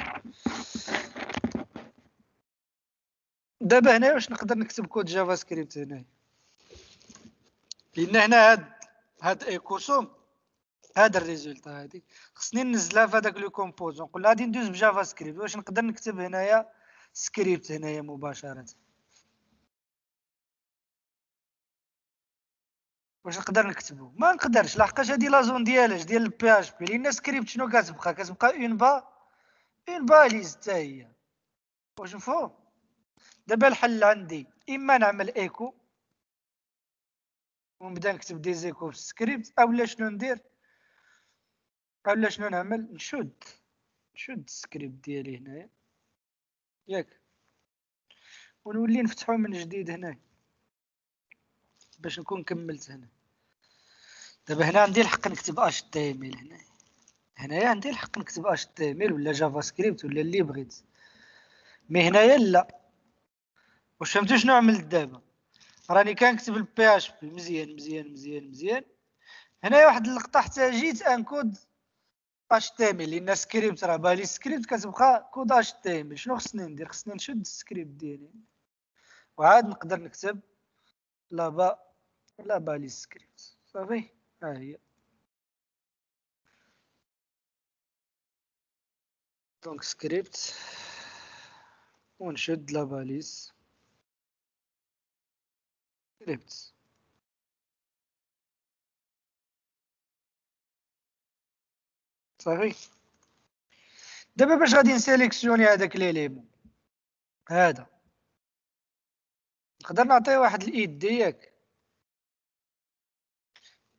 دابا هنا واش نقدر نكتب كود جافا سكريبت هنا؟ لان هنا هاد ايكوسوم هذا الريزولتا هادي خصني ننزلها في هذاك لو كومبوزون. نقول غادي ندوز بجافا سكريبت. واش نقدر نكتب هنايا سكريبت هنايا مباشره؟ واش نقدر نكتبو؟ ما نقدرش، لحقاش هادي لا زون ديال البي اش بي. لان سكريبت شنو كتبقى اون باليز حتى هي. واش مفهوم؟ دابا الحل عندي اما نعمل ايكو ونبدا نكتب دي زيكو في السكريبت، اولا شنو ندير، اولا شنو نعمل، نشد السكريبت ديالي هنايا ياك ونولي نفتحو من جديد هنا باش نكون كملت هنا. دابا هنا عندي الحق نكتب اش تي ام ال هنايا عندي الحق نكتب اش تي ام ال ولا جافا سكريبت ولا اللي بغيت. مي هنايا لا. واش فهمتوا شنو عملت دابا؟ راني كنكتب البي اش بي مزيان. هنايا واحد اللقطه حتى جيت انكود اش تي ام ال، لان سكريبت راه بالي سكريبت كتبقى كود اش تي ام ال. شنو خصني ندير؟ خصني نشد السكريبت ديالي وعاد نقدر نكتب لا بالي سكريبت صافي. ها هي دونك سكريبت ونشد لا باليز سكريبت صافي. دابا باش غادي نسيليكسيوني هذاك ليليمون هذا، نقدر نعطيه واحد الايد ديالك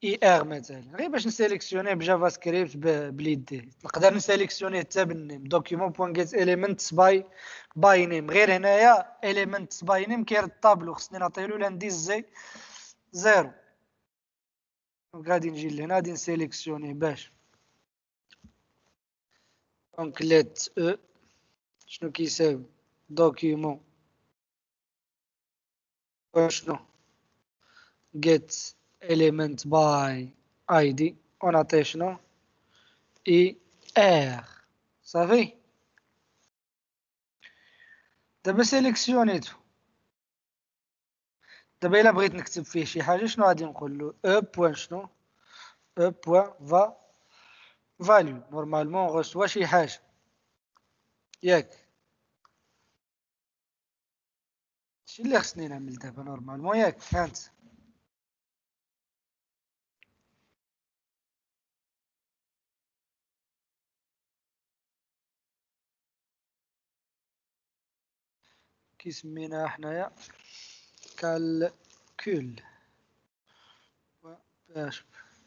اي ار مثلا، غير باش نسيليكسيونيه بجافا سكريبت باليدي. نقدر نسيليكسيونيه حتى بالنيم دوكيومون بوان جيت اليمنت باي نيم. غير هنايا اليمنت باي نيم كير الطابلو، خصني نعطيلو لانديس زيرو. دونك غادي نجي لهنا غادي نسيليكسيونيه باش دونك ليت او شنو كيساوي دوكيومون شنو get element by id ونعطيه شنو اي ار. صافي دابا سيليكسيونيتو. دابا الا بغيت نكتب فيه شي حاجه شنو غادي نقول له او بوين شنو او بوين فاليو. نورمالمون غوستوا شي حاجه ياك، هادشي اللي خصني نعمل دابا نورمالمون ياك. هانت كيسميناها حنايا كالكول باش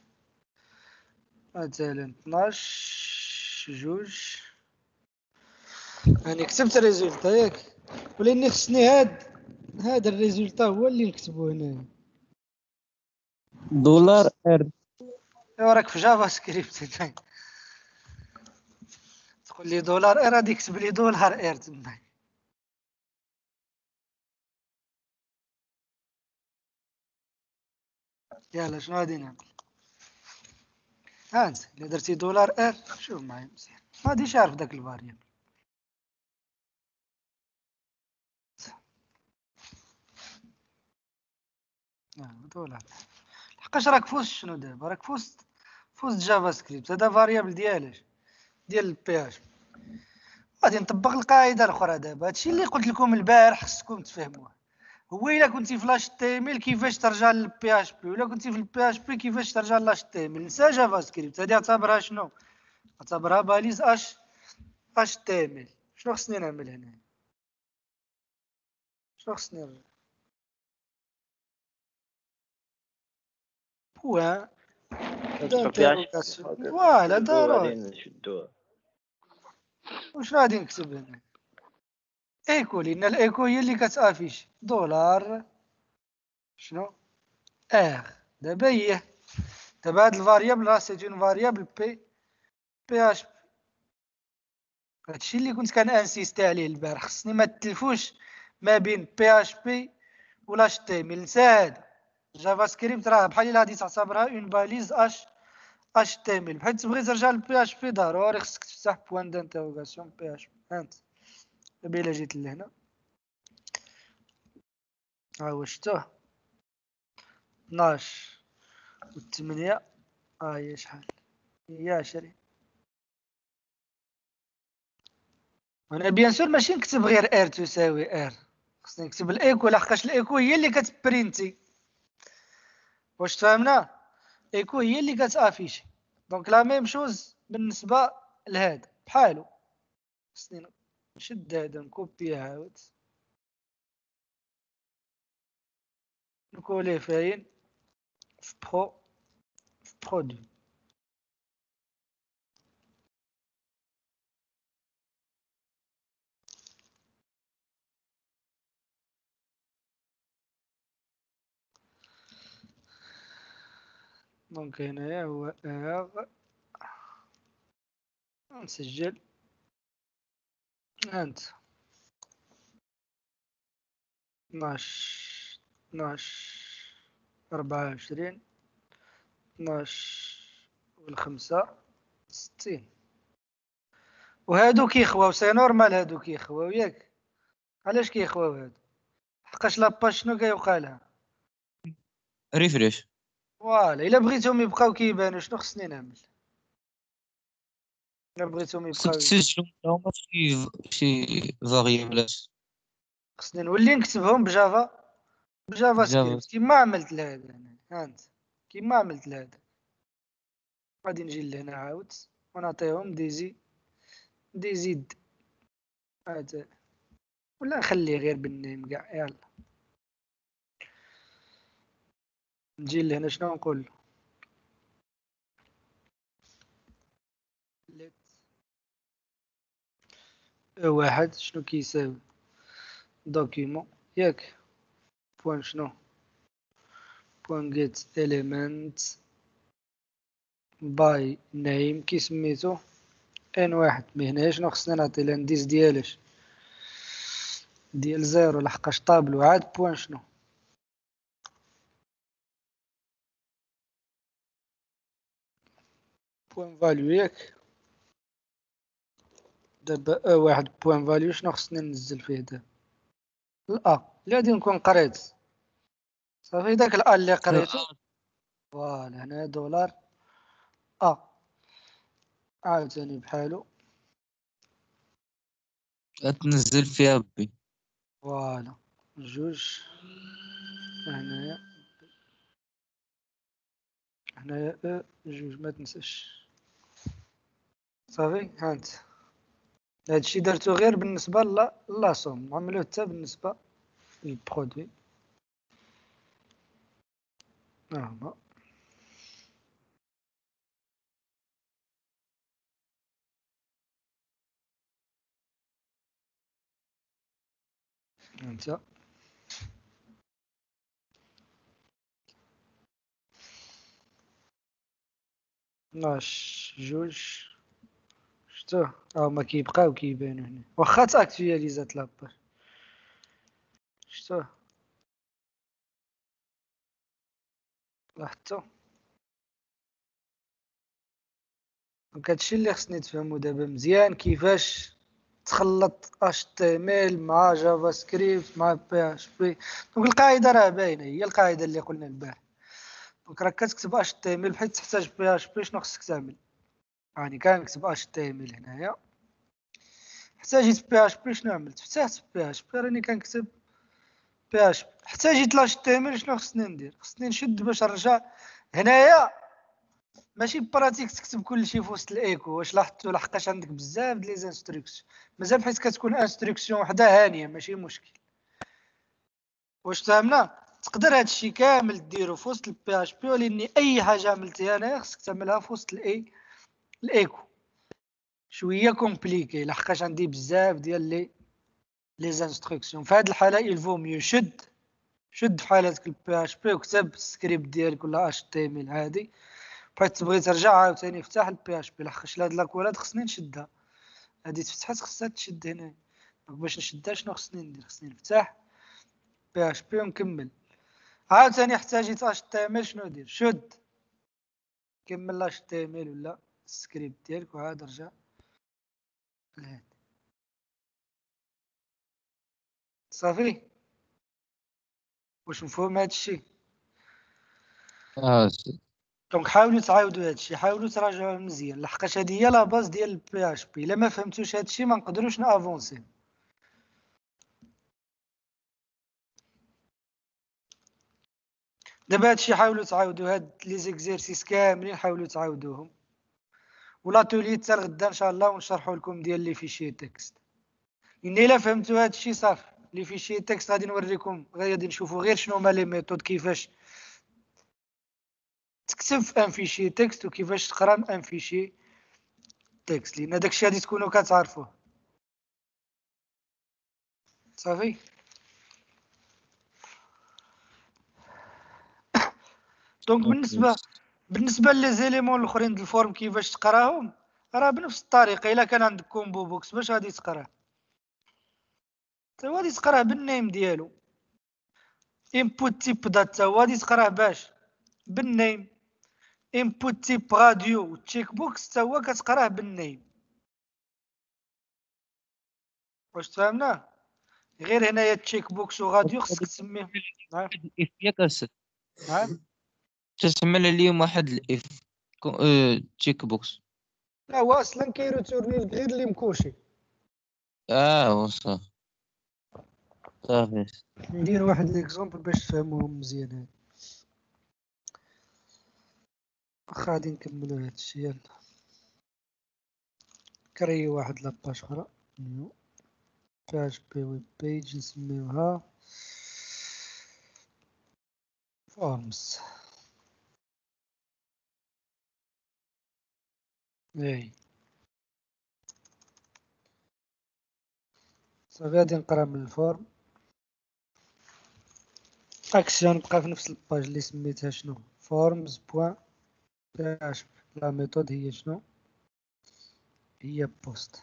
مثلا 12 جوج. راني كتبت الريزولتا ياك، ولاني خصني هاد الريزولتا هو اللي نكتبو هنا. دولار ار. ايوا راك في جافا سكريبت هنا. تقول لي دولار ار غادي يكتب لي دولار ار تما. يلا شنو غادي نعمل؟ هانت الا درتي دولار ار شوف معايا مزيان ما غاديش عارف داك الفاريابل. دولار لحقاش راك فوست شنو دابا راك فوست جافا سكريبت. هذا فاريابل ديال البي اش. غادي نطبق القاعده الاخرى دابا. هادشي اللي قلت لكم البارح خصكم تفهموه. هو الا كنتي في لاش تي ام ال كيفاش ترجع للبي اش بي، ولا كنتي في البي اش بي كيفاش ترجع لاش تي ام ال. نسى جافا سكريبت. هادي اعتبرها شنو؟ اعتبرها باليز اش تي ام ال. شنو خصني نعمل هنا؟ شنو خصني نعمل؟ بوان دانتيروغاسيون. فوالا ضروري. نشدوها. وشنو غادي نكتب هنا؟ ايكو، لان الايكو هي اللي كتافيش دولار شنو ار. دابا هي دابا هاد الفاريابل راه سيت اون فاريابل بي اش بي. هادشي اللي كنت كنانسيستي عليه البارح. خصني ما تلفوش ما بين بي اش بي ولا اش تي ام ال. نسى هذا. جافا سكريبت راه بحال الا غادي تعتبرها اون باليز اش تي ام ال. بحال تبغي ترجع للبي اش بي ضروري خصك تفتح بوان دانتيروغاسيون بي اش بي. هانت دابا الا جيت لهنا ها هو شفتوه 12 و 8 هي شحال هي 20. انا بيان سور ماشي نكتب غير ار تساوي ار، خصني نكتب الايكو لحقاش الايكو هي اللي كتبرينتي. واش تفهمنا؟ ايكو هي اللي كتافيشي. دونك لا ميم شوز بالنسبه لهذا بحالو. خصني نشد هذا نكوبيه عاود نكوليه فاين في برودوي. دونك هنايا هو ار نسجل. هانت 12 24 12 والخمسة 60. وهادو كيخواو سي نورمال. هادو كيخواو ياك. علاش كيخواو هادو؟ حقاش لاباج شنو كيوقع لها؟ ريفريش. فوالا. الا بغيتهم يبقاو كيبانو شنو خصني نعمل؟ الا بغيتهم خصك يبقاو تسجلهم هما شي فاريابلات. خصني نولي نكتبهم بجافا جافا. سكريبت كيما عملت لهذا انا. هانت كيما عملت لهذا. غادي نجي لهنا عاود ونعطيهم دي زيد هذا، ولا نخليه غير بالنيم كاع. يلا نجي لهنا شنو نقول واحد شنو كيساوي دوكيمون ياك بوان شنو بوان جيت element باي نيم كي سميتو ان واحد. مي هنايا شنو خصنا نعطي الانديس ديالاش ديال زيرو لحقاش طابلو عاد بوان شنو بوان فاليو ياك. دابا واحد بوان فاليو شنو خصني ننزل فيه دابا الأ اللي غادي نكون قريت صافي داك الأ اللي قريتو فوالا هنا دولار أ عاوتاني بحالو تنزل فيها بي. فوالا جوج هنايا جوج ما تنساش صافي هانت هادشي درتو غير بالنسبة لا صوم عملوه حتى بالنسبة للبرودوي. هما هانتا ناش جوج شتو هما كيبقاو كيبانو هنا واخا تاكتواليزات لاباج شتو لاحظتو. دونك هادشي اللي خصني تفهمو دابا مزيان كيفاش تخلط HTML مع جافا سكريبت مع PHP. دونك القاعده راه باينه هي القاعده اللي قلنا البارح. دونك راك كتكتب HTML بحيث تحتاج PHP شنو خصك تعمل يعني كنكتب HTML هنايا احتاجيت PHP شنو عملت فتحت PHP راني كنكتب PHP. احتاجيت HTML شنو خصني ندير خصني نشد باش نرجع هنايا ماشي براتيك تكتب كلشي في وسط الايكو. واش لاحظتوا لحقاش عندك بزاف د لي انستركسيون مازال بحيث كتكون انستركسيون وحده هانيه ماشي مشكل. واش فهمنا تقدر هادشي كامل ديرو في وسط البي اش بي ولكن اي حاجه عملتيها انايا خصك تعملها في وسط الايكو. شويه كومبليكي لحقاش عندي بزاف ديال لي انستركسيون. في هاد الحاله يلفو ميو شد في حالتك البي اش بي وكتب السكريبت ديالك ولا اش تي ام ال عادي. بغيت تبغي ترجع عاوتاني افتح البي اش بي لحقاش هاد لاكولاد خصني نشدها هادي تفتحات خصها تشد هنا. باش نشدها شنو خصني ندير خصني نفتح بي اش بي ونكمل عاوتاني احتاجيت اش تي ام ال شنو ندير شد كمل اش تي ام ال ولا السكريبت ديالك وعاد رجع لهاد صافي. واش مفهوم هادشي؟ دونك حاولوا تعاودوا هادشي حاولوا تراجعوه مزيان لحقاش هادي هي لا باز ديال البي اش بي. الا ما فهمتوش هادشي ما نقدروش نافونسي. دابا هادشي حاولوا تعاودوا هاد لي زيكزيرسيس كاملين حاولوا تعاودوهم ولا تولي حتى الغدا ان شاء الله ونشرحوا لكم ديال لي فيشي تكست. الا فهمتوا هادشي صافي لي فيشي تكست غادي نوريكم غادي نشوفوا غير شنو هما لي ميثود كيفاش تكتب في ان فيشي تكست وكيفاش تقرا ان فيشي تكست لان داكشي غادي تكونوا كتعرفوه صافي. دونك بالنسبه لي زيليمون الاخرين د الفورم كيفاش تقراهم راه بنفس الطريقه. الا كان عندك كومبو بوكس باش غادي تقراه غادي تقراه بالنيم ديالو. input تيب داتا غادي تقراه باش بالنيم. input تيب راديو والتشيك بوكس حتى هو كتقراه بالنيم. واش تفهمنا غير هنايا التشيك بوكس وراديو خصك تسميه نعم الاف ياك اسد نعم. تسمى اليوم واحد الاف تشيك بوكس. لا هو اصلا كيروتورني غير اللي مكوشي. وصافي صافي. ندير واحد ليكزومبل باش تفهموهم مزيان. واخا غادي نكملو هادشي يلا كري واحد لاباج اخرى نيو باج بي ويب بيج نسميوها فورمز. اي صافي غادي نقرا من الفورم. اكسيون نبقى في نفس الباج اللي سميتها شنو فورمز بوان PHP. لا ميثود هي شنو هي بوست.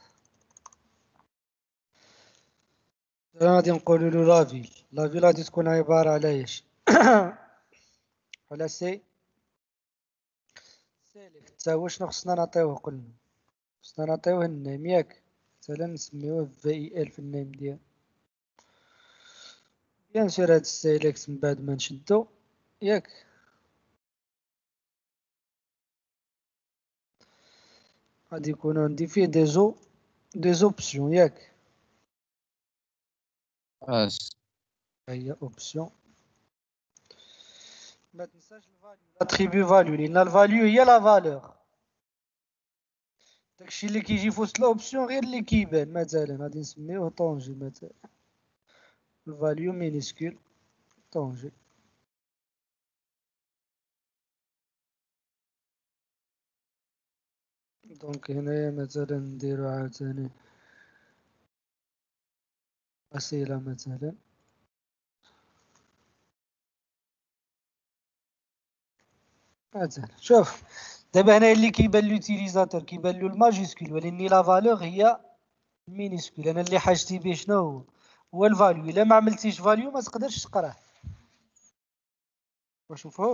غادي نقولوا له لافيل غادي تكون عبارة على ايش على سيليكت. تا هو شنو خصنا نعطيوه؟ قلنا خصنا نعطيوه النيم ياك، مثلا نسميوه VIL في النيم ديال بيان سور. هاد السيليكت من بعد ما نشدو ياك غادي يكون عندي فيه دي زوبسيون ياك. هي اوبسيون. ما تنساش الفاليو، لاتريبيو فاليو، لان الفاليو هي لا فالور. داكشي اللي كيجي في وسط الاوبسيون غير اللي كيبان. مثلا غادي نسميوه طونجي مثلا، الفاليو مينيسكول طونجي. دونك هنايا مثلا نديرو عاوتاني أسئلة مثلا. شوف دابا هنا اللي كيبان لوتيليزاتور كيبان له الماجيسكول، ولكن لا فالور هي مينيسكول. انا اللي حاجتي به شنو هو الفاليو. الا ما عملتيش فاليو ما تقدرش تقراه. واش مفهوم؟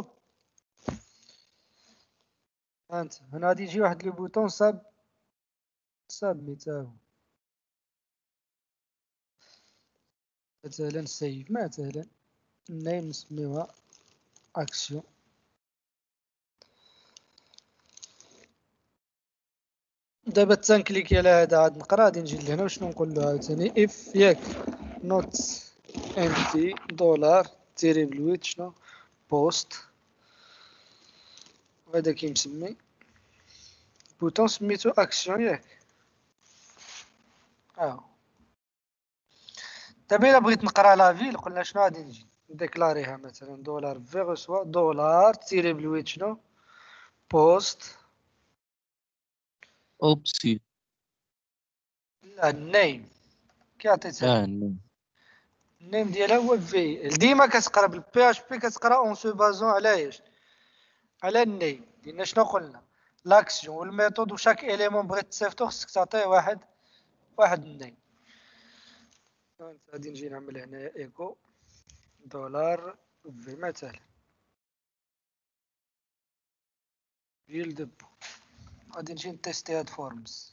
انت هنا غادي يجي واحد لو بوطون سابميت هاهو. مثلا سيف مثلا النيم نسميوها اكسيون. دابا تنكليكي على هذا عاد نقرا. غادي نجي لهنا وشنو نقول له عاوتاني اف ياك نوت امتي دولار تيري بلويت شنو بوست. وهذا كيمسمي بوطون سميتو اكسيون ياك. دابا الا بغيت نقرا لا فيل قلنا شنو غادي نجي نديكلاريها مثلا دولار في غوسوا دولار تيري بلويت شنو بوست. اوبسي لا النيم كي عطيتها النيم ديالها هو في. ديما كتقرا بالبي اش بي كتقرا اون سو بازون على ايش؟ على النيم. لان شنو قلنا لاكسيون والميثود وشاك اليمون بغيت تصيفطو خصك تعطيه واحد النيم. غادي نجي نعمل هنا ايكو دولار في مثلا فيل دو. غادي نجي نتيستي هاد فورمز.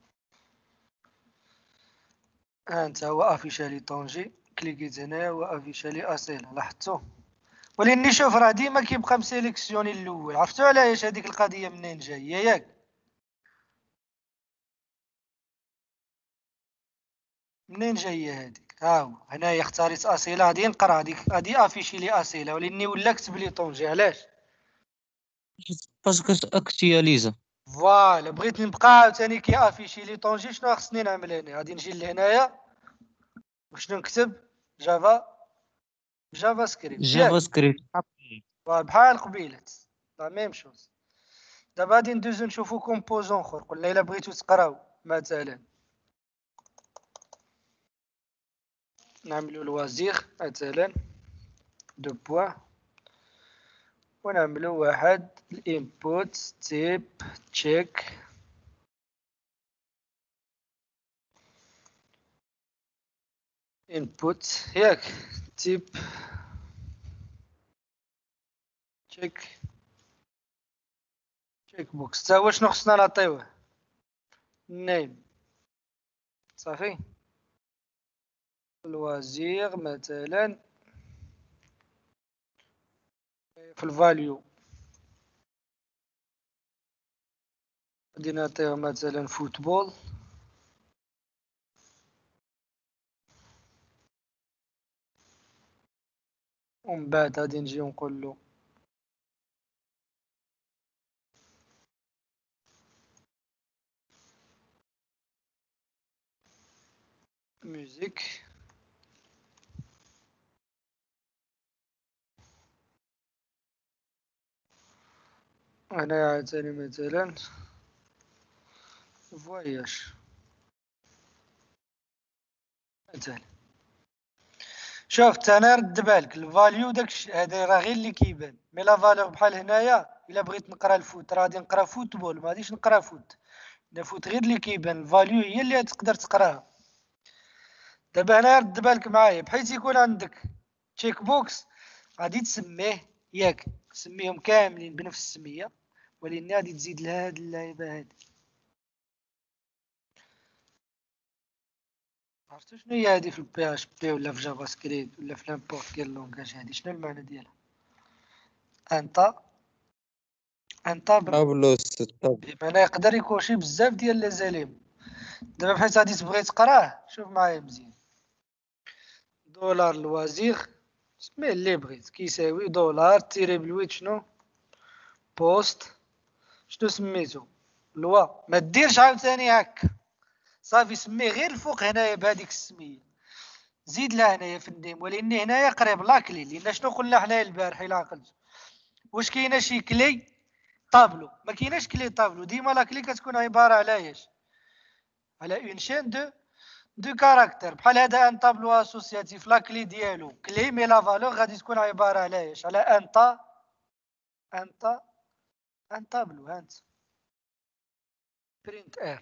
انت هو افيشا لي طونجي كليكيت هنا هو افيشا لي اسئله لاحظتو. ولكن شوف راه ديما كيبقى مسيليكسيوني الاول. عرفتو علاش هذيك القضيه منين جايه ياك؟ منين جايه هذيك؟ ها هو هنايا اختاريت اسئله غادي نقرا هادي افيشي لي اسئله ولكن ولا كتب لي طونجي. علاش؟ باسكو اكتياليزا. فوالا بغيت نبقى عاوتاني كي افيشي لي طونجي. شنو خصني نعمل هنا؟ غادي نجي لهنايا وشنو نكتب جافا سكريبت جافا ياك. سكريبت بحال قبيلات لا ميم شوز. دابا غادي ندوزو نشوفو كومبوزون اخر. قلنا الا بغيتو تقراو مثلا نعملو الوزير مثلا دو بوان ونعملو واحد الانبوت تيب تشيك انبوت ياك تيب تشيك بوكس. تا هو شنو خصنا نعطيوه؟ نيم صافي. الوزير مثلا في الفاليو غادي نعطيه مثلا فوتبول. ومن بعد غادي نجي نقول له ميوزيك. هنا عاوتاني مثلا فواياج. مثلا شوف انا رد بالك الفاليو داكشي هذا راه غير اللي كيبان، مي لا فالور بحال هنايا الا بغيت نقرا الفوت راه غادي نقرا فوتبول، ما غاديش نقرا فوت. فوت غير اللي كيبان، الفاليو هي اللي تقدر تقراها. دابا هنا رد بالك معايا، بحيث يكون عندك تشيك بوكس غادي تسميه ياك، تسميهم كاملين بنفس السميه، ولكن غادي تزيد لها هاد اللعيبه هادي. عرفتوا شنو هي هادي في البي اش بي ولا في جافا سكريبت ولا في لامبورت كيل لونغاج؟ هادي شنو المعنى ديالها؟ انت طابلوس بمعنى يقدر يكوشي بزاف ديال لي زاليم. دابا بحيث غادي تبغي تقراه، شوف معايا مزيان. دولار لوازير سميه اللي بغيت كيساوي دولار تيري بالويت شنو بوست شنو سميتو لوا. ما ديرش عاوتاني هكا، صافي سميه غير الفوق هنايا بهذيك السميه، زيد لها هنايا في النيم، ولكن هنايا قريب لاكلي. لان شنو قلنا حنايا البارح الا عقلت؟ واش كاينه شي كلي طابلو؟ ما كايناش كلي طابلو، ديما لاكلي كتكون عباره على ايش؟ على اون شين دو كاركتر. بحال هذا ان طابلو اسوسياتيف لاكلي ديالو كلي، مي لا فالور غادي تكون عباره على ايش؟ على ان طابلو. هانت برينت ار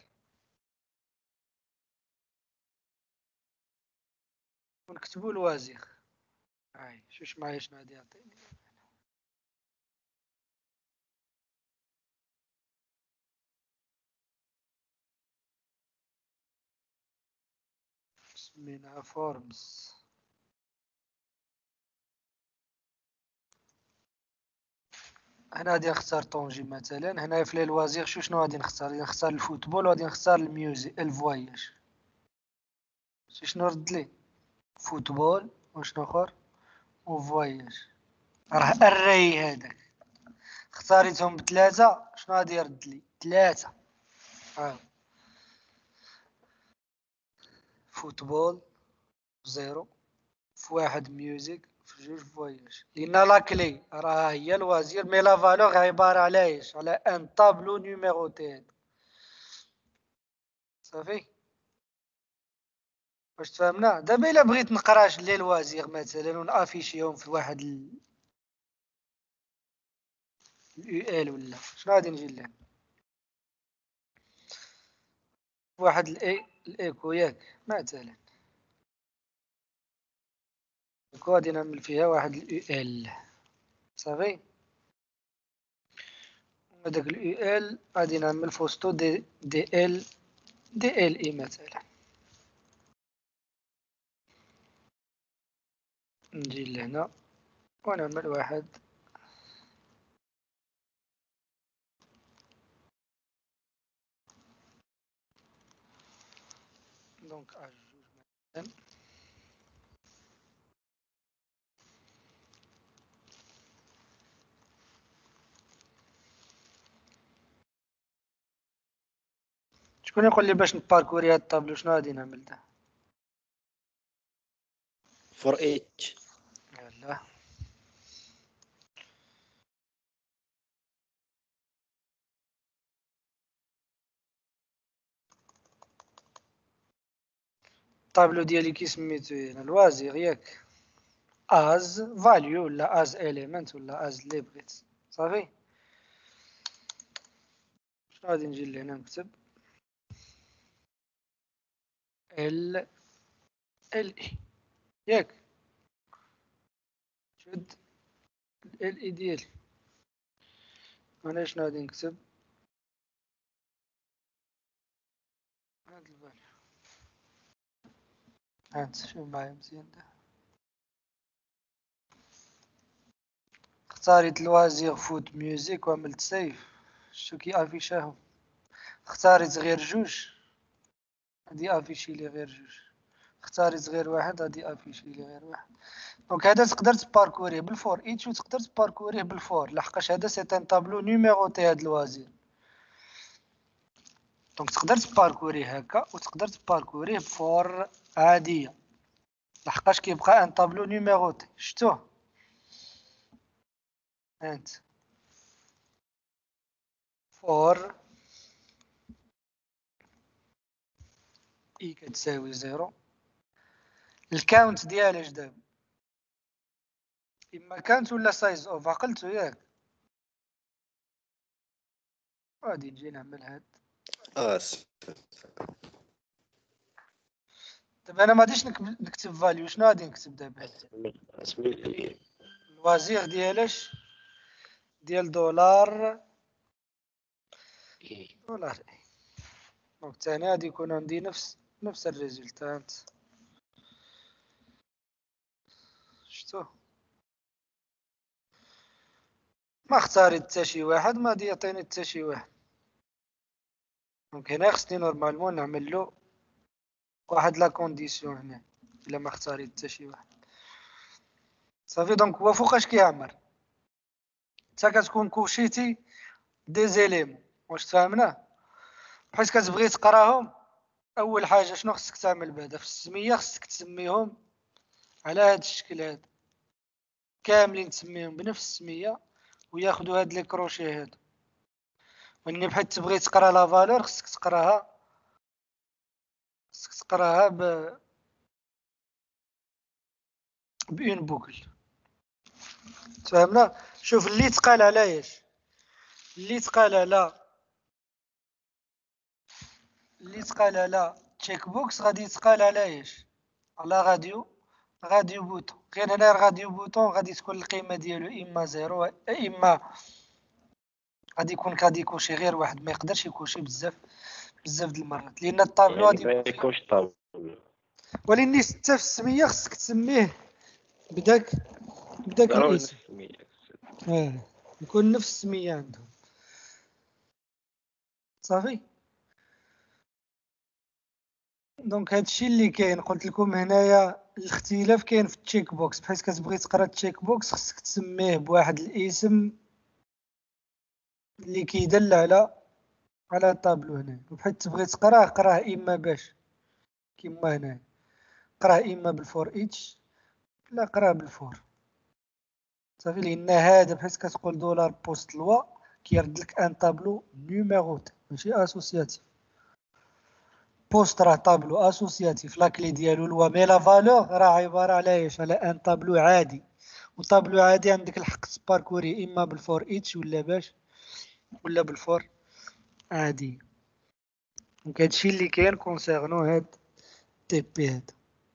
ونكتبوا الوازير. هاي شوش معايا شنو غادي يعطيني. سميناها فورمز. هنا غادي نختار طونجي مثلا. هنا في لي لوازير شنو غادي نختار؟ غادي نختار الفوتبول وغادي نختار الميوزيك الفواياج. شنو رد لي؟ فوتبول وشنو اخر؟ وفواياج. راه الري هذاك اختاريتهم بثلاثة، شنو غادي يرد لي؟ ثلاثة. فوتبول زيرو، في واحد ميوزيك، في جوج فواياج. لان لاكلي راه هي الوزير، مي لا فالور عبارة على ايش؟ على ان طابلو نيميروتي. صافي واش تفهمنا؟ دابا الا بغيت نقراش لي الوزير مثلا ونافيشيهم في واحد اليو ال ولا شنو غادي نجي لها؟ واحد الايكو ياك مثلا، غادي نعمل فيها واحد اليو ال. صافي هذاك اليو ال غادي نعمل فوسطو دي ال اي مثلا. نجي لهنا ونعمل واحد دونك جوج مثلا. شكون يقول لي باش نباركوري هاد الطابلو شنو غادي نعمل ده؟ فور ايتش. يلا الطابلو ديالي كي سميتو هنا الوزير ياك، از فاليو ولا از اليمنت ولا از اللي بغيت. صافي شنو غادي نجي لهنا نكتب ال اي ياك، شد ال اي ديالي. انا شنو غادي نكتب؟ هاد الفاليو. هانت شوف معايا مزيان ده. اختاريت الوزير فوت ميوزيك وعملت سيف. شتو كي افيشاهم؟ اختاريت غير جوج غادي افيشي لي غير جوج، اختاريت غير واحد غادي افيشي لي غير واحد. دونك هذا تقدر تباركوريه بالفور ايتش وتقدر تباركوريه بالفور، لحقاش هذا سي ان طابلو نيميروتي هاد الوزير. دونك تقدر تباركوريه هكا وتقدر تباركوريه بفور عاديه، لحقاش كيبقى ان طابلو نيميروتي. شفتوه انت؟ فور اي كتساوي زيرو الكاونت ديال اش دابا اما كانت ولا سايز اوف عقلتو ياك. غادي نجي نعمل هاد دابا انا ما غاديش نكتب فاليو. شنو غادي نكتب دابا؟ اسمي لي الوزير ديالاش ديال دولار إيه. دولار. دونك ثاني غادي يكون عندي نفس الريزلتات. شفتو ما اختاريت حتى شي واحد، ما غادي يعطيني حتى شي واحد. دونك هنا خصني نورمالمون نعمل له واحد لا كونديسيون هنا الا ما اختاريت حتى شي واحد صافي. دونك هو فوقاش كيعمر حتى كتكون كوشيتي دي زيليمون. واش تفهمنا؟ بحيث كتبغي تقراهم اول حاجه شنو خصك تعمل بعدا في السميه؟ خصك تسميهم على هذا الشكل هذا كاملين، تسميهم بنفس السميه وياخذوا هاد لي كروشي هادو. واني بحيث تبغي تقرا لا فالور خصك تقراها بين بوكل. تفهمنا؟ شوف اللي تقال على ايش؟ اللي تقال على تشيك بوكس غادي يتقال على ايش؟ على غاديو بوتون. غير هنا غاديو بوتون غادي تكون القيمه ديالو اما زيرو اما غادي يكوشي غير واحد، ما يقدرش يكوشي بزاف د المرات لان الطابلو يعني غادي ما يكونش طابلو. ولكن حتى في السميه خصك تسميه بداك ضروري الاسم. يكون نفس السميه عندهم صافي. دونك هادشي اللي كاين. قلت لكم هنايا الاختلاف كاين في التشيك بوكس. بحيث كتبغي تقرا التشيك بوكس خصك تسميه بواحد الاسم اللي كيدل على الطابلو هنا. وبحيث تبغي قراه اما باش كيما هنا قراه اما بالفور اتش لا قراه بالفور صافي. لان هذا بحيث كتقول دولار بوست لوا كيرد لك ان طابلو نيميروت ماشي اسوسياتيف. بوست راه طابلو اسوسياتيف لاكلي ديالو لوا، مي لا فالور راه عباره على ايش؟ على ان طابلو عادي. وطابلو عادي عندك الحق تباركوري اما بالفور اتش ولا بالفور عادي. دونك هادشي اللي كاين كونسيرنو هاد تي بي هاد.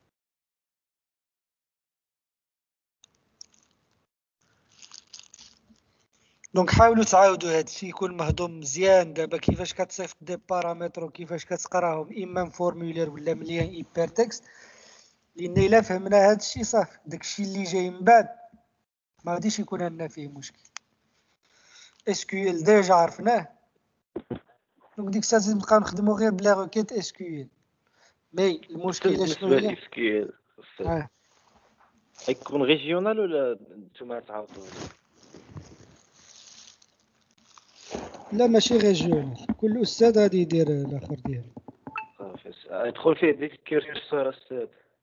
دونك حاولوا تعاودوا هادشي يكون مهضوم مزيان. دابا كيفاش كتصيفط دي بارامتر وكيفاش كتقراهم اما من فورمولير ولا من لين ايبر تكست. لان الا فهمنا هادشي صافي داكشي اللي جاي من بعد ما غاديش يكون عندنا فيه مشكل. اس كيو ال ديجا عرفناه. دونك ديك الساعه نبقاو نخدمو غير بلا روكيت اس كيو ال. مي المشكله شنو بالنسبه هي؟ لإس كيو إل غيكون ريجيونال ولا نتوما تعاطوا؟ لا ماشي ريجيونال، كل استاذ غادي يدير الاخر ديالو. صافي يدخل فيه ديك الكيرسور استاذ.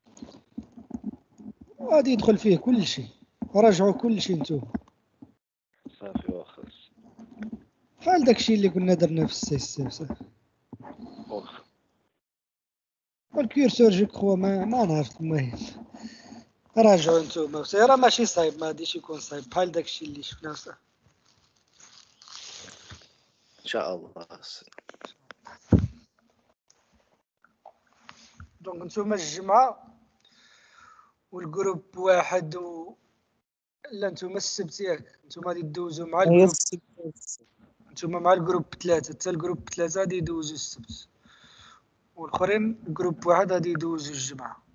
غادي يدخل فيه كل شيء. راجعوا كل شيء نتوما صافي واخا بحال داكشي اللي كنا درنا في السيستم صافي. واخا والكيرسور جو كخوا ما نعرف. المهم راجعوا نتوما راه ماشي صايب، ما غاديش يكون صايب بحال داكشي اللي شفناه صافي. ان شاء الله. دونك نتوما الجمعة والجروب واحد لا نتوما السبت ياك نتوما غادي دوزو مع هي الجروب. السبت. نتوما مع الجروب 3 حتى الجروب 3 غادي يدوزو السبت، والاخرين جروب واحد غادي يدوزو الجمعة.